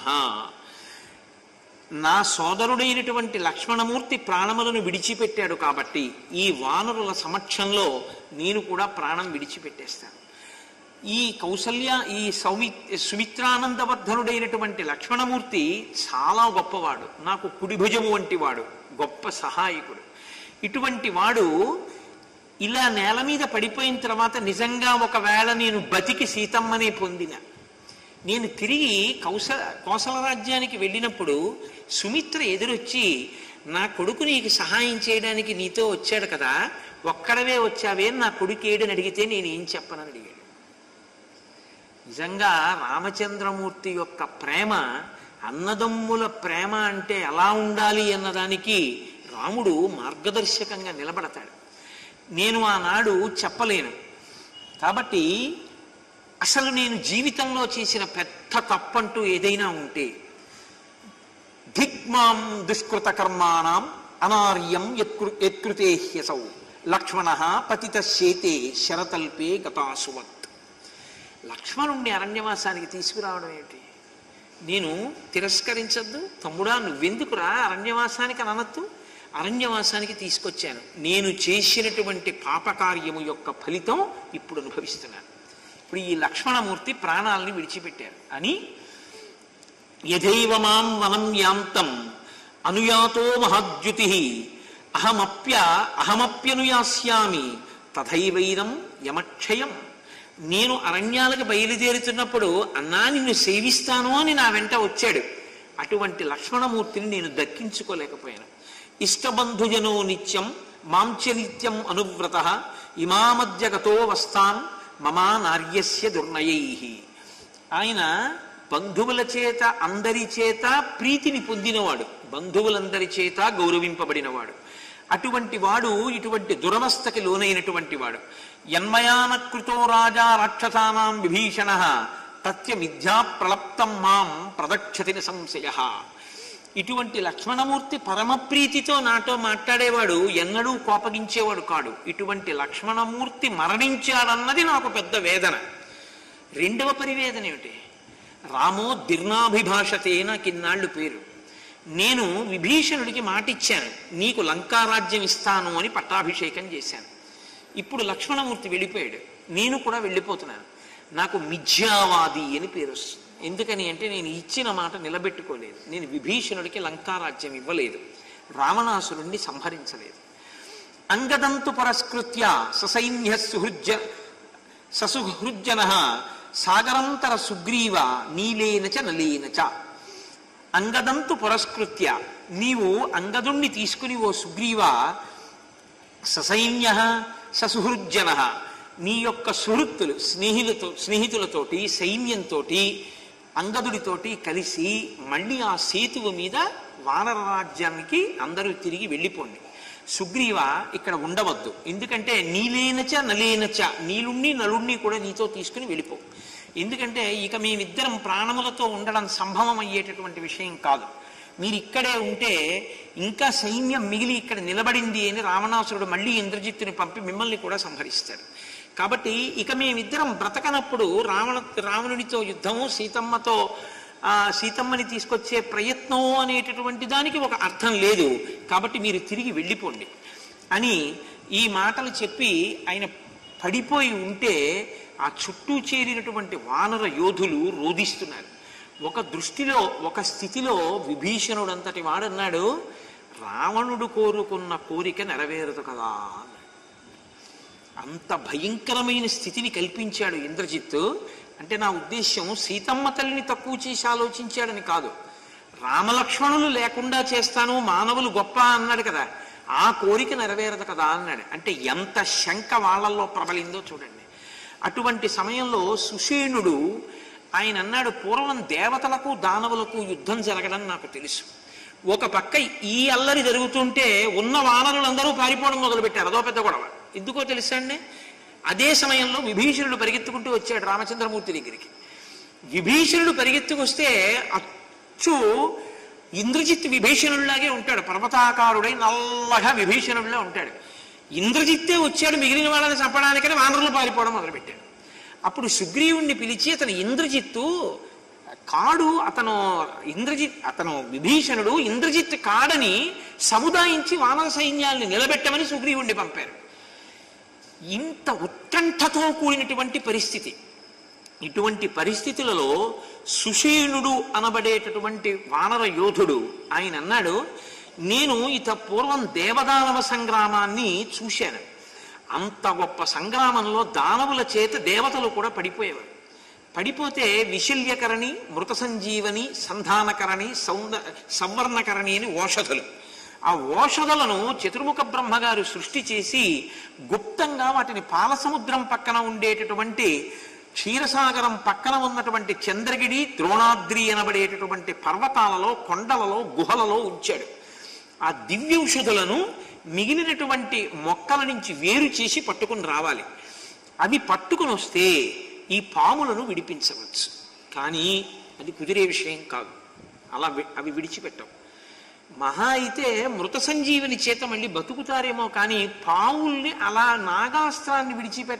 నా సోదరుడైనటువంటి లక్ష్మణమూర్తి ప్రాణములను విడిచిపెట్టాడు కాబట్టి ఈ వానరుల సమక్షంలో నేను కూడా ప్రాణం విడిచిపెట్టేస్తాను. ఈ కౌసల్య, ఈ సుమిత్రానందవర్ధనుడైనటువంటి లక్ష్మణమూర్తి చాలా గొప్పవాడు, నాకు కుడిభుజము వంటి వాడు, గొప్ప సహాయకుడు. ఇటువంటి వాడు ఇలా నేల మీద పడిపోయిన తర్వాత నిజంగా ఒకవేళ నేను బతికి సీతమ్మనే పొందిన, నేను తిరిగి కోసల రాజ్యానికి వెళ్ళినప్పుడు సుమిత్ర ఎదురొచ్చి, నా కొడుకు నీకు సహాయం చేయడానికి నీతో వచ్చాడు కదా, ఒక్కడవే వచ్చావే, నా కొడుకు ఏడని అడిగితే నేను ఏం చెప్పనని అడిగాడు. నిజంగా రామచంద్రమూర్తి యొక్క ప్రేమ, అన్నదమ్ముల ప్రేమ అంటే ఎలా ఉండాలి అన్నదానికి రాముడు మార్గదర్శకంగా నిలబడతాడు. నేను ఆనాడు చెప్పలేను కాబట్టి, అసలు నేను జీవితంలో చేసిన పెద్ద తప్పంటూ ఏదైనా ఉంటే, ధిక్మాం దుష్కృత కర్మాణం అనార్యం యత్కృతే హ్యసౌ లక్ష్మణ పతిత శేతే శరతల్పే గతాసువత్. లక్ష్మణుణ్ణి అరణ్యవాసానికి తీసుకురావడం ఏమిటి? నేను తిరస్కరించద్దు, తమ్ముడా నువ్వెందుకురా అరణ్యవాసానికి అననద్దు, అరణ్యవాసానికి తీసుకొచ్చాను. నేను చేసినటువంటి పాపకార్యము యొక్క ఫలితం ఇప్పుడు అనుభవిస్తున్నాను. ఇప్పుడు ఈ లక్ష్మణమూర్తి ప్రాణాలని విడిచిపెట్టారు అని, యథైవ మాం వనం యాంతం అనుయాతో మహాద్యుతి అహమప్యనుయాస్యామి తథైవైరం యమక్షయం. నేను అరణ్యాలకు బయలుదేరుతున్నప్పుడు అన్నా నిన్ను సేవిస్తాను అని నా వెంట వచ్చాడు. అటువంటి లక్ష్మణమూర్తిని నేను దక్కించుకోలేకపోయాను. ఇష్టబంధుజనో నిత్యం మాంచనిత్యం అనువ్రత ఇమామద్య గతో వస్తాన్ మమా నార్యస్య దుర్నయైః. ఆయన బంధువుల చేత అందరి చేత ప్రీతిని పొందినవాడు, బంధువులందరి చేత గౌరవింపబడినవాడు. అటువంటి వాడు ఇటువంటి దురవస్థకి లోనైనటువంటి వాడు. యన్మయానకృతో రాజా రాక్షసానాం విభీషణః తత్య మిథ్యా ప్రలప్తం మాం ప్రదక్షతిన సంశయః. ఇటువంటి లక్ష్మణమూర్తి పరమప్రీతితో నాతో మాట్లాడేవాడు, ఎన్నడూ కోపగించేవాడు కాడు. ఇటువంటి లక్ష్మణమూర్తి మరణించాడన్నది నాకు పెద్ద వేదన. రెండవ పరివేదన ఏమిటి? రామో దీర్ణాభిభాషతే నాకిన్నాళ్ళు పేరు. నేను విభీషణుడికి మాటిచ్చాను, నీకు లంకారాజ్యం ఇస్తాను అని పట్టాభిషేకం చేశాను. ఇప్పుడు లక్ష్మణమూర్తి వెళ్ళిపోయాడు, నేను కూడా వెళ్ళిపోతున్నాను. నాకు మిథ్యావాది అని పేరు వస్తుంది. ఎందుకని అంటే నేను ఇచ్చిన మాట నిలబెట్టుకోలేదు. నేను విభీషణుడికి లంకారాజ్యం ఇవ్వలేదు, రావణాసురుణ్ణి సంహరించలేదు. అంగదంతు పరస్కృత్య ససైన్య ససుహృజ్జన సాగరంతర సుగ్రీవ నీలేనచ నలేనచ. అంగదంతు పురస్కృత్య, నీవు అంగదుణ్ణి తీసుకుని ఓ సుగ్రీవ, ససైన్య ససుహృజ్జన, నీ యొక్క సుహృత్తులు స్నేహితులతోటి సైన్యంతో అంగదుడితోటి కలిసి మళ్ళీ ఆ సేతువు మీద వానర రాజ్యానికి అందరూ తిరిగి వెళ్ళిపోండి. సుగ్రీవ ఇక్కడ ఉండవద్దు, ఎందుకంటే నీలేనచ నలేనచ, నీలుణ్ణి నలుణ్ణి కూడా నీతో తీసుకుని వెళ్ళిపో. ఎందుకంటే ఇక మేమిద్దరం ప్రాణములతో ఉండడం సంభవం అయ్యేటటువంటి విషయం కాదు. మీరు ఇక్కడే ఉంటే ఇంకా సైన్యం మిగిలి ఇక్కడ నిలబడింది అని రావణాసురుడు మళ్ళీ ఇంద్రజిత్తుని పంపి మిమ్మల్ని కూడా సంహరిస్తాడు. కాబట్టి ఇక మేమిద్దరం బ్రతకనప్పుడు రావణుడితో యుద్ధము, సీతమ్మని తీసుకొచ్చే ప్రయత్నం అనేటటువంటి దానికి ఒక అర్థం లేదు. కాబట్టి మీరు తిరిగి వెళ్ళిపోండి అని ఈ మాటలు చెప్పి ఆయన పడిపోయి ఉంటే ఆ చుట్టూ చేరినటువంటి వానర యోధులు రోధిస్తున్నారు. ఒక దృష్టిలో, ఒక స్థితిలో విభీషణుడు అంతటి వాడన్నాడు, రావణుడు కోరుకున్న కోరిక నెరవేరదు కదా. అంత భయంకరమైన స్థితిని కల్పించాడు ఇంద్రజిత్తు. అంటే నా ఉద్దేశ్యం సీతమ్మ తల్లిని తక్కువ చేసి ఆలోచించాడని కాదు, రామలక్ష్మణులు లేకుండా చేస్తాను, మానవులు గొప్ప అన్నాడు కదా, ఆ కోరిక నెరవేరదు కదా అన్నాడు. అంటే ఎంత శంక వాళ్ళల్లో ప్రబలిందో చూడండి. అటువంటి సమయంలో సుషేణుడు ఆయన అన్నాడు, పూర్వం దేవతలకు దానవులకు యుద్ధం జరగడం నాకు తెలుసు. ఒక పక్క ఈ అల్లరి జరుగుతుంటే ఉన్న వానరులందరూ పారిపోవడం మొదలుపెట్టారు. అదో పెద్ద గొడవ. ఎందుకో తెలుసా అండి? అదే సమయంలో విభీషణుడు పరిగెత్తుకుంటూ వచ్చాడు రామచంద్రమూర్తి దగ్గరికి. విభీషణుడు పరిగెత్తుకొస్తే అచ్చు ఇంద్రజిత్ విభీషణుడిలాగే ఉంటాడు, పర్వతాకారుడై నల్లగా విభీషణుడిలా ఉంటాడు. ఇంద్రజిత్తే వచ్చాడు మిగిలిన వాళ్ళని చంపడానికని వానరులు పారిపోవడం మొదలుపెట్టాడు. అప్పుడు సుగ్రీవుణ్ణి పిలిచి, అతను ఇంద్రజిత్తు కాడు, అతను విభీషణుడు ఇంద్రజిత్ కాడని సముదాయించి వానర సైన్యాల్ని నిలబెట్టమని సుగ్రీవుణ్ణి పంపారు. ఇంత ఉత్కంఠతో కూడినటువంటి పరిస్థితి. ఇటువంటి పరిస్థితులలో సుషేణుడు అనబడేటటువంటి వానర యోధుడు ఆయన అన్నాడు, నేను పూర్వం దేవదానవ సంగ్రామాన్ని చూశాను. అంత గొప్ప సంగ్రామంలో దానవుల చేత దేవతలు కూడా పడిపోయేవారు. పడిపోతే విశల్యకరణి, మృత సంజీవని, సంధానకరణి, సంవర్ణకరణి అని ఓషధులు. ఆ ఓషధులను చతుర్ముఖ బ్రహ్మగారు సృష్టి చేసి గుప్తంగా వాటిని పాలసముద్రం పక్కన ఉండేటటువంటి క్షీరసాగరం పక్కన ఉన్నటువంటి చంద్రగిరి, ద్రోణాద్రి అనబడేటటువంటి పర్వతాలలో, కొండలలో, గుహలలో ఉంచాడు. ఆ దివ్యౌషధులను మిగిలినటువంటి మొక్కల నుంచి వేరు చేసి పట్టుకుని రావాలి. అవి పట్టుకుని వస్తే ఈ పాములను విడిపించవచ్చు. కానీ అది కుదిరే విషయం కాదు. అవి విడిచిపెట్టవు. మహా అయితే మృత సంజీవని చేత మళ్ళీ బతుకుతారేమో, కానీ పావుల్ని అలా నాగాస్త్రాన్ని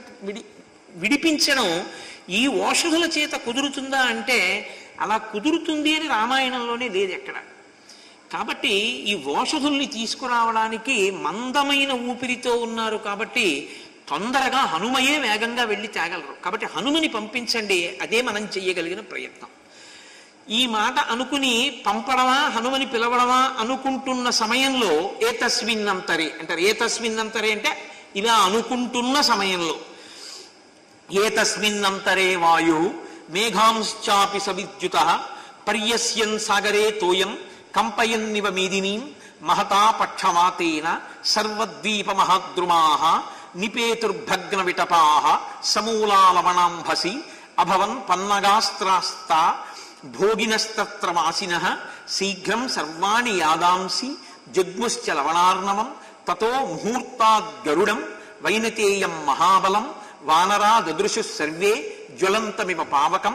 విడిపించడం ఈ ఓషధుల చేత కుదురుతుందా అంటే అలా కుదురుతుంది అని రామాయణంలోనే లేదు ఎక్కడ. కాబట్టి ఈ ఓషధుల్ని తీసుకురావడానికి మందమైన ఊపిరితో ఉన్నారు. కాబట్టి తొందరగా హనుమయే వేగంగా వెళ్ళి తేగలరు. కాబట్టి హనుమని పంపించండి, అదే మనం చెయ్యగలిగిన ప్రయత్నం. ఈ మాట అనుకుని పంపడమా, హనుమని పిలవడమా అనుకుంటున్న సమయంలో ఏతస్మిన్నంతరే అంటారు. ఏతస్మిన్నంతరే అంటే ఇలా అనుకుంటున్న సమయంలో, ఏతస్మిన్నంతరే వాయు మేఘాంశ్చాపి సవిద్యుత పర్యస్యన్ సాగరే తోయం కంపయన్నివ మేదినీం మహతా పక్షవాతేన సర్వద్వీప మహాద్రుమాః నిపేతుర్భగ్న విటపాః సమూలాలవణాంభసి అభవన్ పన్నగాస్త్రాస్తా భోగినస్తత్ర వాసినః శీఘ్రం సర్వాణి యాదాంసి జగ్ముశ్చ లవణార్ణవం తతో ముహూర్తాద్గరుడం వైనతేయం మహాబలం వానరా దదృశు సర్వే జ్వలంతమివ పావకం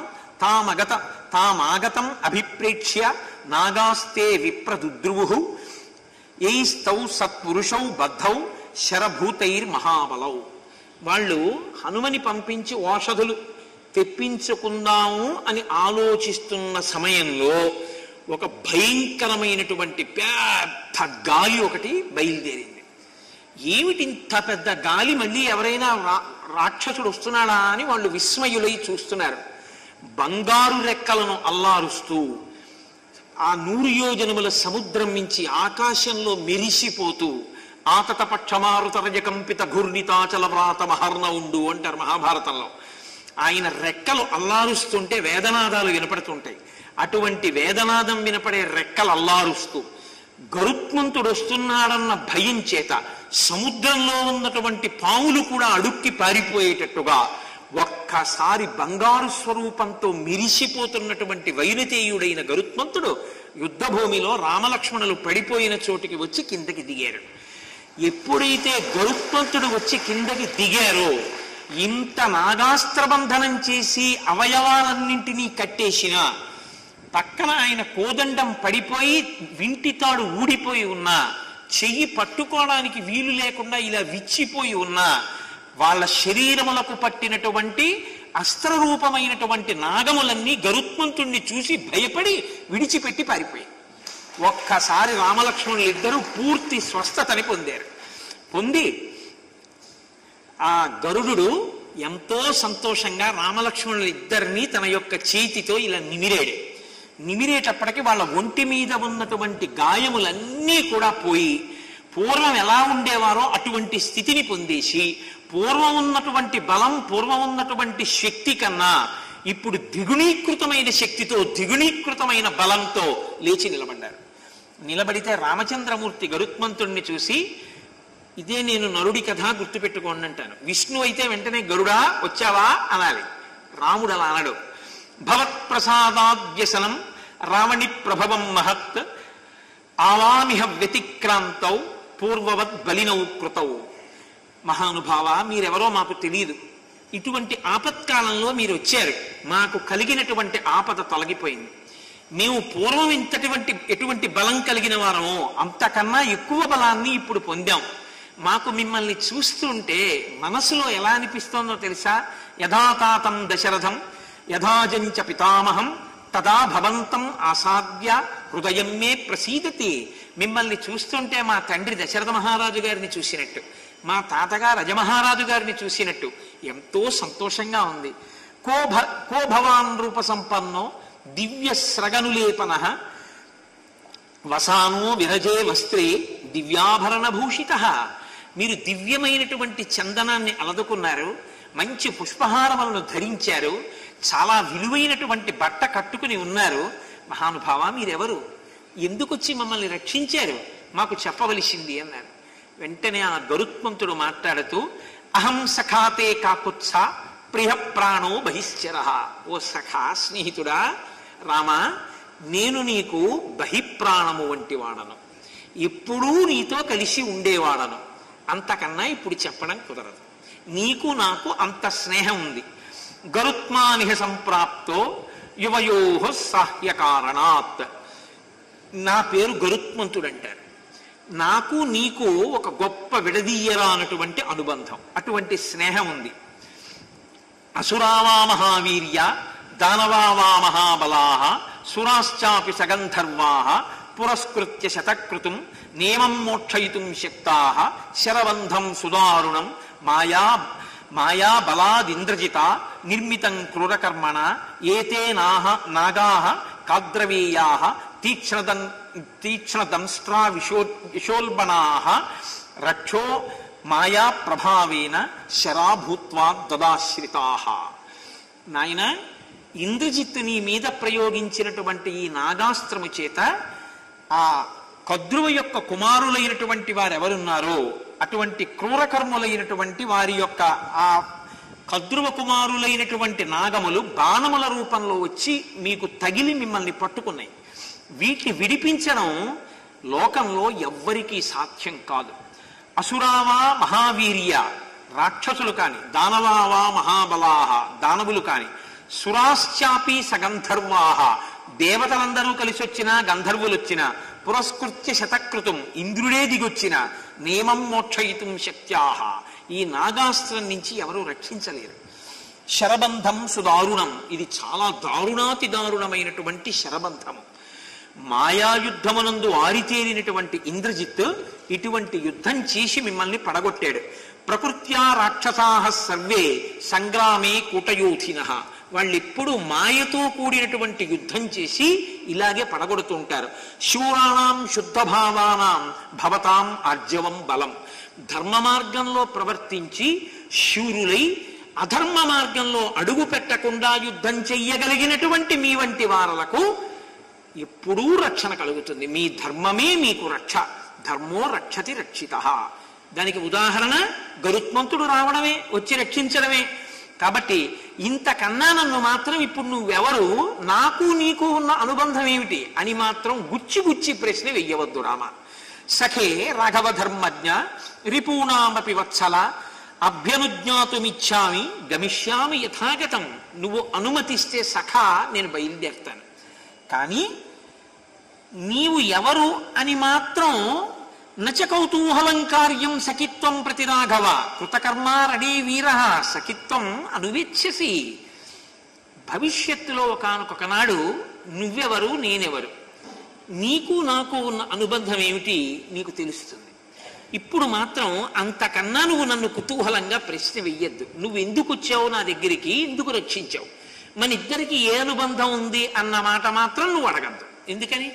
తామాగతం అభిప్రేక్ష్య నాగాస్తే విప్రదుద్రువుః యైస్తౌ సత్పురుషౌ బద్ధౌ శరభూతైర్మహాబలౌ. వాళ్ళు హనుమని పంపించి ఓషధులు తెప్పించుకుందాము అని ఆలోచిస్తున్న సమయంలో ఒక భయంకరమైనటువంటి పెద్ద గాలి ఒకటి బయలుదేరింది. ఏమిటి ఇంత పెద్ద గాలి, మళ్ళీ ఎవరైనా రాక్షసుడు వస్తున్నాడా అని వాళ్ళు విస్మయులై చూస్తున్నారు. బంగారు రెక్కలను అల్లారుస్తూ ఆ 100 యోజనముల సముద్రం నుంచి ఆకాశంలో మెరిసిపోతూ ఆతతపక్షమారుతరజకంపిత ఘూర్ణితాచల వ్రాత మహర్ణ ఉండు అంటారు మహాభారతంలో. ఆయన రెక్కలు అల్లారుస్తుంటే వేదనాదాలు వినపడుతుంటాయి. అటువంటి వేదనాదం వినపడే రెక్కలు అల్లారుస్తూ గరుత్మంతుడు వస్తున్నాడన్న భయం చేత సముద్రంలో ఉన్నటువంటి పాములు కూడా అడుక్కి పారిపోయేటట్టుగా ఒక్కసారి బంగారు స్వరూపంతో మిరిసిపోతున్నటువంటి వైనతేయుడైన గరుత్మంతుడు యుద్ధభూమిలో రామలక్ష్మణులు పడిపోయిన చోటికి వచ్చి కిందకి దిగారు. ఎప్పుడైతే గరుత్మంతుడు వచ్చి కిందకి దిగారో, ఇంత నాగాస్త్రబంధనం చేసి అవయవాలన్నింటినీ కట్టేసిన పక్కన ఆయన కోదండం పడిపోయి వింటితాడు ఊడిపోయి ఉన్నా, చెయ్యి పట్టుకోవడానికి వీలు లేకుండా ఇలా విచ్చిపోయి ఉన్నా, వాళ్ళ శరీరములకు పట్టినటువంటి అస్త్రరూపమైనటువంటి నాగములన్నీ గరుత్మంతుణ్ణి చూసి భయపడి విడిచిపెట్టి పారిపోయి ఒక్కసారి రామలక్ష్మణులు ఇద్దరూ పూర్తి స్వస్థతని పొందారు. పొంది ఆ గరుడు ఎంతో సంతోషంగా రామలక్ష్మణులు ఇద్దరినీ తన యొక్క చేతితో ఇలా నిమిరాడు. నిమిరేటప్పటికి వాళ్ళ ఒంటి మీద ఉన్నటువంటి గాయములన్నీ కూడా పోయి పూర్వం ఎలా ఉండేవారో అటువంటి స్థితిని పొందేసి, పూర్వం ఉన్నటువంటి బలం, పూర్వం ఉన్నటువంటి శక్తి కన్నా ఇప్పుడు ద్విగుణీకృతమైన శక్తితో, ద్విగుణీకృతమైన బలంతో లేచి నిలబడ్డారు. నిలబడితే రామచంద్రమూర్తి గరుత్మంతుణ్ణి చూసి, ఇదే నేను నరుడి కథ గుర్తుపెట్టుకోండి అంటాను. విష్ణు అయితే వెంటనే గరుడా వచ్చావా అనాలి. రాముడు అలా అనడు. భవత్ప్రసాదాద్యసనం రావణి ప్రభవం మహత్ ఆవామిహ వ్యతిక్రాంతౌ పూర్వవత్ బలినౌ కృతౌ. మహానుభావ, మీరెవరో మాకు తెలియదు. ఇటువంటి ఆపత్కాలంలో మీరు వచ్చారు. మాకు కలిగినటువంటి ఆపద తొలగిపోయింది. మేము పూర్వం ఎటువంటి బలం కలిగిన వారమో అంతకన్నా ఎక్కువ బలాన్ని ఇప్పుడు పొందాం. మాకు మిమ్మల్ని చూస్తుంటే మనసులో ఎలా అనిపిస్తోందో తెలుసా? యథాతాతం దశరథం యథాజంచ పితామహం తదా భవంతం ఆసాద్య హృదయం మే ప్రసీదతి. మిమ్మల్ని చూస్తుంటే మా తండ్రి దశరథ మహారాజు గారిని చూసినట్టు, మా తాతగారు రజమహారాజు గారిని చూసినట్టు ఎంతో సంతోషంగా ఉంది. కో భవాన్ రూప సంపన్నో దివ్య స్రగనులేపన వసానో విరజే వస్త్రే దివ్యాభరణ భూషిత. మీరు దివ్యమైనటువంటి చందనాన్ని అలదుకున్నారు, మంచి పుష్పహారములను ధరించారు, చాలా విలువైనటువంటి బట్ట కట్టుకుని ఉన్నారు. మహానుభావ, మీరెవరు? ఎందుకొచ్చి మమ్మల్ని రక్షించారు? మాకు చెప్పవలసింది అన్నారు. వెంటనే ఆ గరుత్మంతుడు మాట్లాడుతూ, అహం సఖాతే కాకుత్స ప్రియ ప్రాణో బహిశ్చర. ఓ సఖా, స్నేహితుడా రామా, నేను నీకు బహిప్రాణము వంటి వాడను, ఎప్పుడూ నీతో కలిసి ఉండేవాడను. అంతకన్నా ఇప్పుడు చెప్పడం కుదరదు. నీకు నాకు అంత స్నేహం ఉంది. గరుత్మానిహ సంప్రాప్తో యువయోహ సాహ్యకారణాత్. నా పేరు గరుత్మంతుడు అంటారు. నాకు నీకు ఒక గొప్ప విడదీయరా అన్నటువంటి అనుబంధం, అటువంటి స్నేహం ఉంది. అసురావా మహావీర్య దానవావా మహాబలాః సురాశ్చాపి సగంధర్వాః పురస్కృత్య శతకృతుం నేమం మోక్షయితుం శక్తాః శరబంధం సుదారుణం మాయా బలాదింద్రజిత నిర్మితం క్రూరకర్మణ ఏతే నాగాః కాద్రవేయాః తీక్ష్ణదంష్ట్రా విశోల్బణాః రక్షో మాయా ప్రభావేన శరాభూత్వా దదాశ్రితాః. నాయన, ఇంద్రజిత్తు నీ మీద ప్రయోగించినటువంటి ఈ నాగాస్త్రము చేత ఆ కద్రువ యొక్క కుమారులైనటువంటి వారెవరున్నారో అటువంటి క్రూరకర్ములైనటువంటి వారి యొక్క ఆ కద్రువ కుమారులైనటువంటి నాగములు బాణముల రూపంలో వచ్చి మీకు తగిలి మిమ్మల్ని పట్టుకున్నాయి. వీటిని విడిపించడం లోకంలో ఎవ్వరికీ సాధ్యం కాదు. అసురావా మహావీర్య రాక్షసులు కాని, దానవావా మహాబలాహ దానవులు కాని, సురాశ్చాపి సగంధర్వాహ దేవతలందరూ కలిసి వచ్చినా, గంధర్వులు వచ్చినా, పురస్కృత్య శతకృతం ఇంద్రుడే దిగొచ్చిన నేమం మోక్షయితుం శక్త్యాహ ఈ నాగాస్త్రం నుంచి ఎవరూ రక్షించలేరు. శరబంధం సుదారుణం, ఇది చాలా దారుణాతి దారుణమైనటువంటి శరబంధము. మాయాయుద్ధమునందు ఆరితేరినటువంటి ఇంద్రజిత్ ఇటువంటి యుద్ధం చేసి మిమ్మల్ని పడగొట్టాడు. ప్రకృత్యా రాక్షసాః సర్వే సంగ్రామే కూటయోధినః. వాళ్ళెప్పుడు మాయతో కూడినటువంటి యుద్ధం చేసి ఇలాగే పడగొడుతూ ఉంటారు. శూరాణం శుద్ధభావానాం భవతాం ఆర్జవం బలం. ధర్మ మార్గంలో ప్రవర్తించి శూరులై అధర్మ మార్గంలో అడుగు పెట్టకుండా యుద్ధం చెయ్యగలిగినటువంటి మీ వంటి వారలకు ఎప్పుడూ రక్షణ కలుగుతుంది. మీ ధర్మమే మీకు రక్ష. ధర్మో రక్షతి రక్షితః. దానికి ఉదాహరణ గరుత్మంతుడు రావడమే, వచ్చి రక్షించడమే. కాబట్టి ఇంతకన్నా నన్ను మాత్రం ఇప్పుడు నువ్వెవరు, నాకు నీకు ఉన్న అనుబంధం ఏమిటి అని మాత్రం గుచ్చి గుచ్చి ప్రశ్న వెయ్యవద్దు రామ. సఖే రాఘవ ధర్మజ్ఞ రిపూణామపి వత్సల అభ్యనుజ్ఞాతుమిచ్చామి గమిష్యామి యథాగతం. నువ్వు అనుమతిస్తే సఖా నేను బయలుదేరుతాను. కానీ నీవు ఎవరు అని మాత్రం నచ కౌతూహలం కార్యం సఖిత్వం ప్రతి రాఘవ కృతకర్మారణీ వీర సఖిత్వం అనువేచ్ఛసి. భవిష్యత్తులో ఒకానొకనాడు నువ్వెవరు నేనెవరు, నీకు నాకు ఉన్న అనుబంధం ఏమిటి నీకు తెలుస్తుంది. ఇప్పుడు మాత్రం అంతకన్నా నువ్వు నన్ను కుతూహలంగా ప్రశ్న వెయ్యొద్దు. నువ్వు ఎందుకు వచ్చావు నా దగ్గరికి, ఎందుకు రక్షించావు, మన ఇద్దరికి ఏ అనుబంధం ఉంది అన్న మాట మాత్రం నువ్వు అడగద్దు. ఎందుకని?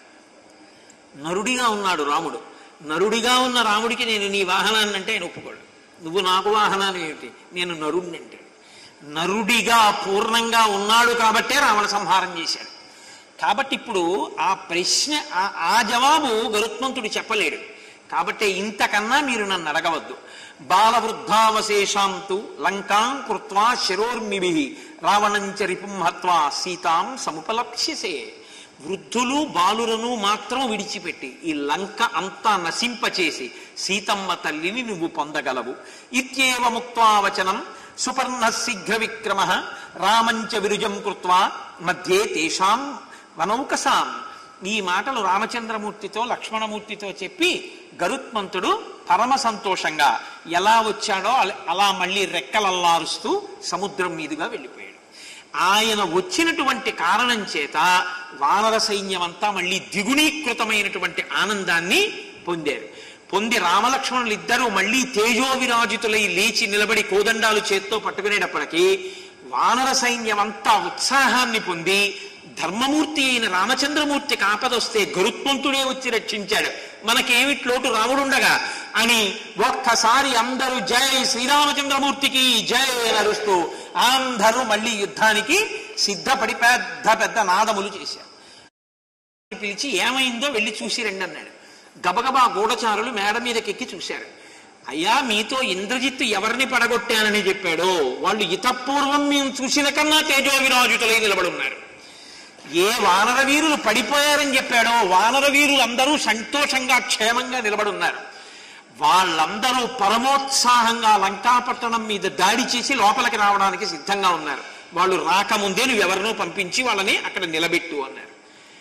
నరుడిగా ఉన్నాడు రాముడు. నరుడిగా ఉన్న రాముడికి నేను నీ వాహనాన్ని అంటే ఆయన ఒప్పుకోడు. నువ్వు నాకు వాహనాన్ని ఏమిటి, నేను నరుడిని అంటే. నరుడిగా పూర్ణంగా ఉన్నాడు కాబట్టే రావణ సంహారం చేశాడు. కాబట్టి ఇప్పుడు ఆ ప్రశ్న ఆ జవాబు గరుత్మంతుడు చెప్పలేడు. కాబట్టి ఇంతకన్నా మీరు నన్ను అడగవద్దు. బాలవృద్ధావశేషాంతు లంకాం కృత్వా శిరోర్మిభి రావణంచ రిపుం హత్వా సీతాం సముపలక్ష్యసే. వృద్ధులు బాలురను మాత్రం విడిచిపెట్టి ఈ లంక అంతా నశింపచేసి సీతమ్మ తల్లిని నువ్వు పొందగలవు. ఇత్యేవ ముక్త్వా వచనం సుపర్ణ శీఘ్ర విక్రమ రామంచ విరుజం కృత్వా మధ్యే తేషాం వనౌకసాం. ఈ మాటలు రామచంద్రమూర్తితో లక్ష్మణమూర్తితో చెప్పి గరుత్మంతుడు పరమ సంతోషంగా ఎలా వచ్చాడో అలా మళ్ళీ రెక్కలల్లారుస్తూ సముద్రం మీదుగా వెళ్ళిపోయాడు. ఆయన వచ్చినటువంటి కారణం చేత వానర సైన్యం అంతా మళ్ళీ ద్విగుణీకృతమైనటువంటి ఆనందాన్ని పొందారు. పొంది రామలక్ష్మణులు ఇద్దరూ మళ్ళీ తేజోవిరాజితులై లేచి నిలబడి కోదండాలు చేత్తో పట్టుకునేటప్పటికీ వానర సైన్యం అంతా ఉత్సాహాన్ని పొంది ధర్మమూర్తి అయిన రామచంద్రమూర్తికి ఆపదొస్తే గరుత్మంతుడే వచ్చి రక్షించాడు, మనకేమిట్లోటు రాముడుండగా అని ఒక్కసారి అందరూ జై శ్రీరామచంద్రమూర్తికి జై నరుస్తూ అందరూ మళ్ళీ యుద్ధానికి సిద్ధపడి పెద్ద పెద్ద నాదములు చేశారు. పిలిచి ఏమైందో వెళ్ళి చూసి రండి అన్నాడు. గబగబా గూఢచారులు మేడ మీదకెక్కి చూశారు. అయ్యా, మీతో ఇంద్రజిత్తు ఎవరిని పడగొట్టానని చెప్పాడో వాళ్ళు ఇతపూర్వం మేము చూసిన కన్నా తేజోవిరాజుతులై నిలబడున్నారు. ఏ వానర వీరులు పడిపోయారని చెప్పాడో వానర వీరులందరూ సంతోషంగా క్షేమంగా నిలబడున్నారు. వాళ్ళందరూ పరమోత్సాహంగా లంకాపట్టణం మీద దాడి చేసి లోపలికి రావడానికి సిద్ధంగా ఉన్నారు. వాళ్ళు రాకముందే నువ్వెవరినో పంపించి వాళ్ళని అక్కడ నిలబెట్టు అన్నారు.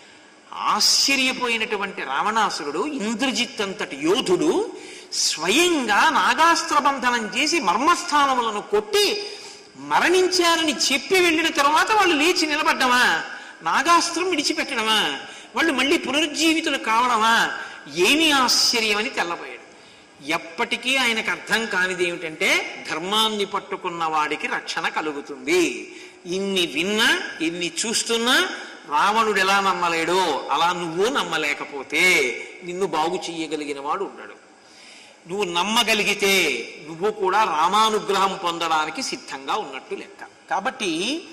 ఆశ్చర్యపోయినటువంటి రావణాసురుడు ఇంద్రజిత్ అంతటి యోధుడు స్వయంగా నాగాస్త్ర బంధనం చేసి మర్మస్థానములను కొట్టి మరణించారని చెప్పి వెళ్ళిన తర్వాత వాళ్ళు లేచి నిలబడ్డమా, నాగాస్త్రం విడిచిపెట్టడమా, వాళ్ళు మళ్ళీ పునరుజ్జీవితులు కావడమా, ఏమి ఆశ్చర్యమని తెల్లబోయాడు. ఎప్పటికీ ఆయనకు అర్థం కానిది ఏమిటంటే ధర్మాన్ని పట్టుకున్న వాడికి రక్షణ కలుగుతుంది. ఇన్ని విన్నా ఇన్ని చూస్తున్నా రావణుడు ఎలా నమ్మలేడో అలా నువ్వు నమ్మలేకపోతే నిన్ను బాగు చెయ్యగలిగిన వాడు ఉన్నాడు. నువ్వు నమ్మగలిగితే నువ్వు కూడా రామానుగ్రహం పొందడానికి సిద్ధంగా ఉన్నట్టు లెక్క. కాబట్టి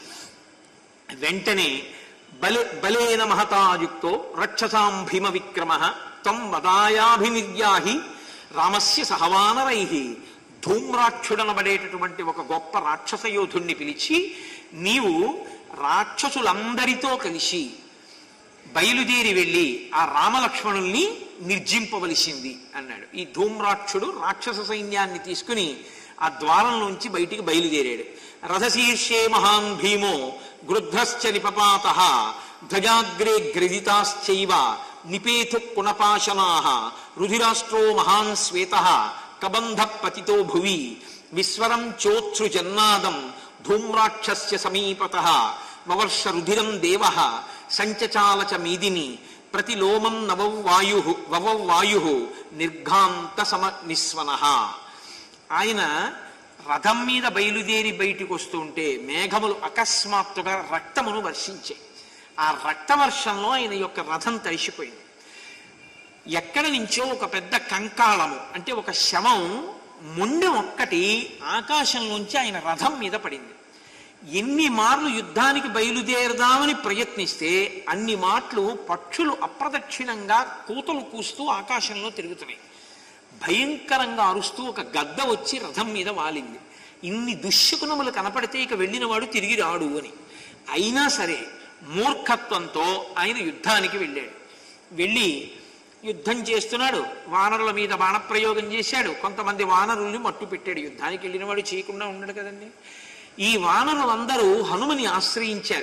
వెంటనే బలేన మహతాయుక్తో రక్షసాం భీమ విక్రమ తం వదాయాభినిర్యాహి రామస్య సహవానరై. ధూమ్రాక్షుడనబడేటటువంటి ఒక గొప్ప రాక్షస యోధుణ్ణి పిలిచి నీవు రాక్షసులందరితో కలిసి బయలుదేరి వెళ్ళి ఆ రామలక్ష్మణుల్ని నిర్జింపవలసింది అన్నాడు. ఈ ధూమ్రాక్షుడు రాక్షస సైన్యాన్ని తీసుకుని ఆ ద్వారంలోంచి బయటికి బయలుదేరాడు. రథశీర్షే మహాన్ భీమో గృధ్రశ్చ నిపపాత ధ్వజాగ్రే గ్రజితాశ్చైవ నిపేతు కుణపాశనాః రుధిరాష్ట్రో మహాన్ శ్వేత కబంధ పతితో భువి విస్వరం చోత్సృజన్నాదం ధూమ్రాక్షస్య సమీపతః వవర్ష రుధిరం దేవః సంచచాల చ మీదిని ప్రతిలోమం వవౌ వాయుః నిర్ఘాంత సమ నిస్వనః. ఆయన రథం మీద బయలుదేరి బయటికి వస్తూ ఉంటే మేఘములు అకస్మాత్తుగా రక్తమును వర్షించాయి. ఆ రక్తవర్షంలో ఆయన యొక్క రథం తడిసిపోయింది. ఎక్కడి నుంచో ఒక పెద్ద కంకాళము అంటే ఒక శవం మొండెం ఒక్కటి ఆకాశంలోంచి ఆయన రథం మీద పడింది. ఎన్ని మార్లు యుద్ధానికి బయలుదేరదామని ప్రయత్నిస్తే అన్ని మాటలు పక్షులు అప్రదక్షిణంగా కూతలు కూస్తూ ఆకాశంలో తిరుగుతున్నాయి. భయంకరంగా అరుస్తూ ఒక గద్ద వచ్చి రథం మీద వాలింది. ఇన్ని దుశ్శకునములు కనపడితే ఇక వెళ్ళినవాడు తిరిగి రాడు అని. అయినా సరే మూర్ఖత్వంతో ఆయన యుద్ధానికి వెళ్ళాడు. వెళ్ళి యుద్ధం చేస్తున్నాడు. వానరుల మీద బాణప్రయోగం చేశాడు. కొంతమంది వానరుల్ని మట్టు పెట్టాడు. యుద్ధానికి వెళ్ళిన వాడు చేయకుండా ఉన్నాడు కదండి. ఈ వానరులందరూ హనుమని ఆశ్రయించారు.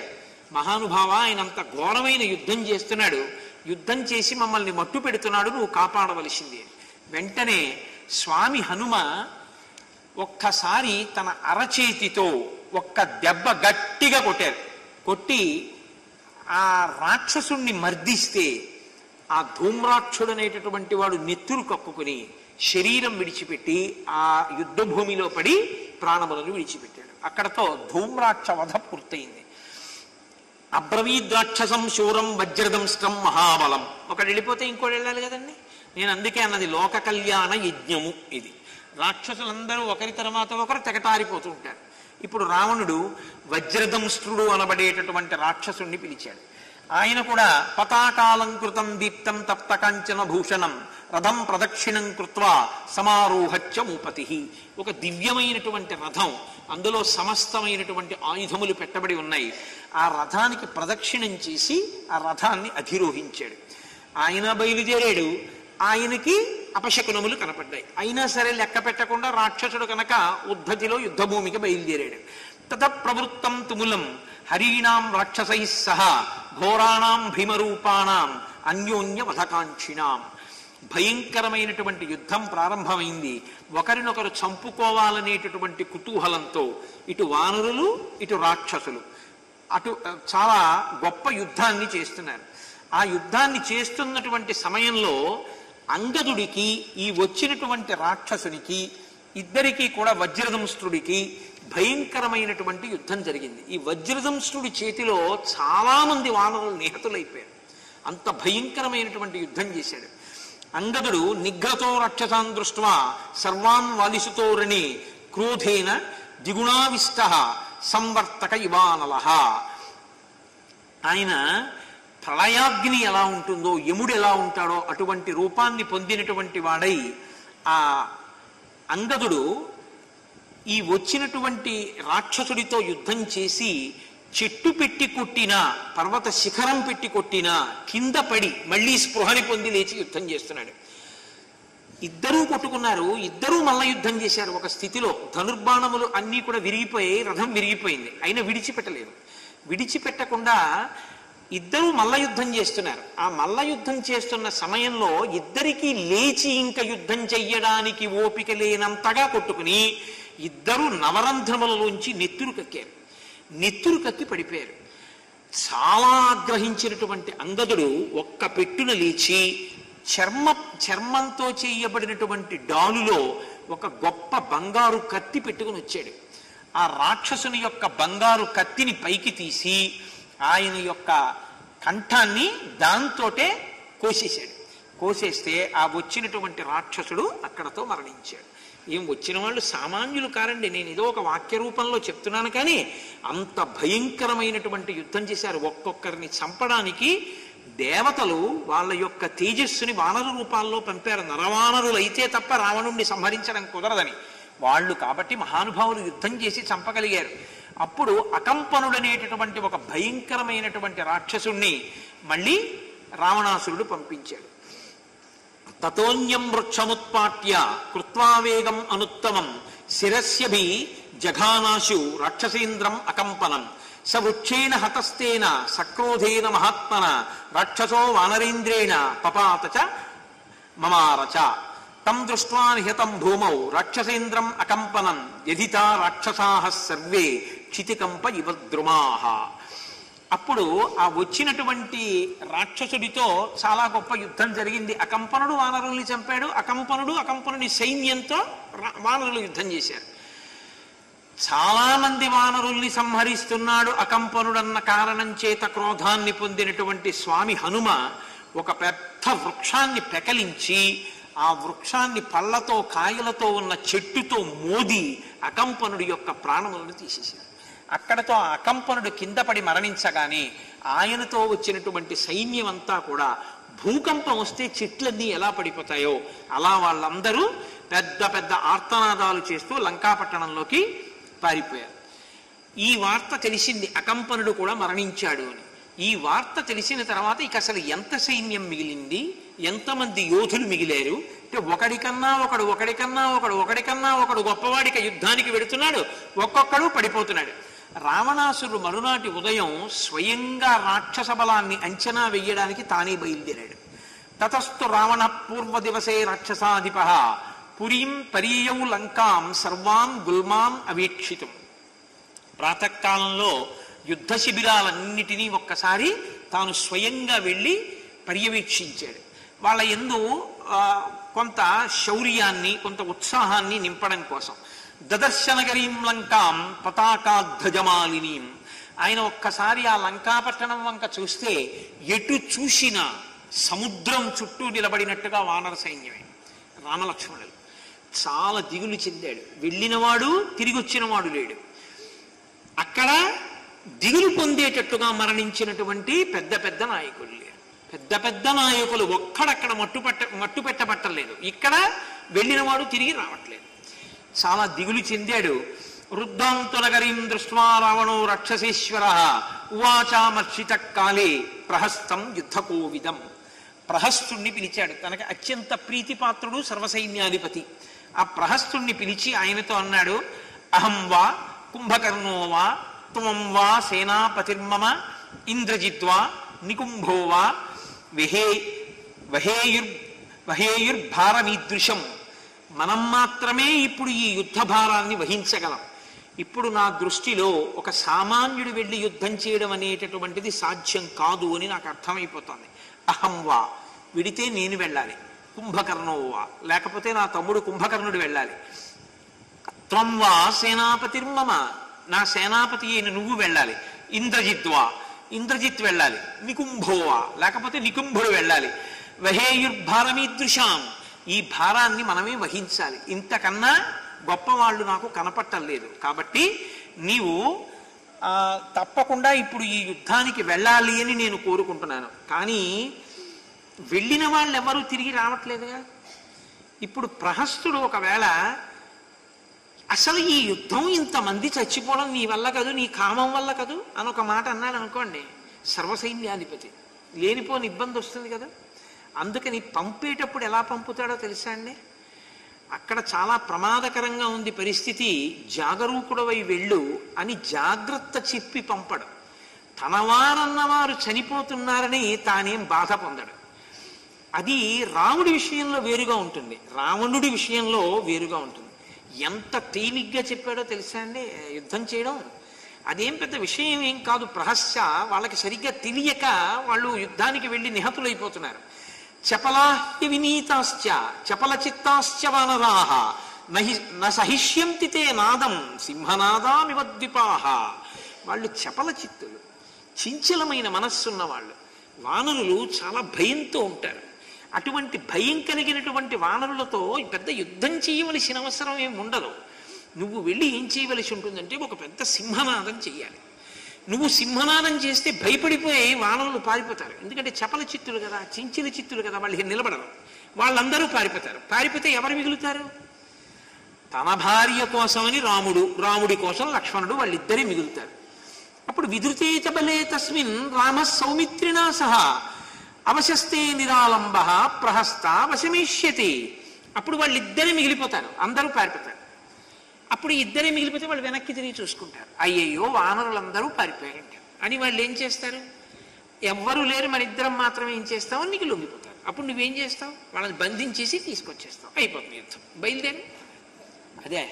మహానుభావ, ఆయన అంత ఘోరమైన యుద్ధం చేస్తున్నాడు, యుద్ధం చేసి మమ్మల్ని మట్టు పెడుతున్నాడు, నువ్వు కాపాడవలసింది. వెంటనే స్వామి హనుమ ఒక్కసారి తన అరచేతితో ఒక్క దెబ్బ గట్టిగా కొట్టారు. కొట్టి ఆ రాక్షసుణ్ణి మర్దిస్తే ఆ ధూమ్రాక్షుడు అనేటటువంటి వాడు నెత్తురు కక్కుకుని శరీరం విడిచిపెట్టి ఆ యుద్ధ భూమిలో పడి ప్రాణములను విడిచిపెట్టాడు. అక్కడతో ధూమ్రాక్ష వధ పూర్తయింది. అబ్రవీద్రాక్షసం శూరం వజ్రదంస్ట్రం మహాబలం. ఒకటి వెళ్ళిపోతే ఇంకోటి వెళ్ళాలి కదండి. నేను అందుకే అన్నది లోక కళ్యాణ యజ్ఞము ఇది. రాక్షసులందరూ ఒకరి తర్వాత ఒకరు తెగటారిపోతూ ఉంటారు. ఇప్పుడు రావణుడు వజ్రదంష్ట్రుడు అనబడేటటువంటి రాక్షసుణ్ణి పిలిచాడు. ఆయన కూడా పతాకాలంకృతం దీప్తం తప్త కాంచన భూషణం రథం ప్రదక్షిణం కృత్వా సమారోహచ్చ మూపతి. ఒక దివ్యమైనటువంటి రథం, అందులో సమస్తమైనటువంటి ఆయుధములు పెట్టబడి ఉన్నాయి. ఆ రథానికి ప్రదక్షిణం చేసి ఆ రథాన్ని అధిరోహించాడు. ఆయన బయలుదేరాడు. ఆయనకి అపశకునములు కనపడ్డాయి. అయినా సరే లెక్క పెట్టకుండా రాక్షసుడు కనుక ఉద్ధతిలో యుద్ధభూమికి బయలుదేరాడు. తత ప్రవృత్తం తుములం హరీణాం రాక్షసై సహ ఘోరాణాం భీమరూపాణాం అన్యోన్య వధకాంక్షిణాం. భయంకరమైనటువంటి యుద్ధం ప్రారంభమైంది. ఒకరినొకరు చంపుకోవాలనేటటువంటి కుతూహలంతో ఇటు వానరులు ఇటు రాక్షసులు అటు చాలా గొప్ప యుద్ధాన్ని చేస్తున్నారు. ఆ యుద్ధాన్ని చేస్తున్నటువంటి సమయంలో అంగదుడికి ఈ వచ్చినటువంటి రాక్షసునికి ఇద్దరికీ కూడా వజ్రదంష్ట్రుడికి భయంకరమైనటువంటి యుద్ధం జరిగింది. ఈ వజ్రదంష్ట్రుడి చేతిలో చాలా మంది వానరులు నిహతులైపోయారు. అంత భయంకరమైనటువంటి యుద్ధం చేశాడు. అంగదుడు నిఘ్రతో రక్షసాన్ దృష్ట్వా సర్వాన్ వాలిసుతోరణి క్రోధేన ద్విగుణావిష్ట సంవర్తక ఇవానలః. ఆయన ప్రళయాగ్ని ఎలా ఉంటుందో, యముడు ఎలా ఉంటాడో అటువంటి రూపాన్ని పొందినటువంటి వాడై ఆ అంగదుడు ఈ వచ్చినటువంటి రాక్షసుడితో యుద్ధం చేసి చెట్టు పెట్టి కొట్టినా, పర్వత శిఖరం పెట్టి కొట్టినా కింద పడి మళ్ళీ స్పృహని పొంది లేచి యుద్ధం చేస్తున్నాడు. ఇద్దరూ కొట్టుకున్నారు. ఇద్దరూ మల్ల యుద్ధం చేశారు. ఒక స్థితిలో ధనుర్బాణములు అన్నీ కూడా విరిగిపోయి రథం విరిగిపోయింది. అయినా విడిచిపెట్టలేదు. విడిచిపెట్టకుండా ఇద్దరూ మల్ల యుద్ధం చేస్తున్నారు. ఆ మల్ల యుద్ధం చేస్తున్న సమయంలో ఇద్దరికీ లేచి ఇంకా యుద్ధం చెయ్యడానికి ఓపిక లేనంతగా కొట్టుకుని ఇద్దరూ నవరంధ్రములలోంచి నెత్తురు కక్కారు. నెత్తురు కక్కి పడిపోయారు. చాలా ఆగ్రహించినటువంటి అంగదుడు ఒక్క పెట్టున లేచి చర్మంతో చేయబడినటువంటి డాలులో ఒక గొప్ప బంగారు కత్తి పెట్టుకుని వచ్చాడు. ఆ రాక్షసుని యొక్క బంగారు కత్తిని పైకి తీసి ఆయన యొక్క కంఠాన్ని దాంతోటే కోసేశాడు. కోసేస్తే ఆ వచ్చినటువంటి రాక్షసుడు అక్కడతో మరణించాడు. ఏం వచ్చిన వాళ్ళు సామాన్యులు కారండి, నేను ఏదో ఒక వాక్య రూపంలో చెప్తున్నాను. కానీ అంత భయంకరమైనటువంటి యుద్ధం చేశారు. ఒక్కొక్కరిని చంపడానికి దేవతలు వాళ్ళ యొక్క తేజస్సుని వానర రూపాల్లో పంపారు. నరవానరులైతే తప్ప రావణుణ్ణి సంహరించడం కుదరదని వాళ్ళు. కాబట్టి మహానుభావులు యుద్ధం చేసి చంపగలిగారు. అప్పుడు అకంపనుడనేటటువంటి ఒక భయంకరమైనటువంటి రాక్షసుణ్ణి మళ్ళీ రావణాసురుడు పంపించాడు. తతోన్యం వృక్షముత్పాట్య కృత్వావేగం అనుత్తమం శిరస్యభి జఘానాశు రాక్షసేంద్రం అకంపనం స వృక్షేణ హతస్తేన సక్రోధేన మహాత్మన రాక్షసో వానరేంద్రేణ పపాత చ మమారచ తం దృష్ట్వా నిహతం భూమౌ రాక్షసేంద్రం అకంపనం యధితా రాక్షసాః సర్వే క్షితికంప ఇవ ద్రుమాః. అప్పుడు ఆ వచ్చినటువంటి రాక్షసుడితో చాలా గొప్ప యుద్ధం జరిగింది. అకంపనుడు వానరుల్ని చంపాడు. అకంపనుడి సైన్యంతో వానరులు యుద్ధం చేశారు. చాలా మంది వానరుల్ని సంహరిస్తున్నాడు అకంపనుడన్న కారణం చేత క్రోధాన్ని పొందినటువంటి స్వామి హనుమ ఒక పెద్ద వృక్షాన్ని పెకలించి ఆ వృక్షాన్ని పళ్ళతో కాయలతో ఉన్న చెట్టుతో మోది అకంపనుడి యొక్క ప్రాణములను తీసేశారు. అక్కడతో ఆ అకంపనుడు కింద పడి మరణించగానే ఆయనతో వచ్చినటువంటి సైన్యం అంతా కూడా భూకంపం వస్తే చెట్లన్నీ ఎలా పడిపోతాయో అలా వాళ్ళందరూ పెద్ద పెద్ద ఆర్తనాదాలు చేస్తూ లంకాపట్టణంలోకి పారిపోయారు. ఈ వార్త తెలిసింది, అకంపనుడు కూడా మరణించాడు అని. ఈ వార్త తెలిసిన తర్వాత ఇక అసలు ఎంత సైన్యం మిగిలింది, ఎంతమంది యోధులు మిగిలారు అంటే ఒకడికన్నా ఒకడు గొప్పవాడికి యుద్ధానికి వెడుతున్నాడు, ఒక్కొక్కడు పడిపోతున్నాడు. రావణాసురుడు మరునాటి ఉదయం స్వయంగా రాక్షస బలాన్ని అంచనా వెయ్యడానికి తానే బయలుదేరాడు. తతస్థు రావణ పూర్వ దివసే రాక్షసాధిప పురీం పరీయౌ లంకాం సర్వాం గుల్మాం అవేక్షితం. ప్రాతకాలంలో యుద్ధ శిబిరాలన్నిటినీ ఒక్కసారి తాను స్వయంగా వెళ్ళి పర్యవేక్షించాడు. వాళ్ళ యందు కొంత శౌర్యాన్ని, కొంత ఉత్సాహాన్ని నింపడం కోసం. దదర్శనగరీం లంకాం పతాకాధ్వజమాలినీం. ఆయన ఒక్కసారి ఆ లంకాపట్టణం వంక చూస్తే ఎటు చూసినా సముద్రం చుట్టూ నిలబడినట్టుగా వానర సైన్యమే. రామలక్ష్మణులు చాలా దిగులు చెందాడు. వెళ్ళినవాడు తిరిగి వచ్చినవాడు లేడు. అక్కడ దిగులు పొందేటట్టుగా మరణించినటువంటి పెద్ద పెద్ద నాయకులు లేరు. పెద్ద పెద్ద నాయకులు ఒక్కడక్కడ మట్టు పెట్టబట్టలేదు. ఇక్కడ వెళ్ళినవాడు తిరిగి రావట్లేదు. చాలా దిగులు చెందాడు. వృద్ధాంతునగరీం దృష్ట్వా రావణో రాక్షసేశ్వర ఉవాచామర్షిత కాలే ప్రహస్తం యుద్ధకోవిదం. ప్రహస్తుణ్ణి పిలిచాడు. తనకి అత్యంత ప్రీతిపాత్రుడు సర్వసైన్యాధిపతి. ఆ ప్రహస్తుణ్ణి పిలిచి ఆయనతో అన్నాడు, అహం వా కుంభకర్ణో వా త్వం వా సేనాపతిర్మమ ఇంద్రజిద్వా నికుంభో వా వహేయుర్భారమీదృశం. మనం మాత్రమే ఇప్పుడు ఈ యుద్ధ భారాన్ని వహించగలం. ఇప్పుడు నా దృష్టిలో ఒక సామాన్యుడు వెళ్ళి యుద్ధం చేయడం అనేటటువంటిది సాధ్యం కాదు అని నాకు అర్థమైపోతుంది. అహం వా, విడితే నేను వెళ్ళాలి. కుంభకర్ణో వా, లేకపోతే నా తమ్ముడు కుంభకర్ణుడు వెళ్ళాలి. త్వం వా సేనాపతిర్మమ, నా సేనాపతి అయిన నువ్వు వెళ్ళాలి. ఇంద్రజిద్వా, ఇంద్రజిత్ వెళ్ళాలి. నికుంభోవా, లేకపోతే నికుంభుడు వెళ్ళాలి. వహేయుర్భారమీదృశాం, ఈ భారాన్ని మనమే వహించాలి. ఇంతకన్నా గొప్పవాళ్ళు నాకు కనపట్టలేదు. కాబట్టి నీవు తప్పకుండా ఇప్పుడు ఈ యుద్ధానికి వెళ్ళాలి అని నేను కోరుకుంటున్నాను. కానీ వెళ్ళిన వాళ్ళు ఎవరూ తిరిగి రావట్లేదుగా. ఇప్పుడు ప్రహస్తుడు ఒకవేళ అసలు ఈ యుద్ధం ఇంతమంది చచ్చిపోవడం నీ వల్ల కదూ, నీ కామం వల్ల కదూ అని ఒక మాట అన్నాడు అనుకోండి, సర్వసైన్యాధిపతి లేనిపోని ఇబ్బంది వస్తుంది కదా. అందుకని పంపేటప్పుడు ఎలా పంపుతాడో తెలుసా అండి? అక్కడ చాలా ప్రమాదకరంగా ఉంది పరిస్థితి, జాగరూకుడవై వెళ్ళు అని జాగ్రత్త చెప్పి పంపడు. తనవారన్నవారు చనిపోతున్నారని తానేం బాధ పొందడు. అది రాముడి విషయంలో వేరుగా ఉంటుంది, రావణుడి విషయంలో వేరుగా ఉంటుంది. ఎంత తేలిగ్గా చెప్పాడో తెలుసా అండి యుద్ధం చేయడం. అదేం పెద్ద విషయం ఏం కాదు. ప్రహస్య వాళ్ళకి సరిగ్గా తెలియక వాళ్ళు యుద్ధానికి వెళ్ళి నిహతులైపోతున్నారు. చపలాహ్య వినీతాశ్చ చపల చిత్తాశ్చ వానరాః నసహిష్యంతి తే నాదం సింహనాదామివద్విపాః. వాళ్ళు చపల చిత్తులు, చంచలమైన మనస్సున్న వాళ్ళు. వానరులు చాలా భయంతో ఉంటారు. అటువంటి భయం కలిగినటువంటి వానరులతో పెద్ద యుద్ధం చేయవలసిన అవసరం ఏమి ఉండదు. నువ్వు వెళ్ళి ఏం చేయవలసి ఉంటుందంటే ఒక పెద్ద సింహనాదం చెయ్యాలి. నువ్వు సింహనాదం చేస్తే భయపడిపోయి వానరులు పారిపోతారు. ఎందుకంటే చపల చిత్తులు కదా, చించిన చిత్తులు కదా, వాళ్ళు నిలబడరు. వాళ్ళందరూ పారిపోతారు. పారిపోతే ఎవరు మిగులుతారు? తన భార్య కోసమని రాముడు, రాముడి కోసం లక్ష్మణుడు, వాళ్ళిద్దరే మిగులుతారు. అప్పుడు విధృతేచ బలే తస్మిన్ రామ సౌమిత్రినా సహా అవశస్తే నిరాలంబ ప్రహస్త వశమేష్యతి. అప్పుడు వాళ్ళిద్దరే మిగిలిపోతారు, అందరూ పారిపోతారు. అప్పుడు ఇద్దరే మిగిలిపోతే వాళ్ళు వెనక్కి తిరిగి చూసుకుంటారు, అయ్యయ్యో వానరులందరూ పారిపోయారంట అని. వాళ్ళు ఏం చేస్తారు? ఎవ్వరూ లేరు, మన ఇద్దరం మాత్రమే ఏం చేస్తావు, నీకు లొంగిపోతారు. అప్పుడు నువ్వేం చేస్తావు? వాళ్ళని బంధించేసి తీసుకొచ్చేస్తావు, అయిపోతుంది యుద్ధం, బయలుదేరి. అదే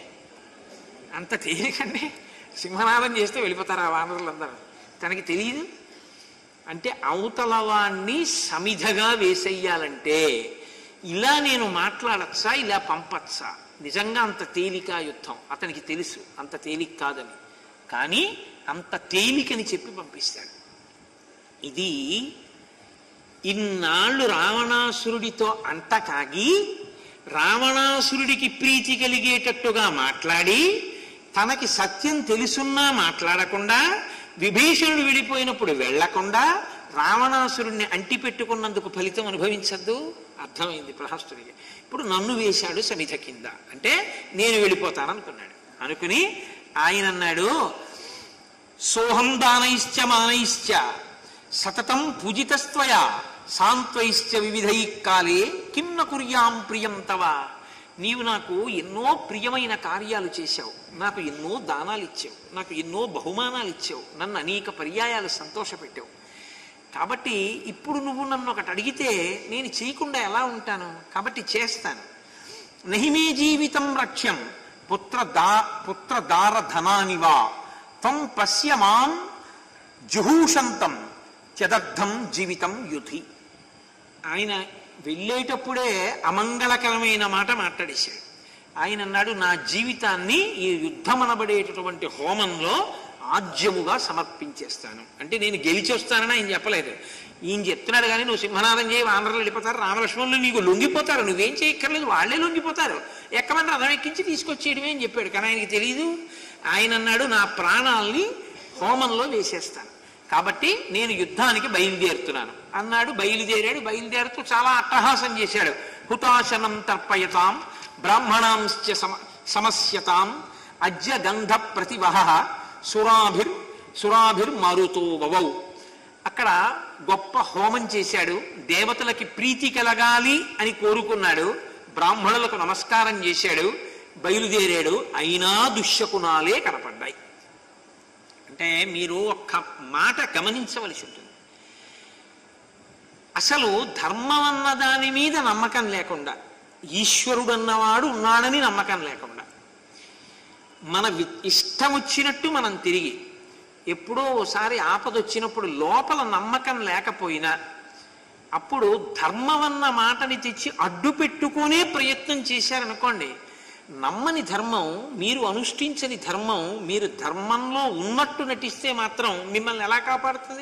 అంత తేలికండి. సింహనాదం చేస్తే వెళ్ళిపోతారు ఆ వానరులందరూ. తనకి తెలియదు అంటే అవతలవాణ్ణి సమిధగా వేసేయాలంటే ఇలా నేను మాట్లాడచ్చా, ఇలా పంపచ్చా? నిజంగా అంత తేలిక యుద్ధం? అతనికి తెలుసు అంత తేలిక కాదని, కానీ అంత తేలికని చెప్పి పంపిస్తాడు. ఇది ఇన్నాళ్ళు రావణాసురుడితో అంట కాగి రావణాసురుడికి ప్రీతి కలిగేటట్టుగా మాట్లాడి తనకి సత్యం తెలుసున్నా మాట్లాడకుండా, విభీషణుడు వెళ్ళిపోయినప్పుడు వెళ్లకుండా రావణాసురుణ్ణి అంటిపెట్టుకున్నందుకు ఫలితం అనుభవించద్దు. అర్థమైంది ప్రహస్తుడికి. ఇప్పుడు నన్ను వేశాడు సమిధ కింద అంటే నేను వెళ్ళిపోతాననుకున్నాడు. అనుకుని ఆయన అన్నాడు, సోహం దానైశ్చ మానైశ్చ సతతం పూజితస్త్వయా సాంత్వైశ్చ వివిధై కాలే కిం న కుర్యాం ప్రియం తవ. నీవు నాకు ఎన్నో ప్రియమైన కార్యాలు చేశావు, నాకు ఎన్నో దానాలు ఇచ్చావు, నాకు ఎన్నో బహుమానాలు ఇచ్చావు, నన్ను అనేక పర్యాయాలు సంతోషపెట్టావు. కాబట్టి ఇప్పుడు నువ్వు నన్ను ఒకటి అడిగితే నేను చేయకుండా ఎలా ఉంటాను? కాబట్టి చేస్తాను. నహిమే జీవితం రక్ష్యం పుత్రదార ధనానివా త్వం పశ్య మాం జుహూషంతం చదర్థం జీవితం యుధి. ఆయన వెళ్ళేటప్పుడే అమంగళకరమైన మాట మాట్లాడేశాడు. ఆయన అన్నాడు, నా జీవితాన్ని ఈ యుద్ధం అనబడేటటువంటి హోమంలో ఆజ్యముగా సమర్పించేస్తాను. అంటే నేను గెలిచి వస్తానని ఆయన చెప్పలేదు. ఈయన చెప్తున్నాడు కానీ నువ్వు సింహనాదం చేయి వానరులు వెళ్ళిపోతారు, రామలక్ష్మణులు నీకు లొంగిపోతారు, నువ్వేం చేయక్కర్లేదు, వాళ్లే లొంగిపోతారు, ఎక్కమని రథం ఎక్కించి తీసుకొచ్చేయడమే అని చెప్పాడు. కానీ ఆయనకి తెలియదు. ఆయన అన్నాడు, నా ప్రాణాల్ని హోమంలో వేసేస్తాను, కాబట్టి నేను యుద్ధానికి బయలుదేరుతున్నాను అన్నాడు. బయలుదేరాడు. బయలుదేరుతూ చాలా అట్టహాసం చేశాడు. హుతాశనం తర్పయతాం బ్రాహ్మణాంశ్చ సమస్యతాం అజ్య గంధ ప్రతివహ సురాభిర్ మారుతో వవౌ. అక్కడ గొప్ప హోమం చేశాడు. దేవతలకి ప్రీతి కలగాలి అని కోరుకున్నాడు. బ్రాహ్మణులకు నమస్కారం చేశాడు. బయలుదేరాడు. అయినా దుశ్శకునాలే కనపడ్డాయి. అంటే మీరు ఒక్క మాట గమనించవలసి ఉంటుంది. అసలు ధర్మం అన్న దాని మీద నమ్మకం లేకుండా, ఈశ్వరుడు అన్నవాడు ఉన్నాడని నమ్మకం లేకుండా, మన ఇష్టం వచ్చినట్టు మనం తిరిగి, ఎప్పుడో ఓసారి ఆపద వచ్చినప్పుడు లోపల నమ్మకం లేకపోయినా అప్పుడు ధర్మం అన్న మాటని తెచ్చి అడ్డు పెట్టుకునే ప్రయత్నం చేశారనుకోండి, నమ్మని ధర్మం, మీరు అనుష్ఠించని ధర్మం, మీరు ధర్మంలో ఉన్నట్టు నటిస్తే మాత్రం మిమ్మల్ని ఎలా కాపాడుతుంది?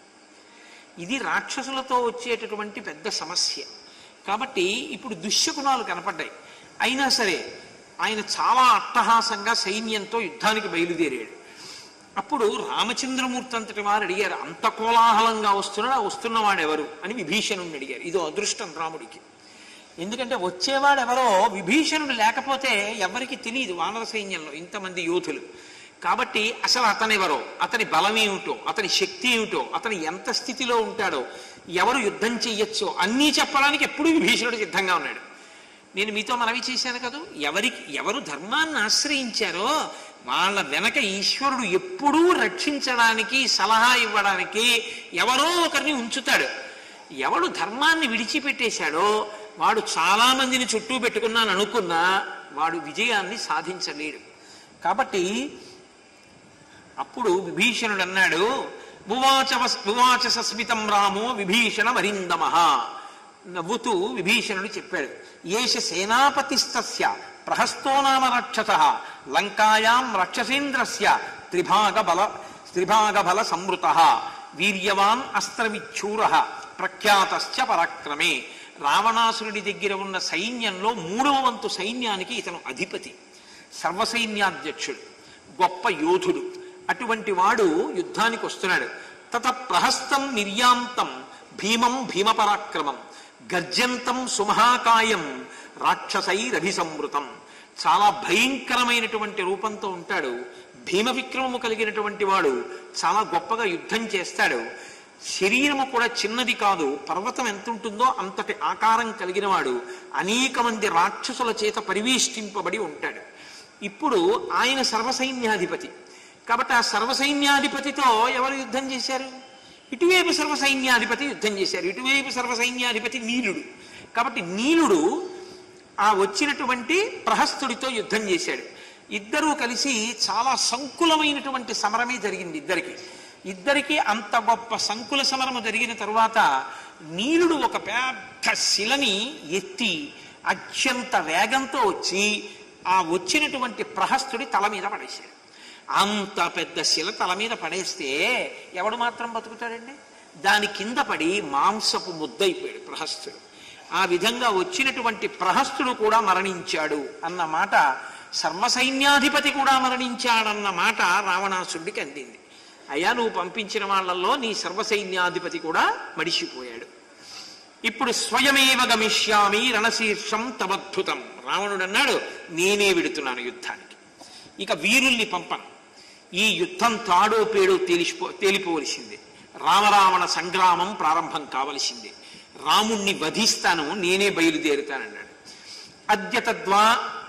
ఇది రాక్షసులతో వచ్చేటటువంటి పెద్ద సమస్య. కాబట్టి ఇప్పుడు దుశ్శకునాలు కనపడ్డాయి. అయినా సరే ఆయన చాలా అట్టహాసంగా సైన్యంతో యుద్ధానికి బయలుదేరాడు. అప్పుడు రామచంద్రమూర్తి అంతటి వారు అడిగారు, అంత కోలాహలంగా వస్తున్నవాడు ఎవరు అని విభీషణుడిని అడిగారు. ఇదో అదృష్టం రాముడికి. ఎందుకంటే వచ్చేవాడెవరో విభీషణుడు లేకపోతే ఎవరికి తెలియదు వానర సైన్యంలో ఇంతమంది యోధులు. కాబట్టి అసలు అతనెవరో, అతని బలం ఏమిటో, అతని శక్తి ఏమిటో, అతని ఎంత స్థితిలో ఉంటాడో, ఎవరు యుద్ధం చెయ్యొచ్చో అన్నీ చెప్పడానికి ఎప్పుడూ విభీషణుడు సిద్ధంగా ఉన్నాడు. నేను మీతో మనవి చేశాను కదా, ఎవరు ధర్మాన్ని ఆశ్రయించారో వాళ్ళ వెనక ఈశ్వరుడు ఎప్పుడూ రక్షించడానికి, సలహా ఇవ్వడానికి ఎవరో ఒకరిని ఉంచుతాడు. ఎవడు ధర్మాన్ని విడిచిపెట్టేశాడో వాడు చాలా మందిని చుట్టూ పెట్టుకున్నాను అనుకున్నా వాడు విజయాన్ని సాధించలేడు. కాబట్టి అప్పుడు విభీషణుడు అన్నాడు, ఉవాచ సస్మితం రామో విభీషణ వరిందమః. నవ్వుతూ విభీషణుడు చెప్పాడు, ఏష సేనాపతిస్తస్య ప్రహస్తో నామ రాక్షసః లంకాయాం రాక్షసేంద్రస్య త్రిభాగ బల సంవృతః వీర్యవాన్ అస్త్రవిచ్చూరః ప్రఖ్యాతశ్చ పరాక్రమే. రావణాసురుడి దగ్గర ఉన్న సైన్యంలో 3వ వంతు సైన్యానికి ఇతను అధిపతి, సర్వసైన్యాధ్యక్షుడు, గొప్ప యోధుడు. అటువంటి వాడు యుద్ధానికి వస్తున్నాడు. తత ప్రహస్తం నిర్యాంతం భీమం భీమపరాక్రమం గర్జంతం సుమహాకాయం రాక్షసైరభిసంవృతం. చాలా భయంకరమైనటువంటి రూపంతో ఉంటాడు. భీమ విక్రమము కలిగినటువంటి వాడు. చాలా గొప్పగా యుద్ధం చేస్తాడు. శరీరము కూడా చిన్నది కాదు, పర్వతం ఎంత ఉంటుందో అంతటి ఆకారం కలిగిన వాడు. అనేక మంది రాక్షసుల చేత పరివేష్టింపబడి ఉంటాడు. ఇప్పుడు ఆయన సర్వసైన్యాధిపతి. కాబట్టి ఆ సర్వసైన్యాధిపతితో ఎవరు యుద్ధం చేశారు? ఇటువైపు సర్వసైన్యాధిపతి యుద్ధం చేశారు. ఇటువైపు సర్వసైన్యాధిపతి నీలుడు. కాబట్టి నీలుడు ఆ వచ్చినటువంటి ప్రహస్తుడితో యుద్ధం చేశాడు. ఇద్దరూ కలిసి చాలా సంకులమైనటువంటి సమరమే జరిగింది ఇద్దరికి అంత గొప్ప సంకుల సమరము జరిగిన తరువాత నీలుడు ఒక పెద్ద శిలని ఎత్తి అత్యంత వేగంతో వచ్చి ఆ వచ్చినటువంటి ప్రహస్తుడి తల మీద పడేశాడు. అంత పెద్ద శిల తల మీద పడేస్తే ఎవడు మాత్రం బతుకుతాడండి? దాని కింద పడి మాంసపు ముద్దయిపోయాడు ప్రహస్తుడు. ఆ విధంగా వచ్చినటువంటి ప్రహస్తుడు కూడా మరణించాడు అన్న మాట, సర్వసైన్యాధిపతి కూడా మరణించాడన్న మాట రావణాసురుడికి అందింది. అయ్యా, నువ్వు పంపించిన వాళ్ళల్లో నీ సర్వసైన్యాధిపతి కూడా మడిసిపోయాడు. ఇప్పుడు స్వయమేవ గమిష్యామి రణశీర్షం తవద్భుతం. రావణుడు అన్నాడు, నేనే విడుతున్నాను యుద్ధానికి, ఇక వీరుల్ని పంపను. ఈ యుద్ధం తాడో పేడో తేలిపోవలసిందే. రామరావణ సంగ్రామం ప్రారంభం కావలసిందే. రాముణ్ణి వధిస్తాను, నేనే బయలుదేరుతానన్నాడు. అద్యతద్వా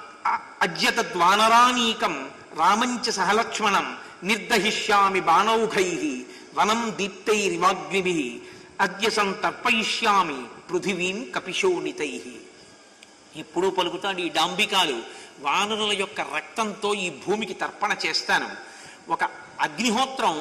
అద్యతద్వానరానీకం రామంచ సహలక్ష్మణం నిర్దహిష్యామి బాణౌఘై వనం దీప్తైరివాగ్నిభిః అద్య సంతర్పయిష్యామి పృథివీం కపిశోణితై. ఇప్పుడు పలుకుతాడు ఈ డాంబికాలు, వానరుల యొక్క రక్తంతో ఈ భూమికి తర్పణ చేస్తాను. ఒక అగ్నిహోత్రం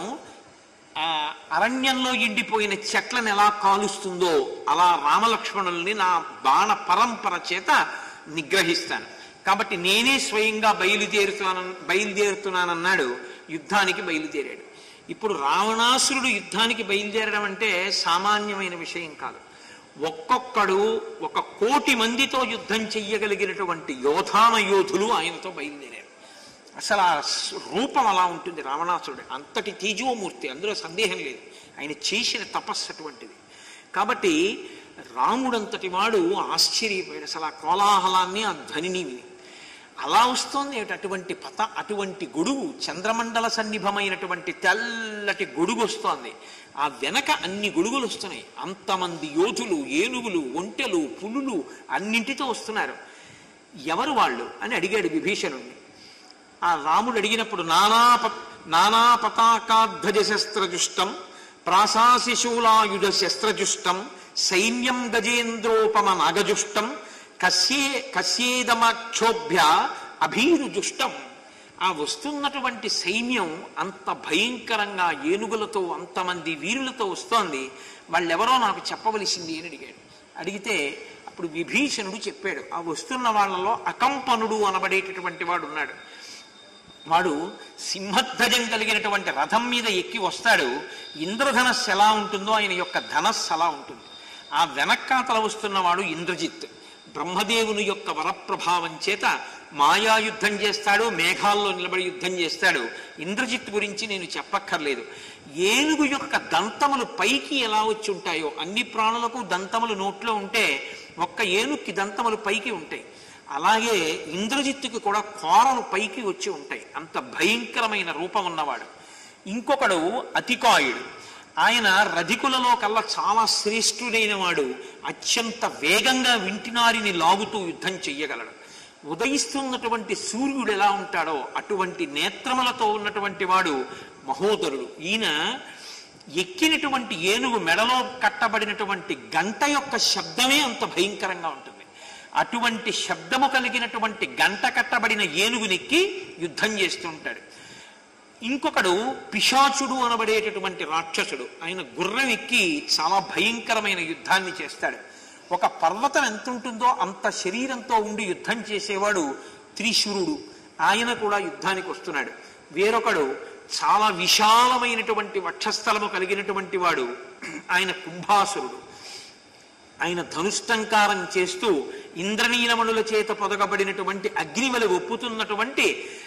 అరణ్యంలో ఎండిపోయిన చెట్లను ఎలా కాలుస్తుందో అలా రామలక్ష్మణుల్ని నా బాణ పరంపర చేత నిగ్రహిస్తాను. కాబట్టి నేనే స్వయంగా బయలుదేరుతున్నానన్నాడు. యుద్ధానికి బయలుదేరాడు. ఇప్పుడు రావణాసురుడు యుద్ధానికి బయలుదేరడం అంటే సామాన్యమైన విషయం కాదు. ఒక్కొక్కడు 1,000,000 మందితో యుద్ధం చెయ్యగలిగినటువంటి యోధాన యోధులు ఆయనతో బయలుదేరారు. అసలు ఆ రూపం అలా ఉంటుంది రావణాసురుడు. అంతటి తేజోమూర్తి, అందులో సందేహం లేదు. ఆయన చేసిన తపస్సు అటువంటిది. కాబట్టి రాముడంతటి వాడు ఆశ్చర్యపోయాడు అసలు ఆ కోలాహలాన్ని, ఆ ధ్వనిని విని. అలా వస్తోంది అటువంటి అటువంటి గొడుగు, చంద్రమండల సన్నిభమైనటువంటి తెల్లటి గొడుగు వస్తోంది. ఆ వెనక అన్ని గొడుగులు వస్తున్నాయి. అంతమంది యోధులు, ఏనుగులు, ఒంటెలు, పులులు అన్నింటితో వస్తున్నారు. ఎవరు వాళ్ళు అని అడిగాడు విభీషణుణ్ణి. ఆ రాముడు అడిగినప్పుడు నానా పతాకాధ్వజ శస్త్రజుష్టం ప్రాసాశిశూలాయుధ శస్త్రజుష్టం సైన్యం గజేంద్రోపమ నాగజుష్టం కస్యేదమాక్షోభ్య అభీరుజుష్టం. ఆ వస్తున్నటువంటి సైన్యం అంత భయంకరంగా ఏనుగులతో, అంతమంది వీరులతో వస్తోంది. వాళ్ళెవరో నాకు చెప్పవలసింది అని అడిగాడు. అడిగితే అప్పుడు విభీషణుడు చెప్పాడు. ఆ వస్తున్న వాళ్ళలో అకంపనుడు అనబడేటటువంటి వాడు ఉన్నాడు. వాడు సింహధ్వజం కలిగినటువంటి రథం మీద ఎక్కి వస్తాడు. ఇంద్రధనస్సు ఎలా ఉంటుందో ఆయన యొక్క ధనస్సు అలా ఉంటుంది. ఆ వెనక్కాతల వస్తున్నవాడు ఇంద్రజిత్. బ్రహ్మదేవుని యొక్క వరప్రభావం చేత మాయాయుద్ధం చేస్తాడు, మేఘాల్లో నిలబడి యుద్ధం చేస్తాడు. ఇంద్రజిత్ గురించి నేను చెప్పక్కర్లేదు. ఏనుగు యొక్క దంతములు పైకి ఎలా వచ్చి ఉంటాయో, అన్ని ప్రాణులకు దంతములు నోట్లో ఉంటే ఒక్క ఏనుగుకి దంతములు పైకి ఉంటాయి. అలాగే ఇంద్రజిత్తుకి కూడా కోరలు పైకి వచ్చి ఉంటాయి. అంత భయంకరమైన రూపం ఉన్నవాడు. ఇంకొకడు అతికాయుడు. ఆయన రధికులలో కల్లా చాలా శ్రేష్ఠుడైన వాడు. అత్యంత వేగంగా వింటినారిని లాగుతూ యుద్ధం చెయ్యగలడు. ఉదయిస్తున్నటువంటి సూర్యుడు ఎలా ఉంటాడో అటువంటి నేత్రములతో ఉన్నటువంటి వాడు మహోదరుడు. ఈయన ఎక్కినటువంటి ఏనుగు మెడలో కట్టబడినటువంటి గంట యొక్క శబ్దమే అంత భయంకరంగా ఉంటుంది. అటువంటి శబ్దము కలిగినటువంటి గంట కట్టబడిన ఏనుగునెక్కి యుద్ధం చేస్తూ ఉంటాడు. ఇంకొకడు పిశాచుడు అనబడేటటువంటి రాక్షసుడు. ఆయన గుర్రం ఎక్కి చాలా భయంకరమైన యుద్ధాన్ని చేస్తాడు. ఒక పర్వతం ఎంత ఉంటుందో అంత శరీరంతో ఉండి యుద్ధం చేసేవాడు త్రిశూరుడు. ఆయన కూడా యుద్ధానికి వస్తున్నాడు. వేరొకడు చాలా విశాలమైనటువంటి వక్షస్థలము కలిగినటువంటి వాడు. ఆయన కుంభాసురుడు. ఆయన ధనుష్టంకారం చేస్తూ ఇంద్రనీలమణుల చేత పొదగబడినటువంటి అగ్నివలి ఒప్పుతున్నటువంటి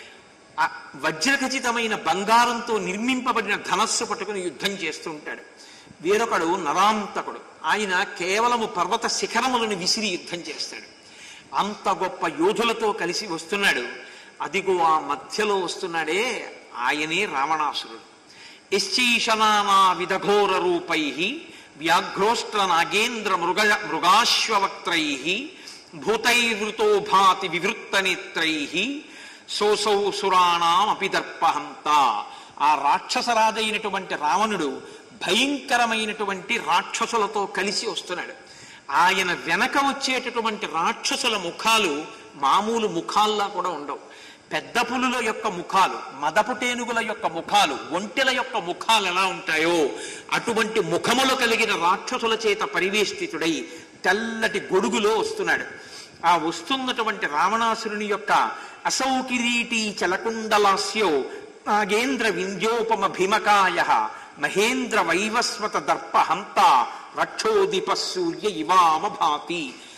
వజ్రఖచితమైన బంగారంతో నిర్మింపబడిన ధనస్సు పట్టుకుని యుద్ధం చేస్తూ ఉంటాడు. వేరొకడు నరాంతకుడు. ఆయన కేవలము పర్వత శిఖరములను విసిరి యుద్ధం చేస్తాడు. అంత గొప్ప యోధులతో కలిసి వస్తున్నాడు. అదిగో ఆ మధ్యలో వస్తున్నాడే ఆయనే రావణాసురుడు. యశ్చైషనానా విదఘోర రూపై వ్యాఘ్రోష్ట్ర నాగేంద్ర మృగాశ్వవక్త్రై భూతైవృతో భాతి వివృత్త నేత్రై సోసౌ సురాణం అపిదర్పహంత. ఆ రాక్షసరాజైనటువంటి రావణుడు భయంకరమైనటువంటి రాక్షసులతో కలిసి వస్తున్నాడు. ఆయన వెనక వచ్చేటటువంటి రాక్షసుల ముఖాలు మామూలు ముఖాల్లా కూడా ఉండవు. పెద్ద పులుల యొక్క ముఖాలు, మదపుటేనుగుల యొక్క ముఖాలు, ఒంటెల యొక్క ముఖాలు ఎలా ఉంటాయో అటువంటి ముఖములు కలిగిన రాక్షసుల చేత పరివేష్టితుడై తెల్లటి గొడుగులో వస్తున్నాడు. ఆ వస్తున్నటువంటి రావణాసురుని యొక్క అసౌకిరీటీ చలకుండలాస్యో నాగేంద్ర వింధ్యోపమ భీమకాయ మహేంద్ర వైవస్వత దర్పహంత రక్షోదీప సూర్య ఇవామ భాతి.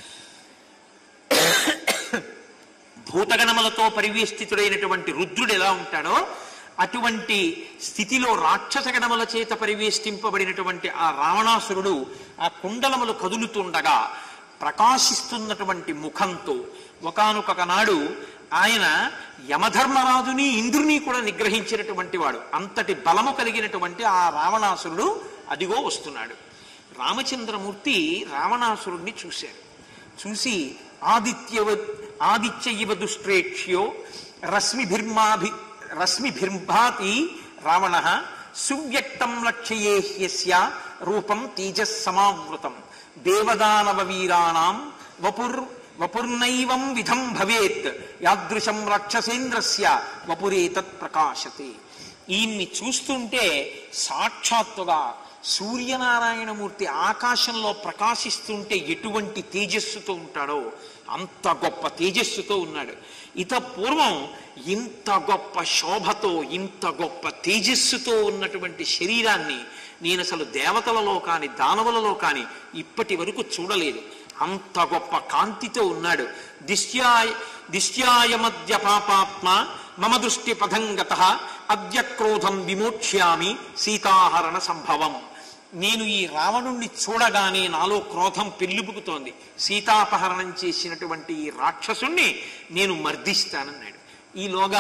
భూతగణములతో పరివేష్టితుడైనటువంటి రుద్రుడు ఎలా ఉంటాడో అటువంటి స్థితిలో రాక్షస గణముల చేత పరివేష్టింపబడినటువంటి ఆ రావణాసురుడు ఆ కుండలములు కదులుతుండగా ప్రకాశిస్తున్నటువంటి ముఖంతో ఒకానొక నాడు ఆయన యమధర్మరాజుని ఇంద్రుని కూడా నిగ్రహించినటువంటి వాడు. అంతటి బలము కలిగినటువంటి ఆ రావణాసురుడు అదిగో వస్తున్నాడు. రామచంద్రమూర్తి రావణాసురుణ్ణి చూశారు. చూసి ఆదిత్య ఇవ దుష్ట్రేక్ష్యో రశ్మిభిర్భాతి రావణ సువ్యక్తం లక్ష్యే హ్యస్య రూపం తేజస్సమావృతం దేవదానవ వీరాణం వపుర్నైవం విధం భవేత్ యాదృశం రాక్షసేంద్రస్య వపురేతత్ ప్రకాశతే. ఈయన్ని చూస్తుంటే సాక్షాత్తుగా సూర్యనారాయణమూర్తి ఆకాశంలో ప్రకాశిస్తుంటే ఎటువంటి తేజస్సుతో ఉంటాడో అంత గొప్ప తేజస్సుతో ఉన్నాడు. ఇత పూర్వం ఇంత గొప్ప శోభతో ఇంత గొప్ప తేజస్సుతో ఉన్నటువంటి శరీరాన్ని నేను అసలు దేవతలలో కాని దానవులలో కాని ఇప్పటి వరకు చూడలేదు. అంత గొప్ప కాంతితో ఉన్నాడు. దిశ్యాయమద్య పాపాత్మ మమ దృష్టి పథంగత అద్య క్రోధం విమోక్ష్యామి సీతాహరణ సంభవం. నేను ఈ రావణుణ్ణి చూడగానే నాలో క్రోధం పెళ్ళిపుకుతోంది. సీతాపహరణం చేసినటువంటి ఈ రాక్షసుణ్ణి నేను మర్దిస్తానన్నాడు. ఈలోగా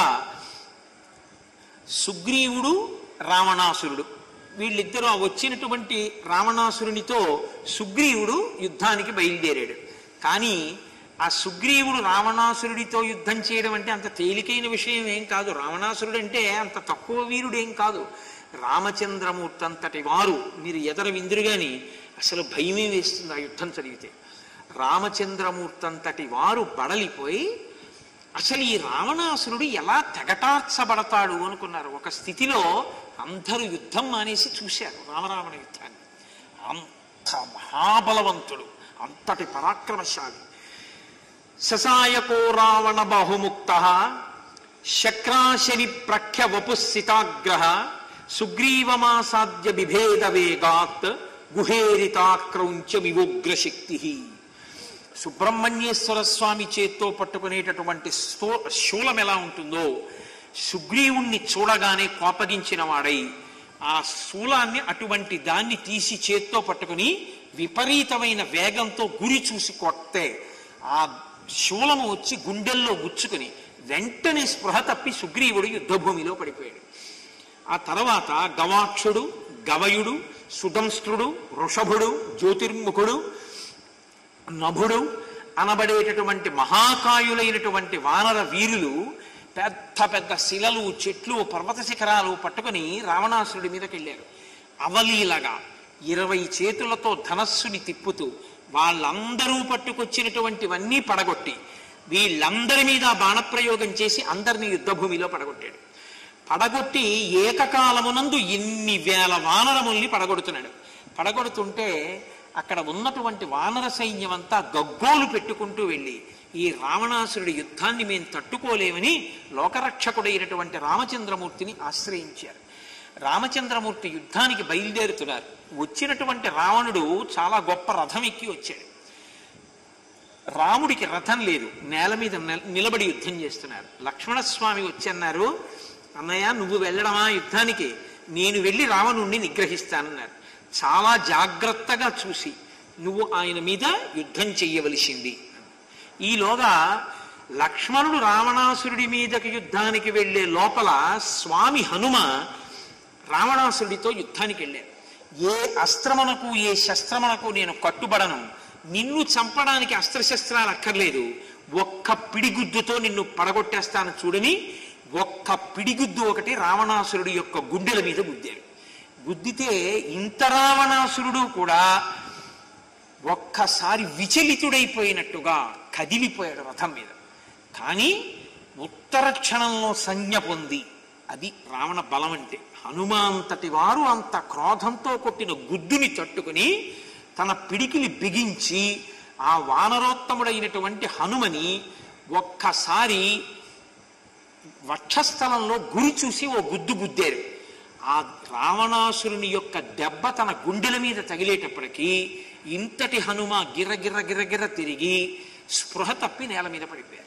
సుగ్రీవుడు రావణాసురుడు వీళ్ళిద్దరూ వచ్చినటువంటి రావణాసురునితో సుగ్రీవుడు యుద్ధానికి బయలుదేరాడు. కానీ ఆ సుగ్రీవుడు రావణాసురుడితో యుద్ధం చేయడం అంటే అంత తేలికైన విషయం ఏం కాదు. రావణాసురుడు అంటే అంత తక్కువ వీరుడేం కాదు. రామచంద్రమూర్తి అంతటి వారు మీరు ఎదర విందురు గాని అసలు భయమే వేస్తుంది ఆ యుద్ధం చదివితే. రామచంద్రమూర్తి అంతటి వారు బడలిపోయి అసలు ఈ రావణాసురుడు ఎలా తెగటార్చబడతాడు అనుకున్నారు. ఒక స్థితిలో అందరూ యుద్ధం మానేసి చూశారు రామరావణ యుద్ధాన్ని. అంత మహాబలవంతుడు, అంతటి పరాక్రమశాలి. శశాయకో రావణ బాహుముక్త శక్రాశని ప్రఖ్య వపుస్థితాగ్రహ సుగ్రీవమాసాద్య బిభేద వేగాత్ గుహేరితాక్రౌంచ వివోగ్రశక్తి. సుబ్రహ్మణ్యేశ్వర స్వామి చేత్తో పట్టుకునేటటువంటి శూలం ఎలా ఉంటుందో సుగ్రీవుణ్ణి చూడగానే కోపగించిన వాడై ఆ శూలాన్ని అటువంటి దాన్ని తీసి చేత్తో పట్టుకుని విపరీతమైన వేగంతో గురి చూసి కొట్టే ఆ శూలము వచ్చి గుండెల్లో గుచ్చుకుని వెంటనే స్పృహ తప్పి సుగ్రీవుడు యుద్ధభూమిలో పడిపోయాడు. ఆ తర్వాత గవాక్షుడు, గవయుడు, సుదంస్త్రుడు, వృషభుడు, జ్యోతిర్ముఖుడు, నభుడు అనబడేటటువంటి మహాకాయులైనటువంటి వానర వీరులు పెద్ద పెద్ద శిలలు, చెట్లు, పర్వత శిఖరాలు పట్టుకుని రావణాసురుడి మీదకి వెళ్ళారు. అవలీలగా 20 చేతులతో ధనస్సుని తిప్పుతూ వాళ్ళందరూ పట్టుకొచ్చినటువంటివన్నీ పడగొట్టి వీళ్ళందరి మీద బాణప్రయోగం చేసి అందరినీ యుద్ధభూమిలో పడగొట్టాడు. పడగొట్టి ఏకకాలమునందు ఎన్ని వేల వానరముల్ని పడగొడుతున్నాడు. పడగొడుతుంటే అక్కడ ఉన్నటువంటి వానర సైన్యం అంతా గగ్గోలు పెట్టుకుంటూ వెళ్ళి ఈ రావణాసురుడి యుద్ధాన్ని మేము తట్టుకోలేమని లోకరక్షకుడైనటువంటి రామచంద్రమూర్తిని ఆశ్రయించారు. రామచంద్రమూర్తి యుద్ధానికి బయలుదేరుతున్నారు. వచ్చినటువంటి రావణుడు చాలా గొప్ప రథం ఎక్కి వచ్చాడు. రాముడికి రథం లేదు, నేల మీద నిలబడి యుద్ధం చేస్తున్నారు. లక్ష్మణస్వామి వచ్చి అన్నారు, అన్నయ్య నువ్వు వెళ్ళడమా యుద్ధానికి? నేను వెళ్ళి రావణుణ్ణి నిగ్రహిస్తానన్నారు. చాలా జాగ్రత్తగా చూసి నువ్వు ఆయన మీద యుద్ధం చెయ్యవలసింది. ఈలోగా లక్ష్మణుడు రావణాసురుడి మీదకి యుద్ధానికి వెళ్లే లోపల స్వామి హనుమ రావణాసురుడితో యుద్ధానికి వెళ్ళారు. ఏ అస్త్రమునకు ఏ శస్త్రమునకు నేను కట్టుబడను, నిన్ను చంపడానికి అస్త్రశస్త్రాలు అక్కర్లేదు, ఒక్క పిడిగుద్దుతో నిన్ను పడగొట్టేస్తాను చూడని ఒక్క పిడిగుద్దు ఒకటి రావణాసురుడి యొక్క గుండెల మీద గుద్దాడు. గుద్దితే ఇంత రావణాసురుడు కూడా ఒక్కసారి విచలితుడైపోయినట్టుగా కదిలిపోయాడు రథం మీద. కానీ ఉత్తర క్షణంలో సంజ్ఞ పొంది, అది రావణ బలం అంటే. హనుమంతటి వారు అంత క్రోధంతో కొట్టిన గుద్దుని తట్టుకుని తన పిడికిలి బిగించి ఆ వానరోత్తముడైనటువంటి హనుమని ఒక్కసారి వక్షస్థలంలో గురి చూసి ఓ గుద్దు గుద్దారు. ఆ రావణాసురుని యొక్క దెబ్బ తన గుండెల మీద తగిలేటప్పటికీ ఇంతటి హనుమ గిర్రగిర్ర గిర్రగిర్ర తిరిగి స్పృహ తప్పి నేల మీద పడిపోయారు.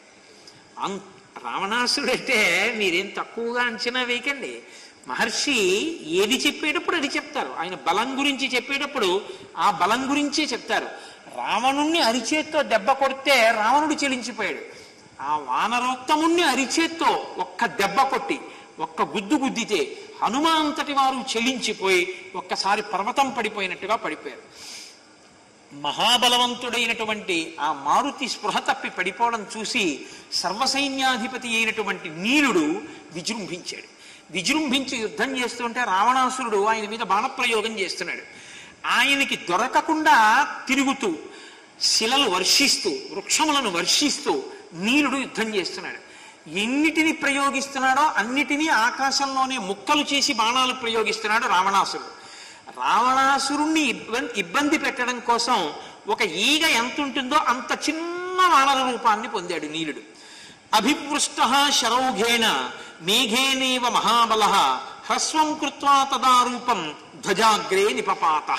రావణాసురుడు అంటే మీరేం తక్కువగా అంచనా వేయకండి. మహర్షి ఏది చెప్పేటప్పుడు అది చెప్తారు. ఆయన బలం గురించి చెప్పేటప్పుడు ఆ బలం గురించే చెప్తారు. రావణుణ్ణి అరిచేత్తో దెబ్బ కొడితే రావణుడు చెలించిపోయాడు. ఆ వానరోత్తముణ్ణి అరిచేత్తో ఒక్క దెబ్బ కొట్టి ఒక్క గుద్దు గుద్దితే హనుమంతటి వారు చెలించిపోయి ఒక్కసారి పర్వతం పడిపోయినట్టుగా పడిపోయారు. మహాబలవంతుడైనటువంటి ఆ మారుతి స్పృహ తప్పి పడిపోవడం చూసి సర్వసైన్యాధిపతి అయినటువంటి నీలుడు విజృంభించాడు. విజృంభించి యుద్ధం చేస్తుంటే రావణాసురుడు ఆయన మీద బాణప్రయోగం చేస్తున్నాడు. ఆయనకి దొరకకుండా తిరుగుతూ శిలలు వర్షిస్తూ వృక్షములను వర్షిస్తూ నీలుడు యుద్ధం చేస్తున్నాడు. ఎన్నిటిని ప్రయోగిస్తున్నాడో అన్నిటినీ ఆకాశంలోనే ముక్కలు చేసి బాణాలు ప్రయోగిస్తున్నాడు రావణాసురుడు. రావణాసురుణ్ణి ఇబ్బంది పెట్టడం కోసం ఒక ఈగ ఎంత ఉంటుందో అంత చిన్న వానర రూపాన్ని పొందాడు నీలుడు. అభివృష్ట శరౌఘేన మేఘేనేవ మహాబల హ్రస్వం కృత్వా తదా రూపం ధ్వజాగ్రే నిపపాత.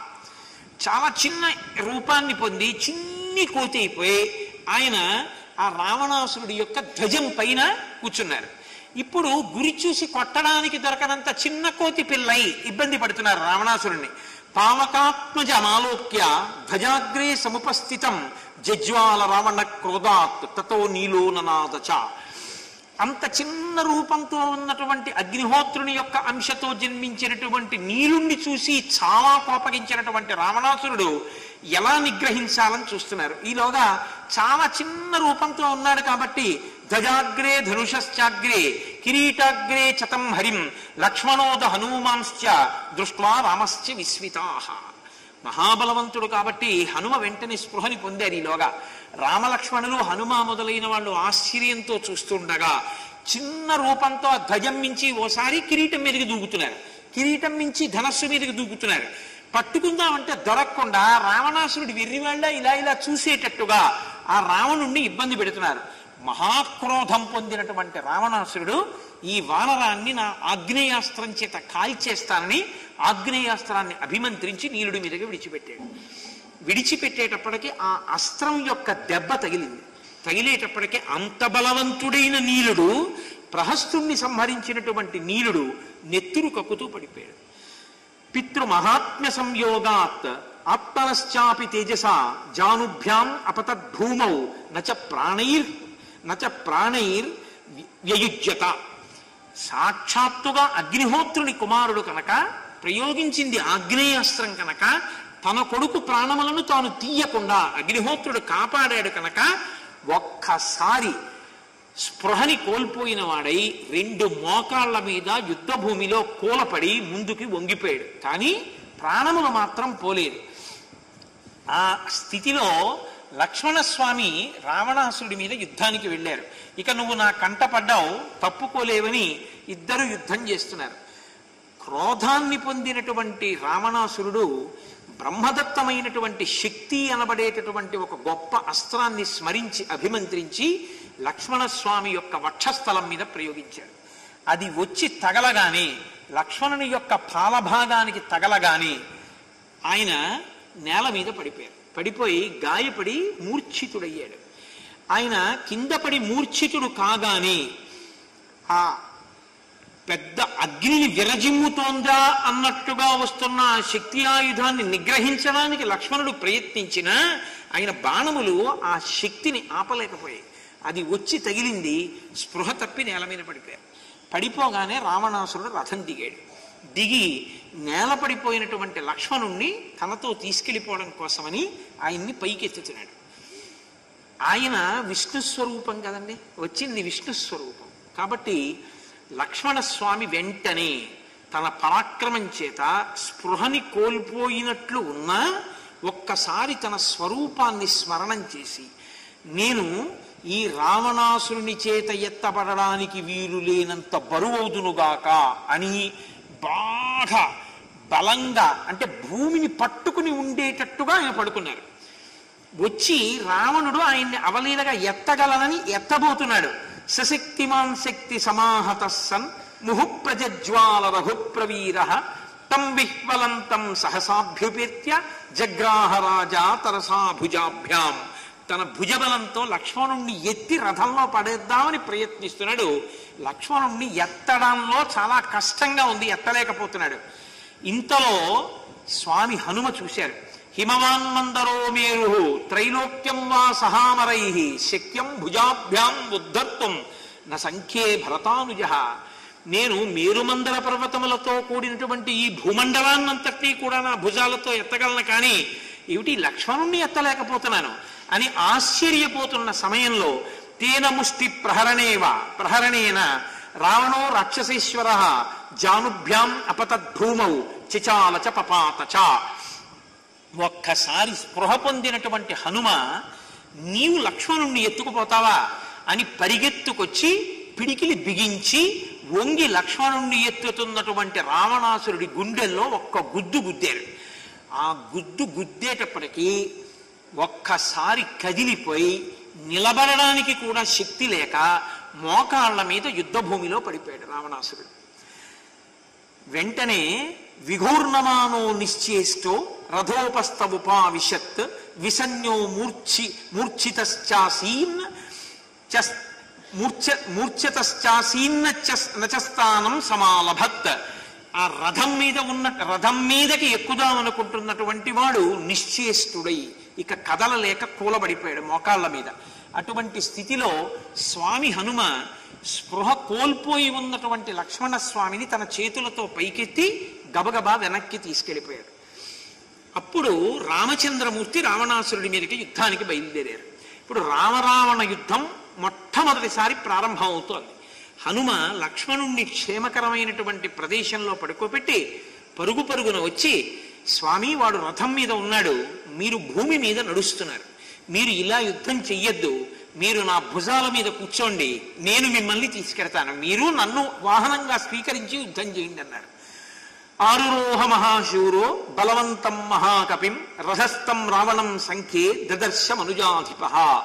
చాలా చిన్న రూపాన్ని పొంది చిన్ని కోతి అయిపోయి ఆయన ఆ రావణాసురుడి యొక్క ధ్వజం పైన కూర్చున్నారు. ఇప్పుడు గురి చూసి కొట్టడానికి దొరకనంత చిన్న కోతి పిల్లై ఇబ్బంది పడుతున్నారు రావణాసురుణ్ణి. పావకాత్మజమాలోక్య ధ్వజాగ్రే సముపస్థితం జజ్వాల రావణ క్రోధాత్ తతో నీలో ననాదచ. అంత చిన్న రూపంతో ఉన్నటువంటి అగ్నిహోత్రుని యొక్క అంశతో జన్మించినటువంటి నీలుణ్ణి చూసి చాలా కోపగించినటువంటి రావణాసురుడు ఎలా నిగ్రహించాలని చూస్తున్నారు. ఈలోగా చాలా చిన్న రూపంతో ఉన్నాడు కాబట్టి ధ్వజాగ్రే ధనుషశ్చాగ్రే కిరీటాగ్రే చతం హరిం లక్ష్మణోద హనుమాంశ్చ దృష్ట్వా రామశ్చ విస్మితాః. మహాబలవంతుడు కాబట్టి హనుమ వెంటనే స్పృహని పొందారు. ఈలోగా రామలక్ష్మణులు హనుమ మొదలైన వాళ్ళు ఆశ్చర్యంతో చూస్తుండగా చిన్న రూపంతో ధ్వజం మించి ఓసారి కిరీటం మీదకి దూకుతున్నారు, కిరీటం మించి ధనస్సు మీదకి దూకుతున్నారు. పట్టుకుందామంటే దొరకకుండా రావణాసురుడు వెర్రివాళ్ళ ఇలా ఇలా చూసేటట్టుగా ఆ రావణుణ్ణి ఇబ్బంది పెడుతున్నారు. మహాక్రోధం పొందినటువంటి రావణాసురుడు ఈ వానరాన్ని నా ఆగ్నేయాస్త్రం చేత కాల్చేస్తానని ఆగ్నేయాస్త్రాన్ని అభిమంత్రించి నీలుడి మీదకి విడిచిపెట్టాడు. విడిచిపెట్టేటప్పటికీ ఆ అస్త్రం యొక్క దెబ్బ తగిలింది. తగిలేటప్పటికీ అంత బలవంతుడైన నీలుడు, ప్రహస్తుణ్ణి సంహరించినటువంటి నీలుడు నెత్తురు కక్కుతూ పడిపోయాడు. పితృమహాత్మ్య సంయోగాత్ ఆత్మనశ్చాపి తేజస జానుభ్యాం అపతద్భూమౌ నచ ప్రాణైర్ వ్యయుజ్యత. సాక్షాత్తుగా అగ్నిహోత్రుని కుమారుడు కనుక, ప్రయోగించింది ఆగ్నేయాస్త్రం కనుక, తన కొడుకు ప్రాణములను తాను తీయకుండా అగ్నిహోత్రుడు కాపాడాడు కనుక ఒక్కసారి స్పృహని కోల్పోయిన వాడై 2 మోకాళ్ల మీద యుద్ధ భూమిలో కూలపడి ముందుకి వంగిపోయాడు. కానీ ప్రాణములు మాత్రం పోలేదు. ఆ స్థితిలో లక్ష్మణస్వామి రావణాసురుడి మీద యుద్ధానికి వెళ్ళారు. ఇక నువ్వు నా కంట పడ్డావు, తప్పుకోలేవని ఇద్దరు యుద్ధం చేస్తున్నారు. క్రోధాన్ని పొందినటువంటి రావణాసురుడు బ్రహ్మదత్తమైనటువంటి శక్తి అనబడేటటువంటి ఒక గొప్ప అస్త్రాన్ని స్మరించి అభిమంత్రించి లక్ష్మణస్వామి యొక్క వక్షస్థలం మీద ప్రయోగించాడు. అది వచ్చి తగలగానే, లక్ష్మణుని యొక్క పాలభాగానికి తగలగానే ఆయన నేల మీద పడిపోయారు. పడిపోయి గాయపడి మూర్ఛితుడయ్యాడు. ఆయన కింద పడి మూర్ఛితుడు కాగానే ఆ పెద్ద అగ్నిని విరజిమ్ముతోందా అన్నట్టుగా వస్తున్న ఆ శక్తి ఆయుధాన్ని నిగ్రహించడానికి లక్ష్మణుడు ప్రయత్నించిన ఆయన బాణములు ఆ శక్తిని ఆపలేకపోయాయి. అది వచ్చి తగిలింది, స్పృహ తప్పి నేల మీద పడిపోయారు. పడిపోగానే రావణాసురుడు రథం దిగాడు. దిగి నేల పడిపోయినటువంటి లక్ష్మణుణ్ణి తనతో తీసుకెళ్ళిపోవడం కోసమని ఆయన్ని పైకెత్తుతున్నాడు. ఆయన విష్ణుస్వరూపం కదండి, వచ్చింది విష్ణుస్వరూపం కాబట్టి లక్ష్మణస్వామి వెంటనే తన పరాక్రమం చేత స్పృహని కోల్పోయినట్లు ఉన్నా ఒక్కసారి తన స్వరూపాన్ని స్మరణం చేసి, నేను ఈ రావణాసురుని చేత ఎత్తబడడానికి వీలు లేనంత బరువవుదునుగాక అని బాగా బలంగా, అంటే భూమిని పట్టుకుని ఉండేటట్టుగా ఆయన పడుకున్నారు. వచ్చి రావణుడు ఆయన్ని అవలీలగా ఎత్తగలనని ఎత్తబోతున్నాడు. సశక్తిమాన్ శక్తి సమాహత సన్ ముహుప్రజ్వాల రఘుప్రవీర తం విహ్వలంతం సహసాభ్యుపేత్య జగ్రాహ రాజా తరసా భుజాభ్యాం. తన భుజబలంతో లక్ష్మణుణ్ణి ఎత్తి రథంలో పడేద్దామని ప్రయత్నిస్తున్నాడు. లక్ష్మణుణ్ణి ఎత్తడంలో చాలా కష్టంగా ఉంది, ఎత్తలేకపోతున్నాడు. ఇంతలో స్వామి హనుమ చూశారు. హిమవాన్మందరో మేరు త్రైలోక్యం వా సహామరై శక్యం భుజాభ్యాం ఉద్ధర్తుం న సంఖ్యే భరతానుజ. నేను మేరుమందర పర్వతములతో కూడినటువంటి ఈ భూమండలాన్నంతటి కూడా నా భుజాలతో ఎత్తగలను, కానీ ఏమిటి లక్ష్మణుణ్ణి ఎత్తలేకపోతున్నాను అని ఆశ్చర్యపోతున్న సమయంలో తేన ముష్టి ప్రహరణేన రావణో రాక్షసేశ్వర జానుభ్యాం అపతద్భూమౌ చిచాలచ పపాతచ. ఒక్కసారి స్పృహ పొందినటువంటి హనుమ నీవు లక్ష్మణుణ్ణి ఎత్తుకుపోతావా అని పరిగెత్తుకొచ్చి పిడికిలి బిగించి వంగి లక్ష్మణుణ్ణి ఎత్తుతున్నటువంటి రావణాసురుడి గుండెల్లో ఒక్క గుద్దు గుద్దారు. ఆ గుద్దు గుద్దేటప్పటికీ ఒక్కసారి కదిలిపోయి నిలబడడానికి కూడా శక్తి లేక మోకాళ్ల మీద యుద్ధభూమిలో పడిపోయాడు రావణాసురుడు. వెంటనే విఘూర్ణమానో నిశ్చేష్టో రథోపస్తవుపావిశత్ విసన్యో మూర్ఛితశ్చాసీన్నచస్థానం సమాలభత్. ఆ రథం మీదకి ఎక్కుదామనుకుంటున్నటువంటి వాడు నిశ్చేష్టుడై ఇక కదలలేక కూలబడిపోయాడు మోకాళ్ల మీద. అటువంటి స్థితిలో స్వామి హనుమ స్పృహ కోల్పోయి ఉన్నటువంటి లక్ష్మణ స్వామిని తన చేతులతో పైకెత్తి గబగబా వెనక్కి తీసుకెళ్ళిపోయాడు. అప్పుడు రామచంద్రమూర్తి రావణాసురుడి మీదకి యుద్ధానికి బయలుదేరారు. ఇప్పుడు రామరావణ యుద్ధం మొట్టమొదటిసారి ప్రారంభం అవుతోంది. హనుమ లక్ష్మణుణ్ణి క్షేమకరమైనటువంటి ప్రదేశంలో పడుకోబెట్టి పరుగు పరుగున వచ్చి, స్వామి వాడు రథం మీద ఉన్నాడు, మీరు భూమి మీద నడుస్తున్నారు, మీరు ఇలా యుద్ధం చెయ్యొద్దు, మీరు నా భుజాల మీద కూర్చోండి, నేను మిమ్మల్ని తీసుకెడతాను, మీరు నన్ను వాహనంగా స్వీకరించి యుద్ధం చేయండి అన్నారు. ఆరురోహ మహాశూరో బలవంతం మహాకపిం రథస్థం రావణం సంఖ్యే దదర్శ మనుజాధిప.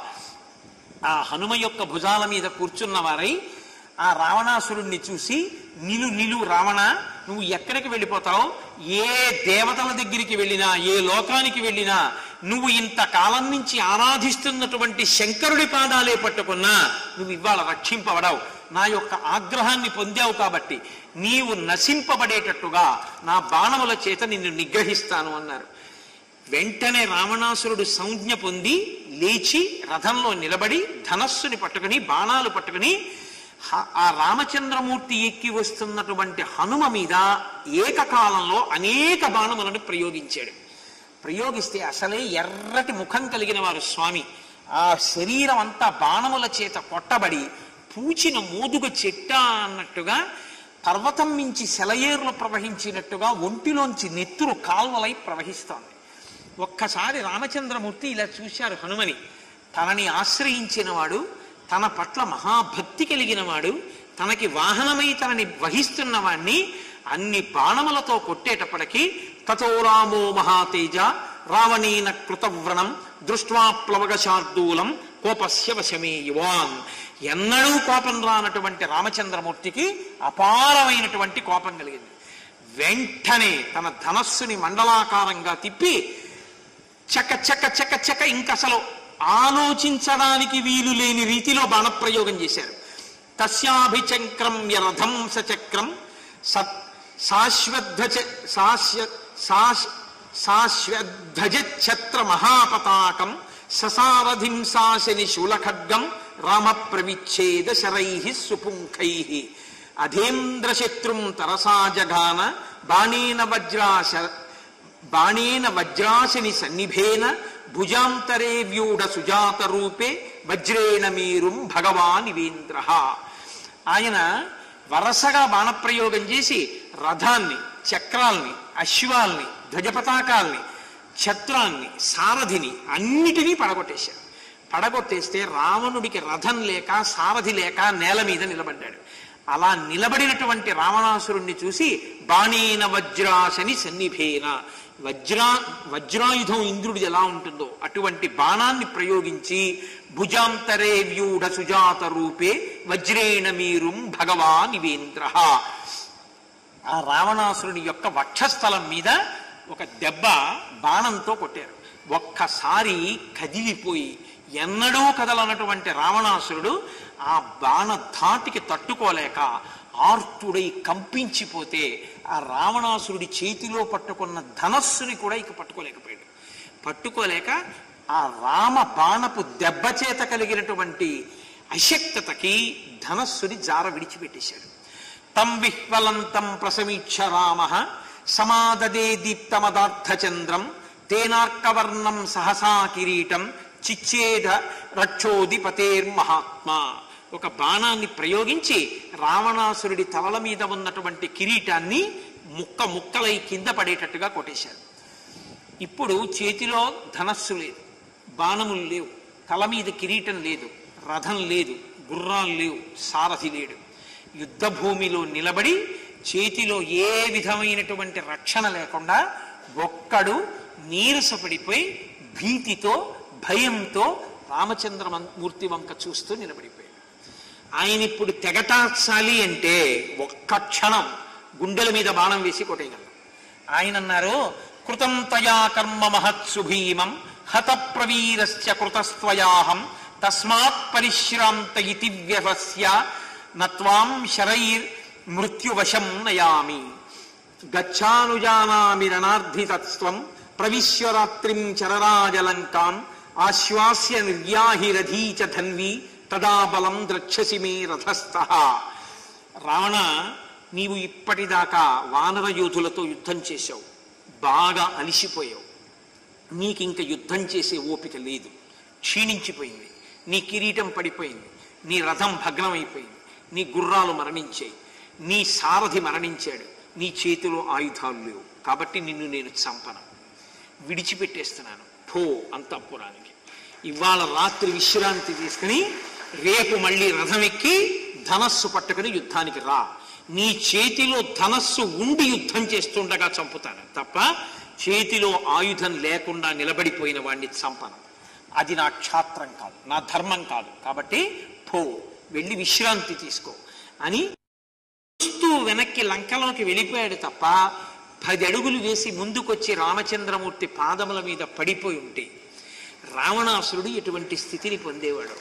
ఆ హనుమ యొక్క భుజాల మీద కూర్చున్న వారై ఆ రావణాసురుణ్ణి చూసి, నిలు రావణ, నువ్వు ఎక్కడికి వెళ్ళిపోతావు? ఏ దేవతల దగ్గరికి వెళ్ళినా, ఏ లోకానికి వెళ్ళినా, నువ్వు ఇంతకాలం నుంచి ఆరాధిస్తున్నటువంటి శంకరుడి పాదాలే పట్టుకున్నా నువ్వు ఇవాళ రక్షింపబడావు. నా యొక్క ఆగ్రహాన్ని పొందావు కాబట్టి నీవు నశింపబడేటట్టుగా నా బాణముల చేత నిన్ను నిగ్రహిస్తాను అన్నారు. వెంటనే రావణాసురుడు సంజ్ఞ పొంది లేచి రథంలో నిలబడి ధనస్సుని పట్టుకుని బాణాలు పట్టుకుని ఆ రామచంద్రమూర్తి ఎక్కి వస్తున్నటువంటి హనుమ మీద ఏకకాలంలో అనేక బాణములను ప్రయోగించాడు. ప్రయోగిస్తే అసలే ఎర్రటి ముఖం కలిగిన వారు స్వామి. ఆ శరీరం అంతా బాణముల చేత కొట్టబడి పూచిన మోదుగ చెట్ట అన్నట్టుగా పర్వతం మించి సెలయేరులు ప్రవహించినట్టుగా ఒంటిలోంచి నెత్తురు కాల్వలై ప్రవహిస్తోంది. ఒక్కసారి రామచంద్రమూర్తి ఇలా చూశారు హనుమని. తనని ఆశ్రయించిన వాడు, తన పట్ల మహాభక్తి కలిగిన వాడు, తనకి వాహనమై తనని వహిస్తున్న వాణ్ణి అన్ని బాణములతో కొట్టేటప్పటికీ తతో రామో మహాతేజ రావణేన కృతవ్రణం దృష్ట్వా ప్లవగశార్దూలం కోపస్య వశమే యువాన్. ఎన్నడూ కోపం రానటువంటి రామచంద్రమూర్తికి అపారమైనటువంటి కోపం కలిగింది. వెంటనే తన ధనస్సుని మండలాకారంగా తిప్పి చక చక చక చక ఇంకసలు ఆలోచించడానికి వీలు లేని రీతిలో బాణప్రయోగం చేశారు. తస్యాభిచక్రమ్య రథం సచక్రం శాశ్వధ్వజఛత్ర మహాపతాకం ససారథిం శాసని శూలఖడ్గం రామ ప్రవిచ్ఛేద శరైః సుపుంఖైః అధేంద్రశత్రుం తరసా జగాన బాణేన వజ్రాశని సన్నిభేన భుజాంతరే వ్యూఢ సుజాత రూపే వజ్రేణ మీరుం భగవానివేంద్ర. ఆయన వరసగా బాణప్రయోగం చేసి రథాన్ని, చక్రాల్ని, అశ్వాల్ని, ధ్వజపతాకాల్ని, ఛత్రాన్ని, సారథిని అన్నిటినీ పడగొట్టేశారు. పడగొట్టేస్తే రావణుడికి రథం లేక సారథి లేక నేల మీద నిలబడ్డాడు. అలా నిలబడినటువంటి రావణాసురుణ్ణి చూసి బాణేన వజ్రాశని సన్నిభేన, వజ్రాయుధం ఇంద్రుడిది ఎలా ఉంటుందో అటువంటి బాణాన్ని ప్రయోగించి భుజాంతరే వ్యూఢ సుజాత రూపే వజ్రేణ మీరుం భగవానివేంద్ర. ఆ రావణాసురుని యొక్క వక్షస్థలం మీద ఒక దెబ్బ బాణంతో కొట్టారు. ఒక్కసారి కదిలిపోయి ఎన్నడూ కదలనటువంటి రావణాసురుడు ఆ బాణ ధాటికి తట్టుకోలేక ఆర్తుడై కంపించిపోతే ఆ రావణాసురుడి చేతిలో పట్టుకున్న ధనస్సుని కూడా ఇక పట్టుకోలేక ఆ రామ బాణపు దెబ్బ చేత కలిగినటువంటి అశక్తతకి ధనస్సుని జార విడిచిపెట్టేశాడు. తం విహ్వలంతం ప్రసమీక్ష రామ సమాదదే దీప్తమదార్థచంద్రం తేనార్కవర్ణం సహసా కిరీటం చిచ్చేద రక్షోధిపతేర్మహాత్మా. ఒక బాణాన్ని ప్రయోగించి రావణాసురుడి తలల మీద ఉన్నటువంటి కిరీటాన్ని ముక్క ముక్కలై కింద పడేటట్టుగా కొట్టేశాడు. ఇప్పుడు చేతిలో ధనస్సు లేదు, బాణములు లేవు, తల మీద కిరీటం లేదు, రథం లేదు, గుర్రాలు లేవు, సారథి లేడు. యుద్ధ భూమిలో నిలబడి చేతిలో ఏ విధమైనటువంటి రక్షణ లేకుండా ఒక్కడు నీరసపడిపోయి భీతితో భయంతో రామచంద్రమూర్తి వంక చూస్తూ నిలబడిపోయాడు. ఆయన ఇప్పుడు తెగటాచాలి అంటే ఒక్క క్షణం గుండెల మీద బాణం వేసి కొట్టేయగలరు. ఆయన అన్నారు, కృతం తయా కర్మ మహత్సు భీమం హత ప్రవీరస్య కృతస్త్వయాహం తస్మాత్ పరిశ్రాంత ఇతి వ్యవస్య నత్వాం శరైర్ మృత్యువశం నయామి గచ్చానుజానామి రణార్థితత్వం ప్రవిశ్వరాత్రిం చరరాజలంకాం ఆశ్వాస్య నిర్యాహిరధీ చ ధన్వి తదా బలం ద్రక్షసి మే రథస్థః. రావణ, నీవు ఇప్పటిదాకా వానర యోధులతో యుద్ధం చేశావు, బాగా అలిసిపోయావు, నీకింక యుద్ధం చేసే ఓపిక లేదు, క్షీణించిపోయింది, నీ కిరీటం పడిపోయింది, నీ రథం భగ్నమైపోయింది, నీ గుర్రాలు మరణించాయి, నీ సారథి మరణించాడు, నీ చేతిలో ఆయుధాలు లేవు, కాబట్టి నిన్ను నేను చంపను, విడిచిపెట్టేస్తున్నాను, పో అంతఃపురానికి. ఇవాళ రాత్రి విశ్రాంతి తీసుకుని రేపు మళ్ళీ రథం ఎక్కి ధనస్సు పట్టుకుని యుద్ధానికి రా. నీ చేతిలో ధనస్సు ఉండి యుద్ధం చేస్తుండగా చంపుతాను తప్ప చేతిలో ఆయుధం లేకుండా నిలబడిపోయిన వాడిని చంపను. అది నా క్షాత్రం కాదు, నా ధర్మం కాదు, కాబట్టి పో, వెళ్ళి విశ్రాంతి తీసుకో అని చూస్తూ వెనక్కి లంకలోకి వెళ్ళిపోయాడు తప్ప 10 అడుగులు వేసి ముందుకొచ్చి రామచంద్రమూర్తి పాదముల మీద పడిపోయి ఉంటే రావణాసురుడు ఎటువంటి స్థితిని పొందేవాడు.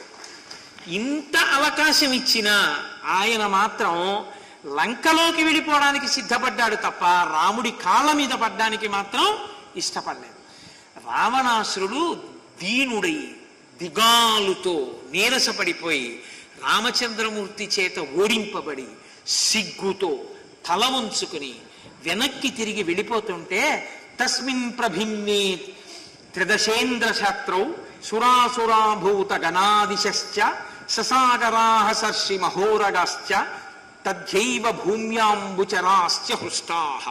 ఇంత అవకాశం ఇచ్చినా ఆయన మాత్రం లంకలోకి వెళ్ళిపోవడానికి సిద్ధపడ్డాడు తప్ప రాముడి కాళ్ళ మీద పడ్డానికి మాత్రం ఇష్టపడలేదు. రావణాసురుడు దీనుడై దిగాలుతో నీరసపడిపోయి రామచంద్రమూర్తి చేత ఓడింపబడి సిగ్గుతో తల ఉంచుకుని వెనక్కి తిరిగి వెళ్ళిపోతుంటే తస్మిన్ ప్రభిన్నే త్రిదశేంద్ర శాస్త్రౌ సురాసురాభూత గణాదిశ్చ ససాగరాహ సర్షి మహోరగాశ్చ తథ్యైవ భూమ్యాంబుచరాశ్చ హృష్టాః.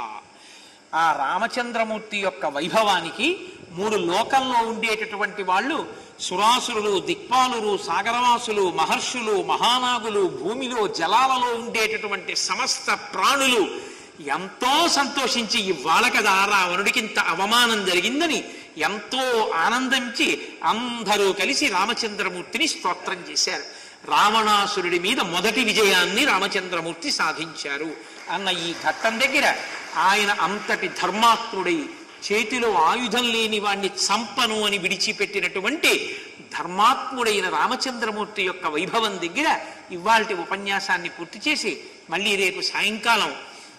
ఆ రామచంద్రమూర్తి యొక్క వైభవానికి 3 లోకంలో ఉండేటటువంటి వాళ్ళు, సురాసురులు, దిక్పాలురు, సాగరవాసులు, మహర్షులు, మహానాగులు, భూమిలో జలాలలో ఉండేటటువంటి సమస్త ప్రాణులు ఎంతో సంతోషించి ఇవాళ కదా రావణుడికి ఇంత అవమానం జరిగిందని ఎంతో ఆనందించి అందరూ కలిసి రామచంద్రమూర్తిని స్తోత్రం చేశారు. రావణాసురుడి మీద మొదటి విజయాన్ని రామచంద్రమూర్తి సాధించారు అన్న ఈ ఘట్టం దగ్గర ఆయన అంతటి ధర్మాత్ముడై చేతిలో ఆయుధం లేని వాణ్ణి చంపను అని విడిచిపెట్టినటువంటి ధర్మాత్ముడైన రామచంద్రమూర్తి యొక్క వైభవం దగ్గర ఇవాల్టి ఉపన్యాసాన్ని పూర్తి చేసి మళ్ళీ రేపు సాయంకాలం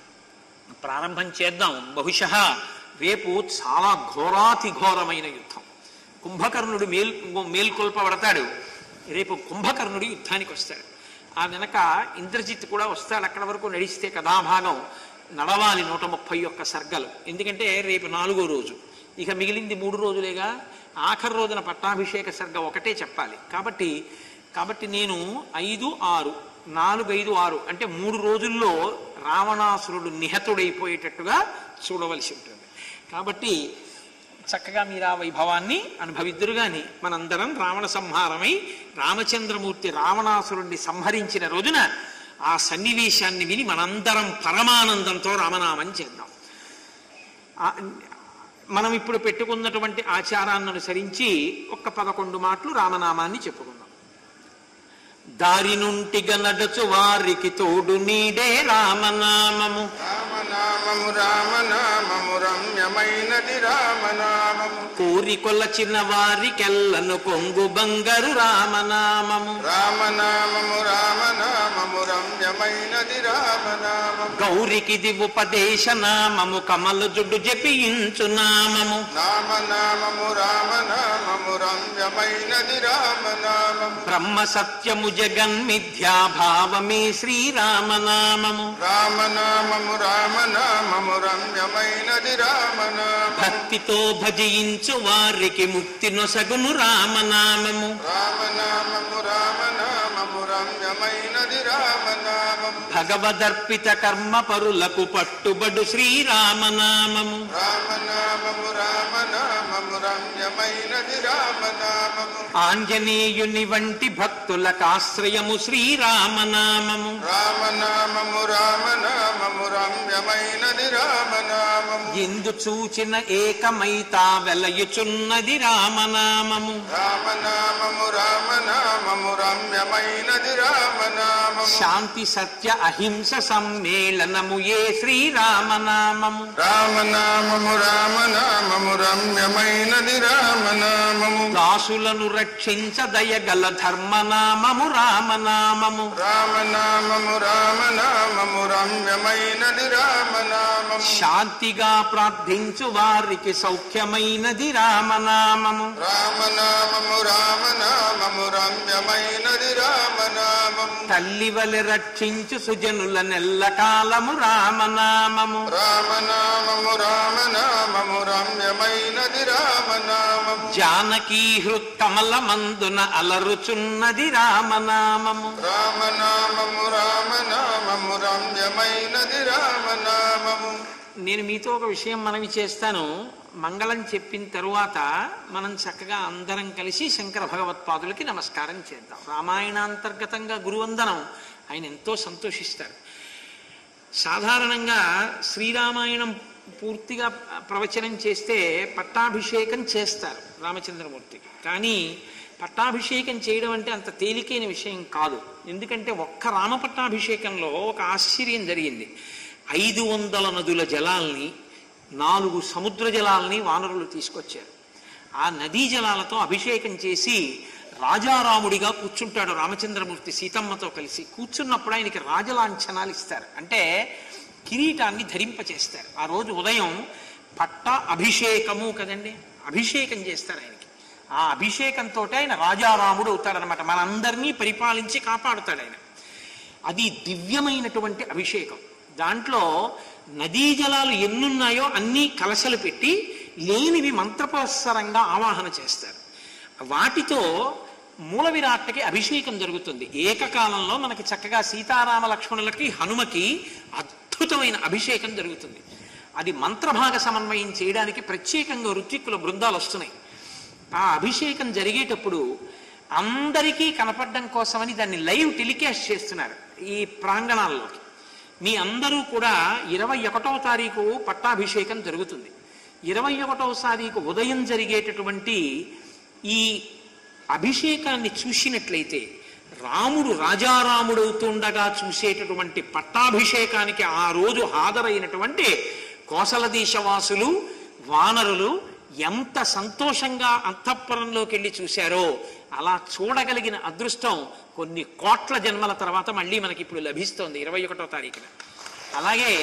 ప్రారంభం చేద్దాం. బహుశः రేపు చాలా ఘోరాతి ఘోరమైన యుద్ధం. కుంభకర్ణుడు మేల్కొల్పబడతాడు. రేపు కుంభకర్ణుడు యుద్ధానికి వస్తాడు. ఆ వెనక ఇంద్రజిత్ కూడా వస్తాడు. అక్కడ వరకు నడిస్తే కథాభాగం నడవాలి 131 సర్గలు. ఎందుకంటే రేపు 4వ రోజు, ఇక మిగిలింది 3 రోజులేగా. ఆఖరి రోజున పట్టాభిషేక సర్గ ఒకటే చెప్పాలి. కాబట్టి నేను 5, 6, 4, 5, 6 అంటే 3 రోజుల్లో రావణాసురుడు నిహతుడైపోయేటట్టుగా చూడవలసి ఉంటుంది. కాబట్టి చక్కగా మీరు ఆ వైభవాన్ని అనుభవిద్దురు గాని మనందరం రావణ సంహారమై రామచంద్రమూర్తి రావణాసురుణ్ణి సంహరించిన రోజున ఆ సన్నివేశాన్ని విని మనందరం పరమానందంతో రామనామం చేద్దాం. మనం ఇప్పుడు పెట్టుకున్నటువంటి ఆచారాన్ని అనుసరించి ఒక్క 11 మాటలు రామనామాన్ని చెప్పుకుందాం. దారి నుంటిగా నడచు వారికి తోడు నీడే రామనామము,
రామనామము రామనామము రమ్యమైనది రామనామము,
కోరి కొలచిన వారికెల్లను కొంగు బంగారు రామనామము,
రామనామము రామనామము రమ్యమైనది రామనామము,
గౌరికిది ఉపదేశ నామము కమల జుడ్డు జపించు నామము,
రామనామము రామనామము రమ్యమైనది రామనామము,
బ్రహ్మ సత్యము జగన్మిథ్యాభావమే శ్రీరామనామము.
రామనామము రామనామము రమ్యమైనది రామనామము.
భక్తితో భజించు వారికి ముక్తి నొసగును రామనామము.
రామనామము రామనామము రమ్యమైనది రామనామము.
భగవదర్పిత కర్మ పరులకు పట్టుబడు శ్రీరామనామము.
రామనామము రామనామము రమ్యమైనది రామనామము.
ఆంజనేయుని వంటి భక్తులకాశ్రయము శ్రీరామనామము.
రామనామము రామనామము రమ్యమైనది రామనామము.
ఎందు చూచిన ఏకమైతా వెలయుచున్నది రామనామము.
రామనామము రామనామము రమ్యమైనది రామనామము.
శాంతి సత్య అహింస సమ్మేళనము ఏ శ్రీరామనామము.
రామనామము రామనామము రమ్యమైనది రామనామము.
దాసులను రక్షించ దయగల ధర్మనామము రామనామము.
రామనామము రామనామము రమ్యమైనది రామనామము.
శాంతిగా ప్రార్థించు వారికి సౌఖ్యమైనది రామనామము.
రామనామము రామనామము రమ్యమైనది రామనామము.
తల్లి వలె రక్షించు సుజనుల నెల్లకాలము రామనామము.
రామనామము రామనామము రమ్యమైనది రామనామము.
జానకీ హృత్కమల మందున అలరుచున్నది రామనామము.
రామనామము రామనామము రమ్యమైనది రామనామము.
నేను మీతో ఒక విషయం మనవి చేస్తాను. మంగళం చెప్పిన తరువాత మనం చక్కగా అందరం కలిసి శంకర భగవత్పాదులకి నమస్కారం చేద్దాం. రామాయణాంతర్గతంగా గురువందనం ఆయన ఎంతో సంతోషిస్తారు. సాధారణంగా శ్రీరామాయణం పూర్తిగా ప్రవచనం చేస్తే పట్టాభిషేకం చేస్తారు రామచంద్రమూర్తికి. కానీ పట్టాభిషేకం చేయడం అంటే అంత తేలికైన విషయం కాదు. ఎందుకంటే ఒక్క రామ పట్టాభిషేకంలో ఒక ఆశ్చర్యం జరిగింది. 500 నదుల జలాల్ని 4 సముద్ర జలాల్ని వానరులు తీసుకొచ్చారు. ఆ నదీ జలాలతో అభిషేకం చేసి రాజారాముడిగా కూర్చుంటాడు రామచంద్రమూర్తి సీతమ్మతో కలిసి. కూర్చున్నప్పుడు ఆయనకి రాజలాంఛనాలు ఇస్తారు, అంటే కిరీటాన్ని ధరింపచేస్తారు. ఆ రోజు ఉదయం పట్ట అభిషేకము కదండి, అభిషేకం చేస్తారు ఆయనకి. ఆ అభిషేకంతో ఆయన రాజారాముడు అవుతాడనమాట. మనందరినీ పరిపాలించి కాపాడుతాడు ఆయన. అది దివ్యమైనటువంటి అభిషేకం. దాంట్లో నదీ జలాలు ఎన్నున్నాయో అన్నీ కలశలు పెట్టి లేనివి మంత్రపురస్సరంగా ఆవాహన చేస్తారు. వాటితో మూల విరాట్కి అభిషేకం జరుగుతుంది. ఏకకాలంలో మనకి చక్కగా సీతారామ లక్ష్మణులకి హనుమకి అద్భుతమైన అభిషేకం జరుగుతుంది. అది మంత్రభాగ సమన్వయం చేయడానికి ప్రత్యేకంగా ఋత్విక్కుల బృందాలు వస్తున్నాయి. ఆ అభిషేకం జరిగేటప్పుడు అందరికీ కనపడడం కోసమని దాన్ని లైవ్ టెలికాస్ట్ చేస్తున్నారు ఈ ప్రాంగణాల్లోకి. మీ అందరూ కూడా 21వ తారీఖు పట్టాభిషేకం జరుగుతుంది. 21వ తారీఖు ఉదయం జరిగేటటువంటి ఈ అభిషేకాన్ని చూసినట్లయితే రాముడు రాజారాముడవుతుండగా చూసేటటువంటి పట్టాభిషేకానికి ఆ రోజు హాజరైనటువంటి కోసల దేశవాసులు వానరులు ఎంత సంతోషంగా అంతఃపురంలోకి వెళ్ళి చూశారో అలా చూడగలిగిన అదృష్టం కొన్ని కోట్ల జన్మల తర్వాత మళ్ళీ మనకి ఇప్పుడు లభిస్తోంది 21వ తారీఖున. అలాగే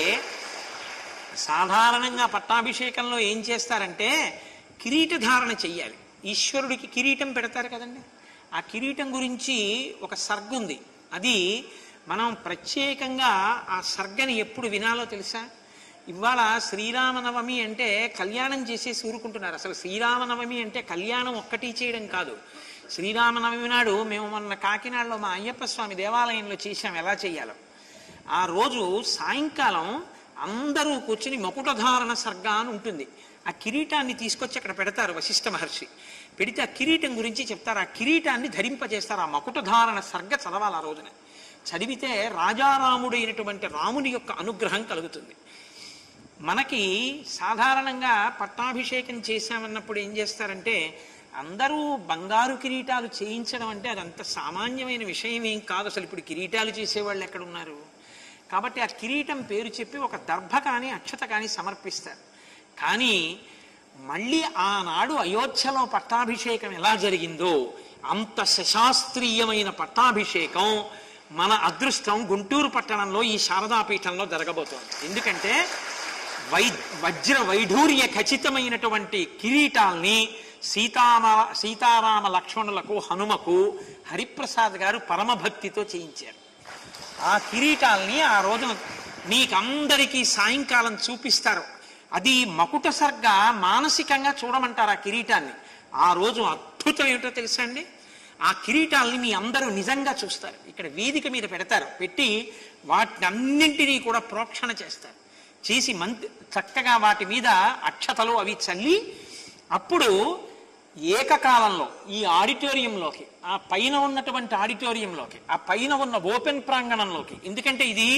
సాధారణంగా పట్టాభిషేకంలో ఏం చేస్తారంటే కిరీటధారణ చెయ్యాలి. ఈశ్వరుడికి కిరీటం పెడతారు కదండి. ఆ కిరీటం గురించి ఒక సర్గ ఉంది. అది మనం ప్రత్యేకంగా ఆ సర్గని ఎప్పుడు వినాలో తెలుసా? ఇవాళ శ్రీరామనవమి అంటే కళ్యాణం చేసేసి ఊరుకుంటున్నారు. అసలు శ్రీరామనవమి అంటే కళ్యాణం ఒక్కటి చేయడం కాదు. శ్రీరామనవమి నాడు మేము మొన్న కాకినాడలో మా అయ్యప్ప స్వామి దేవాలయంలో చేశాం ఎలా చెయ్యాలో. ఆ రోజు సాయంకాలం అందరూ కూర్చుని మకుటధారణ సర్గ అని ఉంటుంది. ఆ కిరీటాన్ని తీసుకొచ్చి అక్కడ పెడతారు వశిష్ఠ మహర్షి. పెడితే ఆ కిరీటం గురించి చెప్తారు. ఆ కిరీటాన్ని ధరింపజేస్తారు. ఆ మకుటధారణ సర్గ చదవాలి ఆ రోజున. చదివితే రాజారాముడైనటువంటి రాముని యొక్క అనుగ్రహం కలుగుతుంది. మనకి సాధారణంగా పట్టాభిషేకం చేశామన్నప్పుడు ఏం చేస్తారంటే అందరూ బంగారు కిరీటాలు చేయించడం అంటే అదంత సామాన్యమైన విషయం ఏం కాదు. అసలు ఇప్పుడు కిరీటాలు చేసేవాళ్ళు ఎక్కడున్నారు? కాబట్టి ఆ కిరీటం పేరు చెప్పి ఒక దర్భ కానీ అక్షత కానీ సమర్పిస్తారు. కానీ మళ్ళీ ఆనాడు అయోధ్యలో పట్టాభిషేకం ఎలా జరిగిందో అంత శశాస్త్రీయమైన పట్టాభిషేకం మన అదృష్టం గుంటూరు పట్టణంలో ఈ శారదాపీఠంలో జరగబోతోంది. ఎందుకంటే వజ్ర వైఢూర్య ఖచ్చితమైనటువంటి కిరీటాల్ని సీతారామ లక్ష్మణులకు హనుమకు హరిప్రసాద్ గారు పరమభక్తితో చేయించారు. ఆ కిరీటాల్ని ఆ రోజున మీకందరికీ సాయంకాలం చూపిస్తారు. అది మకుట సర్గ మానసికంగా చూడమంటారు ఆ కిరీటాన్ని. ఆ రోజు అద్భుతం ఏమిటో తెలుసా అండి, ఆ కిరీటాలని మీ అందరూ నిజంగా చూస్తారు. ఇక్కడ వేదిక మీద పెడతారు, పెట్టి వాటిని అన్నింటినీ కూడా ప్రోక్షణ చేస్తారు. చేసి చక్కగా వాటి మీద అక్షతలు అవి చల్లి అప్పుడు ఏకకాలంలో ఈ ఆడిటోరియంలోకి, ఆ పైన ఉన్నటువంటి ఆడిటోరియంలోకి, ఆ పైన ఉన్న ఓపెన్ ప్రాంగణంలోకి, ఎందుకంటే ఇది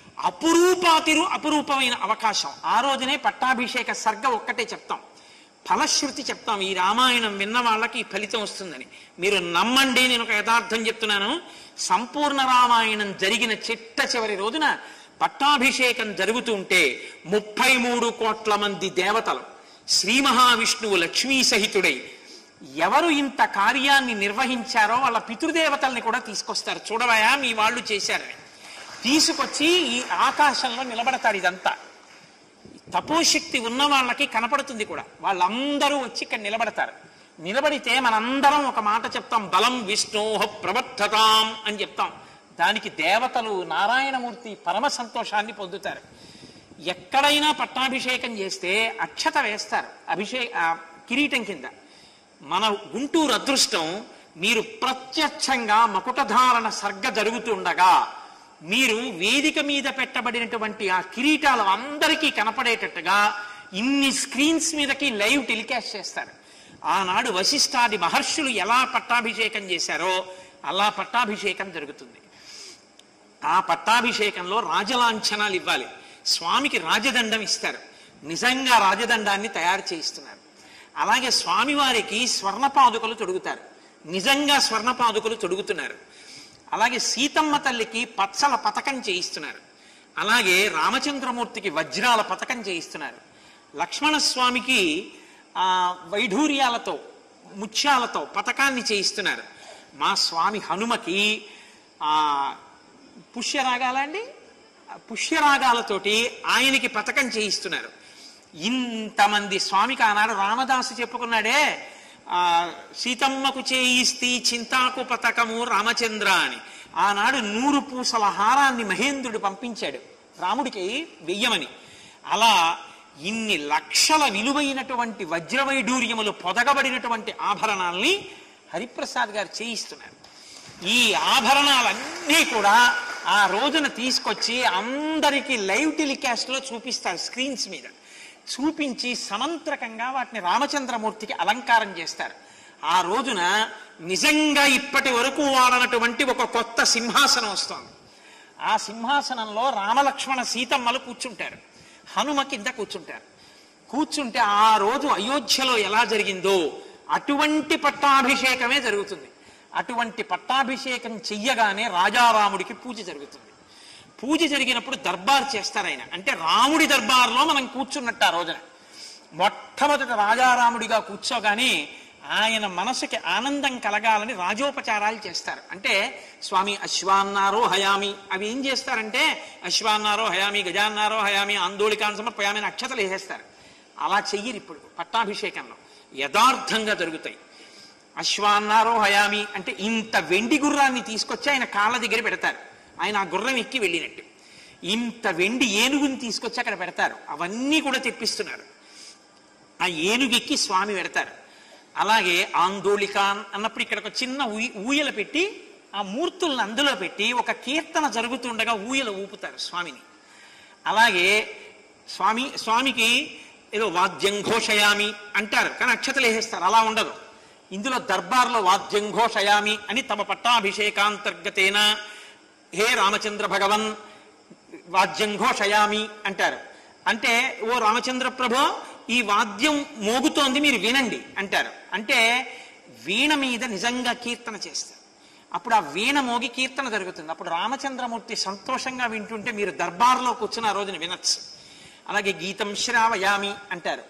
అపురూపమైన అవకాశం. ఆ రోజునే పట్టాభిషేక సర్గ ఒక్కటే చెప్తాం, ఫలశ్రుతి చెప్తాం. ఈ రామాయణం విన్న వాళ్ళకి ఈ ఫలితం వస్తుందని మీరు నమ్మండి. నేను ఒక యథార్థం చెప్తున్నాను. సంపూర్ణ రామాయణం జరిగిన చిట్ట చివరి రోజున పట్టాభిషేకం జరుగుతూ ఉంటే 33 కోట్ల మంది దేవతలు, శ్రీ మహావిష్ణువు లక్ష్మీ సహితుడై ఎవరు ఇంత కార్యాన్ని నిర్వహించారో వాళ్ళ పితృదేవతల్ని కూడా తీసుకొస్తారు. చూడవయా మీ వాళ్ళు చేశారని తీసుకొచ్చి ఈ ఆకాశంలో నిలబడతారు. ఇదంతా తపోశక్తి ఉన్న వాళ్ళకి కనపడుతుంది కూడా. వాళ్ళందరూ వచ్చి ఇక్కడ నిలబడతారు. నిలబడితే మనందరం ఒక మాట చెప్తాం, బలం విష్ణోహ ప్రవర్ధతాం అని చెప్తాం. దానికి దేవతలు నారాయణమూర్తి పరమ సంతోషాన్ని పొందుతారు. ఎక్కడైనా పట్టాభిషేకం చేస్తే అక్షత వేస్తారు కిరీటం కింద. మన గుంటూరు అదృష్టం, మీరు ప్రత్యక్షంగా మకుటధారణ సర్గ జరుగుతుండగా మీరు వేదిక మీద పెట్టబడినటువంటి ఆ కిరీటాలు అందరికీ కనపడేటట్టుగా ఇన్ని స్క్రీన్స్ మీదకి లైవ్ టెలికాస్ట్ చేస్తారు. ఆనాడు వశిష్ఠాది మహర్షులు ఎలా పట్టాభిషేకం చేశారో అలా పట్టాభిషేకం జరుగుతుంది. ఆ పట్టాభిషేకంలో రాజలాంఛనాలు ఇవ్వాలి. స్వామికి రాజదండం ఇస్తారు. నిజంగా రాజదండాన్ని తయారు చేయిస్తున్నారు. అలాగే స్వామివారికి స్వర్ణపాదుకలు తొడుగుతారు. నిజంగా స్వర్ణపాదుకలు తొడుగుతున్నారు. అలాగే సీతమ్మ తల్లికి పచ్చల పతకం చేయిస్తున్నారు. అలాగే రామచంద్రమూర్తికి వజ్రాల పతకం చేయిస్తున్నారు. లక్ష్మణస్వామికి వైఢూర్యాలతో ముత్యాలతో పతకాన్ని చేయిస్తున్నారు. మా స్వామి హనుమకి పుష్యరాగాలతోటి ఆయనకి పతకం చేయిస్తున్నారు. ఇంతమంది స్వామికి ఆనాడు రామదాసు చెప్పుకున్నాడే, సీతమ్మకు చేయిస్తీ చింతాకు పతకము రామచంద్ర అని. ఆనాడు 100 పూసల హారాన్ని మహేంద్రుడు పంపించాడు రాముడికి వెయ్యమని. అలా ఇన్ని లక్షల విలువైనటువంటి వజ్రవైఢూర్యములు పొదగబడినటువంటి ఆభరణాల్ని హరిప్రసాద్ గారు చేయిస్తున్నారు. ఈ ఆభరణాలన్నీ కూడా ఆ రోజున తీసుకొచ్చి అందరికీ లైవ్ టెలికాస్ట్ లో చూపిస్తారు. స్క్రీన్స్ మీద చూపించి సమంత్రకంగా వాటిని రామచంద్రమూర్తికి అలంకారం చేస్తారు. ఆ రోజున నిజంగా ఇప్పటి వరకు వాడనటువంటి ఒక కొత్త సింహాసనం వస్తోంది. ఆ సింహాసనంలో రామలక్ష్మణ సీతమ్మలు కూర్చుంటారు, హనుమ కింద కూర్చుంటారు. కూర్చుంటే ఆ రోజు అయోధ్యలో ఎలా జరిగిందో అటువంటి పట్టాభిషేకమే జరుగుతుంది. అటువంటి పట్టాభిషేకం చెయ్యగానే రాజారాముడికి పూజ జరుగుతుంది. పూజ జరిగినప్పుడు దర్బార్ చేస్తారు ఆయన. అంటే రాముడి దర్బార్లో మనం కూర్చున్నట్టు ఆ రోజున మొట్టమొదటి రాజారాముడిగా కూర్చోగానే ఆయన మనసుకి ఆనందం కలగాలని రాజోపచారాలు చేస్తారు. అంటే స్వామి అశ్వాన్నారో హయామి అవి ఏం చేస్తారంటే అశ్వాన్నారో హయామి, గజాన్నారో హయామి, ఆందోళికాన్ సమర్పయామి అని అక్షతలు వేసేస్తారు. అలా చెయ్యరు ఇప్పుడు పట్టాభిషేకంలో. యథార్థంగా జరుగుతాయి. అశ్వాన్నారో హయామి అంటే ఇంత వెండి గుర్రాన్ని తీసుకొచ్చి ఆయన కాళ్ళ దగ్గర పెడతారు. ఆయన ఆ గుర్రం ఎక్కి వెళ్ళినట్టు. ఇంత వెండి ఏనుగుని తీసుకొచ్చి అక్కడ పెడతారు. అవన్నీ కూడా తెప్పిస్తున్నారు. ఆ ఏనుగెక్కి స్వామి పెడతారు. అలాగే ఆందోళికాన్ అన్నప్పుడు ఇక్కడ ఒక చిన్న ఊయల పెట్టి ఆ మూర్తులను అందులో పెట్టి ఒక కీర్తన జరుగుతుండగా ఊయల ఊపుతారు స్వామిని. అలాగే స్వామికి ఏదో వాద్యం ఘోషయామి అంటారు, కానీ అక్షతలు వేసేస్తారు. అలా ఉండదు. ఇందులో దర్బార్లో వాద్యం ఘోషయామి అని తమ పట్టాభిషేకాంతర్గతేన హే రామచంద్ర భగవన్ వాద్యం ఘోషయామి అంటారు. అంటే ఓ రామచంద్ర ప్రభో ఈ వాద్యం మోగుతోంది మీరు వినండి అంటారు. అంటే వీణ మీద నిజంగా కీర్తన చేస్తారు. అప్పుడు ఆ వీణ మోగి కీర్తన జరుగుతుంది. అప్పుడు రామచంద్రమూర్తి సంతోషంగా వింటుంటే మీరు దర్బార్లో కూర్చున్న ఆ రోజున వినొచ్చు. అలాగే గీతం శ్రావయామి అంటారు.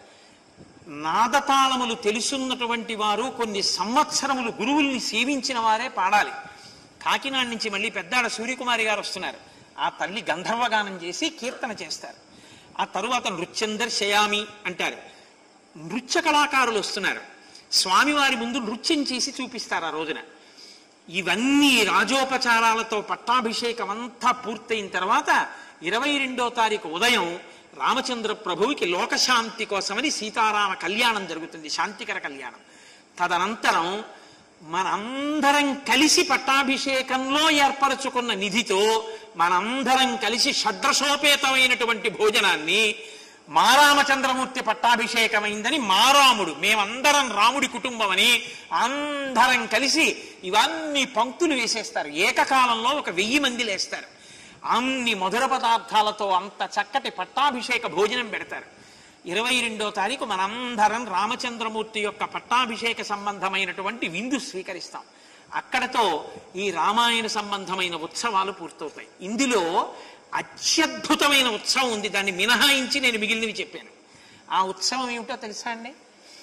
నాదతాళములు తెలుసున్నటువంటి వారు కొన్ని సంవత్సరములు గురువుల్ని సేవించిన వారే పాడాలి. కాకినాడ నుంచి మళ్ళీ పెద్దాడ సూర్యకుమారి గారు వస్తున్నారు. ఆ తల్లి గంధర్వగానం చేసి కీర్తన చేస్తారు. ఆ తరువాత నృత్యం దర్శయామి అంటారు. నృత్య కళాకారులు వస్తున్నారు. స్వామివారి ముందు నృత్యం చేసి చూపిస్తారు ఆ రోజున. ఇవన్నీ రాజోపచారాలతో పట్టాభిషేకం అంతా పూర్తయిన తర్వాత 22వ తారీఖు ఉదయం రామచంద్ర ప్రభువుకి లోకశాంతి కోసమని సీతారామ కళ్యాణం జరుగుతుంది, శాంతికర కళ్యాణం. తదనంతరం మనందరం కలిసి పట్టాభిషేకంలో ఏర్పరచుకున్న నిధితో మనందరం కలిసి షడ్రసోపేతమైనటువంటి భోజనాన్ని మా రామచంద్రమూర్తి పట్టాభిషేకమైందని మా రాముడు, మేమందరం రాముడి కుటుంబం అని అందరం కలిసి ఇవన్నీ పంక్తులు వేసేస్తారు. ఏకకాలంలో 1000 మంది లేస్తారు. అన్ని మధుర పదార్థాలతో అంత చక్కటి పట్టాభిషేక భోజనం పెడతారు. 22వ తారీఖు మనందరం రామచంద్రమూర్తి యొక్క పట్టాభిషేక సంబంధమైనటువంటి విందు స్వీకరిస్తాం. అక్కడతో ఈ రామాయణ సంబంధమైన ఉత్సవాలు పూర్తవుతాయి. ఇందులో అత్యద్భుతమైన ఉత్సవం ఉంది, దాన్ని మినహాయించి నేను మిగిలినవి చెప్పాను. ఆ ఉత్సవం ఏమిటో తెలుసా అండి?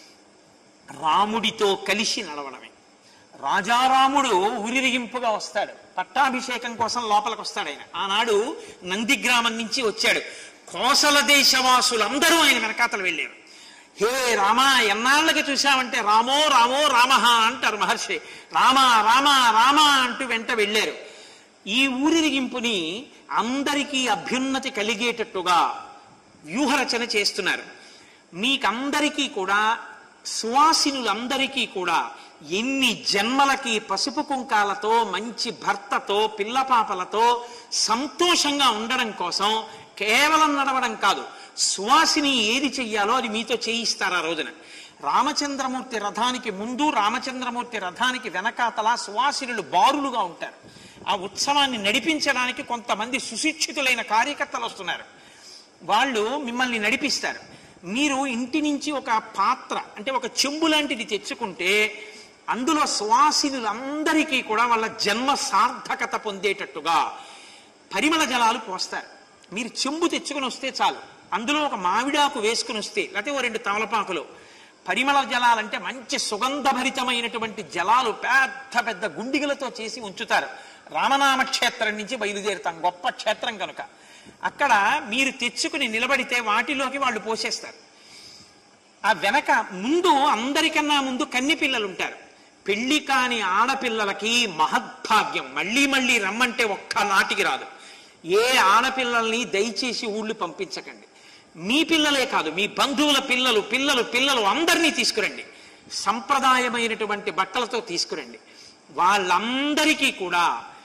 రాముడితో కలిసి నడవడమే. రాజారాముడు ఊరిరిగింపుగా వస్తాడు, పట్టాభిషేకం కోసం లోపలికి వస్తాడు. ఆయన ఆనాడు నందిగ్రామం నుంచి వచ్చాడు. కోసల దేశవాసులందరూ ఆయన వెనకాతలు వెళ్ళారు. హే రామ, ఎన్నాళ్ళకి చూశామంటే రామో రామో రామః అంటారు మహర్షి. రామ రామ రామ అంటూ వెంట వెళ్ళారు. ఈ ఊరిరిగింపుని అందరికీ అభ్యున్నతి కలిగేటట్టుగా వ్యూహరచన చేస్తున్నారు. మీకందరికీ కూడా, సువాసినులందరికీ కూడా ఎన్ని జన్మలకి పసుపు కుంకాలతో మంచి భర్తతో పిల్లపాపలతో సంతోషంగా ఉండడం కోసం కేవలం నడవడం కాదు, సువాసిని ఏది చెయ్యాలో అది మీతో చేయిస్తారు. ఆ రోజున రామచంద్రమూర్తి రథానికి ముందు, రామచంద్రమూర్తి రథానికి వెనకాతల సువాసినులు బారులుగా ఉంటారు. ఆ ఉత్సవాన్ని నడిపించడానికి కొంతమంది సుశిక్షితులైన కార్యకర్తలు వస్తున్నారు. వాళ్ళు మిమ్మల్ని నడిపిస్తారు. మీరు ఇంటి నుంచి ఒక పాత్ర అంటే ఒక చెంబు లాంటిది తెచ్చుకుంటే అందులో సువాసినులందరికీ కూడా వాళ్ళ జన్మ సార్థకత పొందేటట్టుగా పరిమళ జలాలు పోస్తారు. మీరు చెంబు తెచ్చుకుని వస్తే చాలు, అందులో ఒక మామిడాకు వేసుకుని వస్తే, లేకపోతే 2 తమలపాకులు, పరిమళ జలాలంటే మంచి సుగంధభరితమైనటువంటి జలాలు పెద్ద పెద్ద గుండిగలతో చేసి ఉంచుతారు. రామనామ క్షేత్రం నుంచి బయలుదేరుతాం, గొప్ప క్షేత్రం కనుక. అక్కడ మీరు తెచ్చుకుని నిలబడితే వాటిలోకి వాళ్ళు పోసేస్తారు. ఆ వెనక ముందు, అందరికన్నా ముందు కన్నె పిల్లలు ఉంటారు. పెళ్లి కాని ఆడపిల్లలకి మహద్భాగ్యం, మళ్ళీ మళ్ళీ రమ్మంటే ఒక్క నాటికి రాదు. ఏ ఆడపిల్లల్ని దయచేసి ఊళ్ళు పంపించకండి. మీ పిల్లలే కాదు, మీ బంధువుల పిల్లలు పిల్లలు పిల్లలు అందరినీ తీసుకురండి. సంప్రదాయమైనటువంటి బట్టలతో తీసుకురండి. వాళ్ళందరికీ కూడా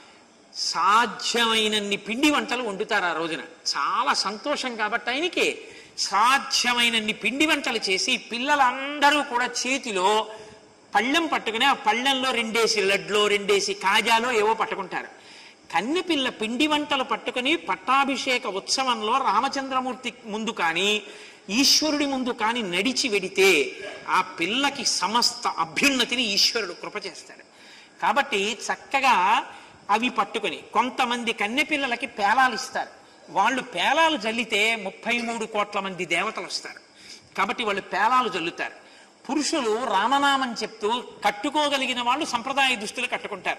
సాధ్యమైనన్ని పిండి వంటలు వండుతారు. ఆ రోజున చాలా సంతోషం కాబట్టి ఆయనకి సాధ్యమైనన్ని పిండి వంటలు చేసి పిల్లలందరూ కూడా చేతిలో పళ్ళెం పట్టుకుని ఆ పళ్ళెంలో 2 లడ్లో 2 కాజాలో ఏవో పట్టుకుంటారు. కన్నెపిల్ల పిండి వంటలు పట్టుకుని పట్టాభిషేక ఉత్సవంలో రామచంద్రమూర్తి ముందు కానీ ఈశ్వరుడి ముందు కానీ నడిచి వెడితే ఆ పిల్లకి సమస్త అభ్యున్నతిని ఈశ్వరుడు కృప చేస్తాడు. కాబట్టి చక్కగా అవి పట్టుకుని కొంతమంది కన్నెపిల్లలకి పేలాలు ఇస్తారు. వాళ్ళు పేలాలు జల్లితే 33 కోట్ల మంది దేవతలు వస్తారు. కాబట్టి వాళ్ళు పేలాలు జల్లుతారు. పురుషులు రామనామం చెప్తూ కట్టుకోగలిగిన వాళ్ళు సంప్రదాయ దుస్తులు కట్టుకుంటారు.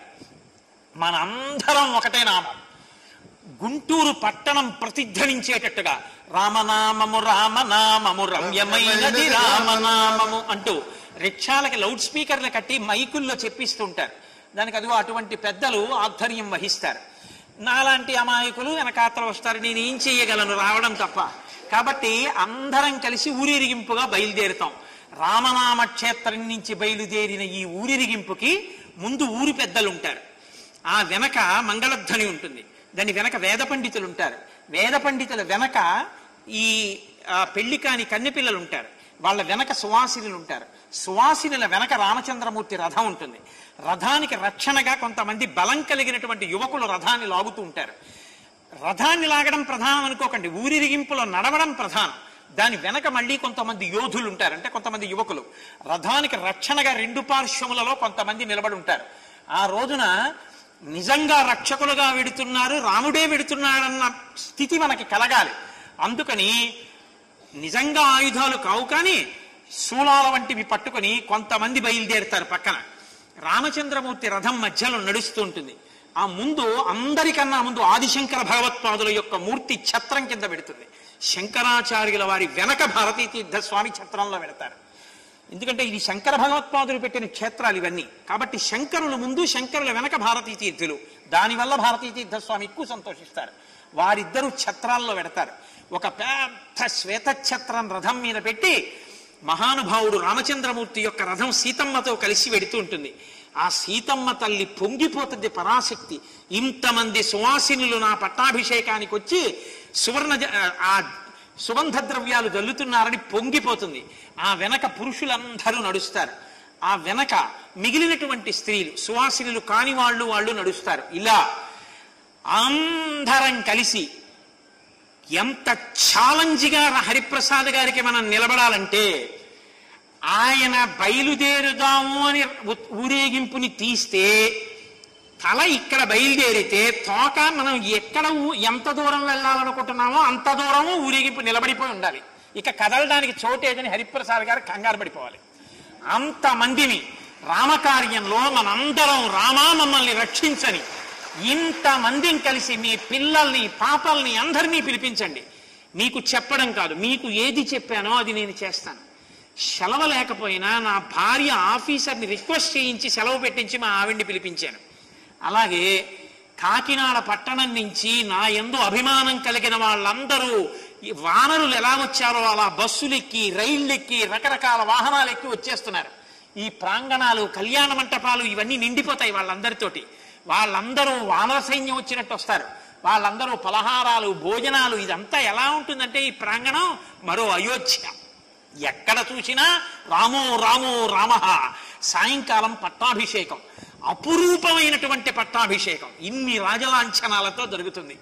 మనందరం ఒకటే నామం, గుంటూరు పట్టణం ప్రతిధ్వనించేటట్టుగా రామనామము రామనామము రమ్యమైనది రామనామము అంటూ రిక్షాలకి లౌడ్ స్పీకర్లు కట్టి మైకుల్లో చెప్పిస్తుంటారు. దానికి అదిగో అటువంటి పెద్దలు ఆధ్వర్యం వహిస్తారు. నాలాంటి అమాయకులు వెనకాతలు వస్తారు, నేను ఏం చెయ్యగలను రావడం తప్ప. కాబట్టి అందరం కలిసి ఊరిరిగింపుగా బయలుదేరుతాం. రామనామ క్షేత్రం నుంచి బయలుదేరిన ఈ ఊరిరిగింపుకి ముందు ఊరి పెద్దలు ఉంటారు, ఆ వెనక మంగళధ్వని ఉంటుంది, దాని వెనక వేద పండితులు ఉంటారు, వేద పండితుల వెనక ఈ పెళ్లి కాని కన్నెపిల్లలు ఉంటారు, వాళ్ళ వెనక సువాసినులు ఉంటారు, సువాసినుల వెనక రామచంద్రమూర్తి రథం ఉంటుంది. రథానికి రక్షణగా కొంతమంది బలం కలిగినటువంటి యువకులు రథాన్ని లాగుతూ ఉంటారు. రథాన్ని లాగడం ప్రధానం అనుకోకండి, ఊరిరిగింపులో నడవడం ప్రధానం. దాని వెనక మళ్ళీ కొంతమంది యోధులు ఉంటారు, అంటే కొంతమంది యువకులు. రథానికి రక్షణగా 2 పార్శ్వములలో కొంతమంది నిలబడి ఉంటారు. ఆ రోజున నిజంగా రక్షకులుగా వెడుతున్నారు, రాముడే వెడుతున్నాడన్న స్థితి మనకి కలగాలి. అందుకని నిజంగా ఆయుధాలు కావు కానీ శూలాల వంటివి పట్టుకుని కొంతమంది బయలుదేరుతారు. పక్కన రామచంద్రమూర్తి రథం మధ్యలో నడుస్తూ ఉంటుంది. ఆ ముందు అందరికన్నా ముందు ఆదిశంకర భగవత్పాదుల యొక్క మూర్తి ఛత్రం కింద పెడుతుంది. శంకరాచార్యుల వారి వెనక భారతీ తీర్థ స్వామి ఛత్రంలో పెడతారు. ఎందుకంటే ఇది శంకర భగవత్పాదులు పెట్టిన క్షేత్రాలు ఇవన్నీ. కాబట్టి శంకరుల ముందు, శంకరుల వెనక భారతీ తీర్థులు. దానివల్ల భారతీ తీర్థస్వామి ఎక్కువ సంతోషిస్తారు. వారిద్దరూ ఛత్రాల్లో పెడతారు. ఒక పెద్ద శ్వేతఛత్రం రథం మీద పెట్టి మహానుభావుడు రామచంద్రమూర్తి యొక్క రథం సీతమ్మతో కలిసి వెడుతూ ఉంటుంది. ఆ సీతమ్మ తల్లి పొంగిపోతుంది పరాశక్తి. ఇంతమంది సువాసినులు నా పట్టాభిషేకానికి వచ్చి ఆ సుగంధ ద్రవ్యాలు జల్లుతున్నారని పొంగిపోతుంది. ఆ వెనక పురుషులందరూ నడుస్తారు. ఆ వెనక మిగిలినటువంటి స్త్రీలు, సువాసినులు కాని వాళ్ళు నడుస్తారు. ఇలా అందరం కలిసి ఎంత ఛాలెంజ్గా హరిప్రసాద్ గారికి మనం నిలబడాలంటే, ఆయన బయలుదేరుదాము అని ఊరేగింపుని తీస్తే తల ఇక్కడ బయలుదేరితే తోక మనం ఎక్కడ ఎంత దూరం వెళ్ళాలనుకుంటున్నామో అంత దూరము ఊరేగింపు నిలబడిపోయి ఉండాలి. ఇక కదలడానికి చోటేదని హరిప్రసాద్ గారు కంగారు పడిపోవాలి. అంతమందిని రామకార్యంలో మనందరం రామా మమ్మల్ని రక్షించని ఇంతమందిని కలిసి మీ పిల్లల్ని, పాపల్ని అందరినీ పిలిపించండి. మీకు చెప్పడం కాదు, మీకు ఏది చెప్పానో అది నేను చేస్తాను. సెలవు లేకపోయినా నా భార్య ఆఫీసర్ని రిక్వెస్ట్ చేయించి సెలవు పెట్టించి మా ఆవిడ్ని పిలిపించాను. అలాగే కాకినాడ పట్టణం నుంచి నా యందు అభిమానం కలిగిన వాళ్ళందరూ వానరులు ఎలా వచ్చారో అలా బస్సులెక్కి, రైళ్ళెక్కి, రకరకాల వాహనాలెక్కి వచ్చేస్తున్నారు. ఈ ప్రాంగణాలు, కళ్యాణ మంటపాలు ఇవన్నీ నిండిపోతాయి వాళ్ళందరితోటి. వాళ్ళందరూ వానర సైన్యం వచ్చినట్టు వస్తారు. వాళ్ళందరూ పలహారాలు, భోజనాలు, ఇదంతా ఎలా ఉంటుందంటే ఈ ప్రాంగణం మరో అయోధ్య. ఎక్కడ చూసినా రామో రామో రామ. సాయంకాలం పట్టాభిషేకం, అపురూపమైనటువంటి పట్టాభిషేకం ఇన్ని రాజలాంఛనాలతో జరుగుతుంది.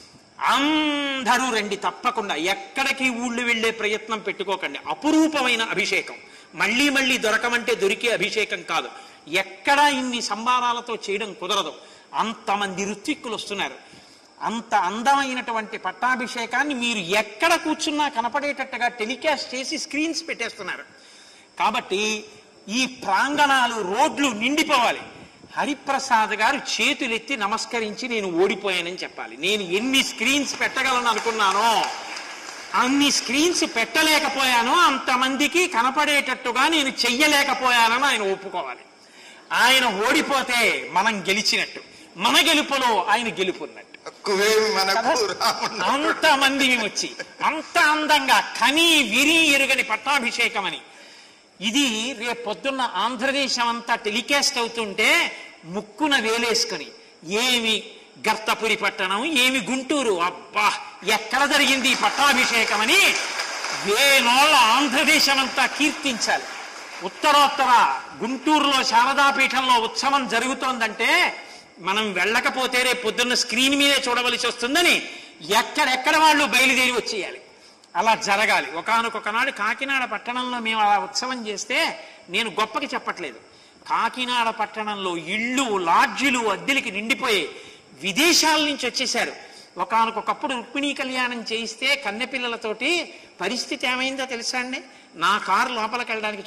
అందరూ రండి తప్పకుండా, ఎక్కడికి ఊళ్ళు వెళ్లే ప్రయత్నం పెట్టుకోకండి. అపురూపమైన అభిషేకం, మళ్ళీ మళ్ళీ దొరకమంటే దొరికే అభిషేకం కాదు. ఎక్కడా ఇన్ని సంబారాలతో చేయడం కుదరదు. అంతమంది ఋత్విక్కులు వస్తున్నారు. అంత అందమైనటువంటి పట్టాభిషేకాన్ని మీరు ఎక్కడ కూర్చున్నా కనపడేటట్టుగా టెలికాస్ట్ చేసి స్క్రీన్స్ పెట్టేస్తున్నారు. కాబట్టి ఈ ప్రాంగణాలు, రోడ్లు నిండిపోవాలి. హరిప్రసాద్ గారు చేతులెత్తి నమస్కరించి నేను ఓడిపోయానని చెప్పాలి. నేను ఎన్ని స్క్రీన్స్ పెట్టగలను అనుకున్నానో అన్ని స్క్రీన్స్ పెట్టలేకపోయానో, అంతమందికి కనపడేటట్టుగా నేను చెయ్యలేకపోయానని ఆయన ఒప్పుకోవాలి. ఆయన ఓడిపోతే మనం గెలిచినట్టు, మన గెలుపులో ఆయన గెలుపున్నట్టు. అంతమంది వచ్చి అంత అందంగా కని విరి ఎరుగని పట్టాభిషేకం అని ఇది రేపు పొద్దున్న ఆంధ్రదేశం అంతా టెలికాస్ట్ అవుతుంటే ముక్కున వేలేసుకొని ఏమి గర్తపురి పట్టణం, ఏమి గుంటూరు, అబ్బా ఎక్కడ జరిగింది ఈ పట్టాభిషేకం అని వేనోళ్ళ ఆంధ్రదేశం అంతా కీర్తించాలి. ఉత్తరోత్తర గుంటూరులో శారదాపీఠంలో ఉత్సవం జరుగుతోందంటే మనం వెళ్ళకపోతే రేపు పొద్దున్న స్క్రీన్ మీదే చూడవలసి వస్తుందని ఎక్కడెక్కడ వాళ్ళు బయలుదేరి వచ్చేయాలి. అలా జరగాలి. ఒకానొకనాడు కాకినాడ పట్టణంలో మేము అలా ఉత్సవం చేస్తే, నేను గొప్పకి చెప్పట్లేదు, కాకినాడ పట్టణంలో ఇళ్ళు, లాడ్జీలు అద్దెలకి నిండిపోయి విదేశాల నుంచి వచ్చేశారు. ఒకానొకప్పుడు రుక్మిణీ కళ్యాణం చేయిస్తే కన్నెపిల్లలతోటి పరిస్థితి ఏమైందో తెలుసా అండి? నా కారు లోపలికి వెళ్ళడానికి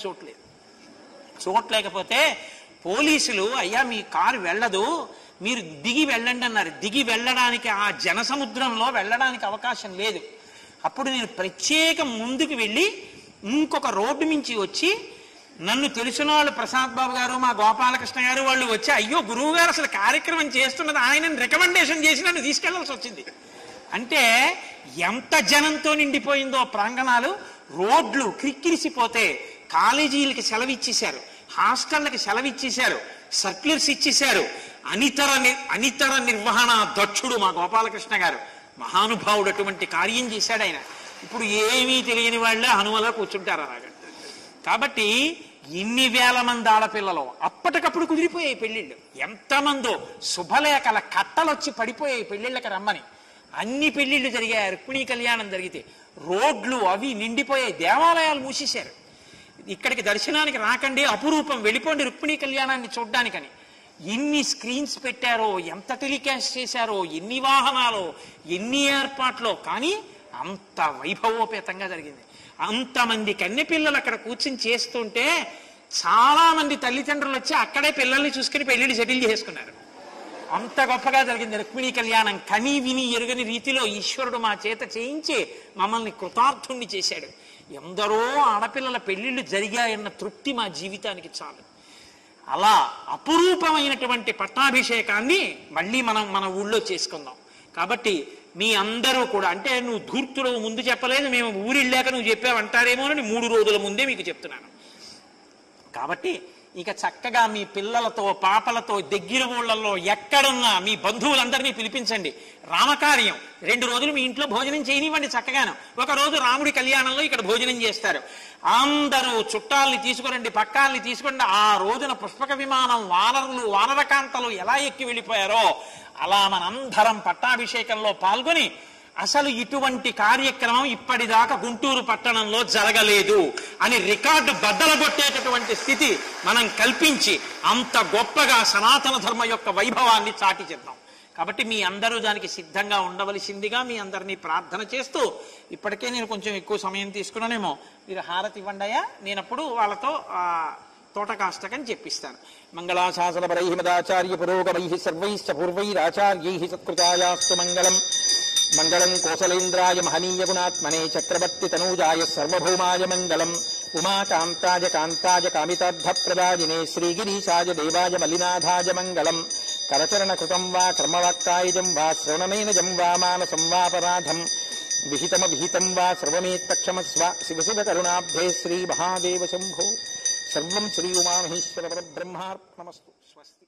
చోట్లేకపోతే పోలీసులు, అయ్యా మీ కారు వెళ్ళదు, మీరు దిగి వెళ్ళండి అన్నారు. దిగి వెళ్ళడానికి ఆ జనసముద్రంలో వెళ్ళడానికి అవకాశం లేదు. అప్పుడు నేను ప్రత్యేకం ముందుకు వెళ్ళి ఇంకొక రోడ్డు మించి వచ్చి, నన్ను తెలిసిన వాళ్ళు ప్రసాద్ బాబు గారు, మా గోపాలకృష్ణ గారు వాళ్ళు వచ్చి, అయ్యో గురువు గారు అసలు కార్యక్రమం చేస్తున్నది ఆయనని రికమెండేషన్ చేసి నన్ను తీసుకెళ్లాల్సి వచ్చింది. అంటే ఎంత జనంతో నిండిపోయిందో ప్రాంగణాలు. రోడ్లు క్రిక్కిరిసిపోతే కాలేజీలకి సెలవిచ్చేశారు, హాస్టళ్ళకి సెలవిచ్చేశారు, సర్క్యులర్స్ ఇచ్చేశారు. అనితర నిర్వహణ దక్షుడు మా గోపాలకృష్ణ గారు, మహానుభావుడు, అటువంటి కార్యం చేశాడు ఆయన. ఇప్పుడు ఏమీ తెలియని వాళ్ళే హనుమలా కూర్చుంటారు అలాగా. కాబట్టి ఇన్ని వేల మంది ఆడపిల్లలు అప్పటికప్పుడు కుదిరిపోయాయి పెళ్లిళ్ళు. ఎంతమందో శుభలేఖల కట్టలొచ్చి పడిపోయాయి పెళ్లిళ్ళకి రమ్మని. అన్ని పెళ్లిళ్ళు జరిగాయి. రుక్మిణీ కళ్యాణం జరిగితే రోడ్లు అవి నిండిపోయాయి. దేవాలయాలు మూసేశారు. ఇక్కడికి దర్శనానికి రాకండి, అపురూపం, వెళ్ళిపోండి రుక్మిణీ కళ్యాణాన్ని చూడ్డానికని. ఎన్ని స్క్రీన్స్ పెట్టారో, ఎంత టెలికాస్ట్ చేశారో, ఎన్ని వాహనాలు, ఎన్ని ఏర్పాట్లు, కానీ అంత వైభవోపేతంగా జరిగింది. అంతమంది కన్నెపిల్లలు అక్కడ కూర్చుని చేస్తుంటే చాలా మంది తల్లిదండ్రులు వచ్చి అక్కడే పిల్లల్ని చూసుకుని పెళ్లిళ్ళు సెటిల్ చేసుకున్నారు. అంత గొప్పగా జరిగింది రుక్మిణీ కళ్యాణం. కని విని ఎరుగని రీతిలో ఈశ్వరుడు మా చేత చేయించి మమ్మల్ని కృతార్థుణ్ణి చేశాడు. ఎందరో ఆడపిల్లల పెళ్లిళ్ళు జరిగాయన్న తృప్తి మా జీవితానికి చాలు. అలా అపురూపమైనటువంటి పట్టాభిషేకాన్ని మళ్ళీ మనం మన ఊళ్ళో చేసుకుందాం. కాబట్టి మీ అందరూ కూడా, అంటే నువ్వు ధూర్తులు ముందు చెప్పలేదు, మేము ఊరిళ్ళాక నువ్వు చెప్పావంటారేమోనని 3 రోజుల ముందే మీకు చెప్తున్నాను. కాబట్టి ఇక చక్కగా మీ పిల్లలతో పాపలతో దగ్గర ఊళ్ళల్లో ఎక్కడున్నా మీ బంధువులందరినీ పిలిపించండి. రామకార్యం 2 రోజులు మీ ఇంట్లో భోజనం చేయనివ్వండి చక్కగాను. ఒక రోజు రాముడి కళ్యాణంలో ఇక్కడ భోజనం చేస్తారు. అందరూ చుట్టాలని తీసుకురండి, పక్కాలని తీసుకురండి. ఆ రోజున పుష్పక విమానం వానరులు వానరకాంతలు ఎలా ఎక్కి వెళ్ళిపోయారో అలా మనందరం పట్టాభిషేకంలో పాల్గొని, అసలు ఇటువంటి కార్యక్రమం ఇప్పటిదాకా గుంటూరు పట్టణంలో జరగలేదు అని రికార్డు బద్దలగొట్టేటటువంటి స్థితి మనం కల్పించి అంత గొప్పగా సనాతన ధర్మ యొక్క వైభవాన్ని చాటి చేద్దాం. కాబట్టి మీ అందరూ దానికి సిద్ధంగా ఉండవలసిందిగా మీ అందరినీ ప్రార్థన చేస్తూ, ఇప్పటికే నేను కొంచెం ఎక్కువ సమయం తీసుకున్నానేమో, మీరు హారతి ఇవ్వండియా, నేనప్పుడు వాళ్ళతో తోటకాష్టకం చెప్పిస్తాను. మంగళాశాసనపరై మదాచార్య పురోగమై సర్వైశ్చ పూర్వైరాచార్యై సత్కృతాయాస్తు మంగళం. మంగళం కోసలేంద్రాయ మహనీయ గుణాత్మనే చక్రవర్తి తనూజాయ సర్వభౌమాయ మంగళం. ఉమాకాంతాయ కాంతాయ కామితార్థప్రదాయినే శ్రీగిరీశాయ దేవాయ మలినాథాయ మంగళం. కరచరణ కృతం వా కర్మవాక్కాయజం వా శ్రవణమేనజం వా మానసం వాపరాధం విహితం వా సర్వమేత్తక్షమస్వ. శివ శివ కరుణాబ్ధే శ్రీ మహాదేవ శంభో. సర్వం శ్రీ ఉమామహేశ్వర పరబ్రహ్మార్పణమస్తు. స్వస్తి.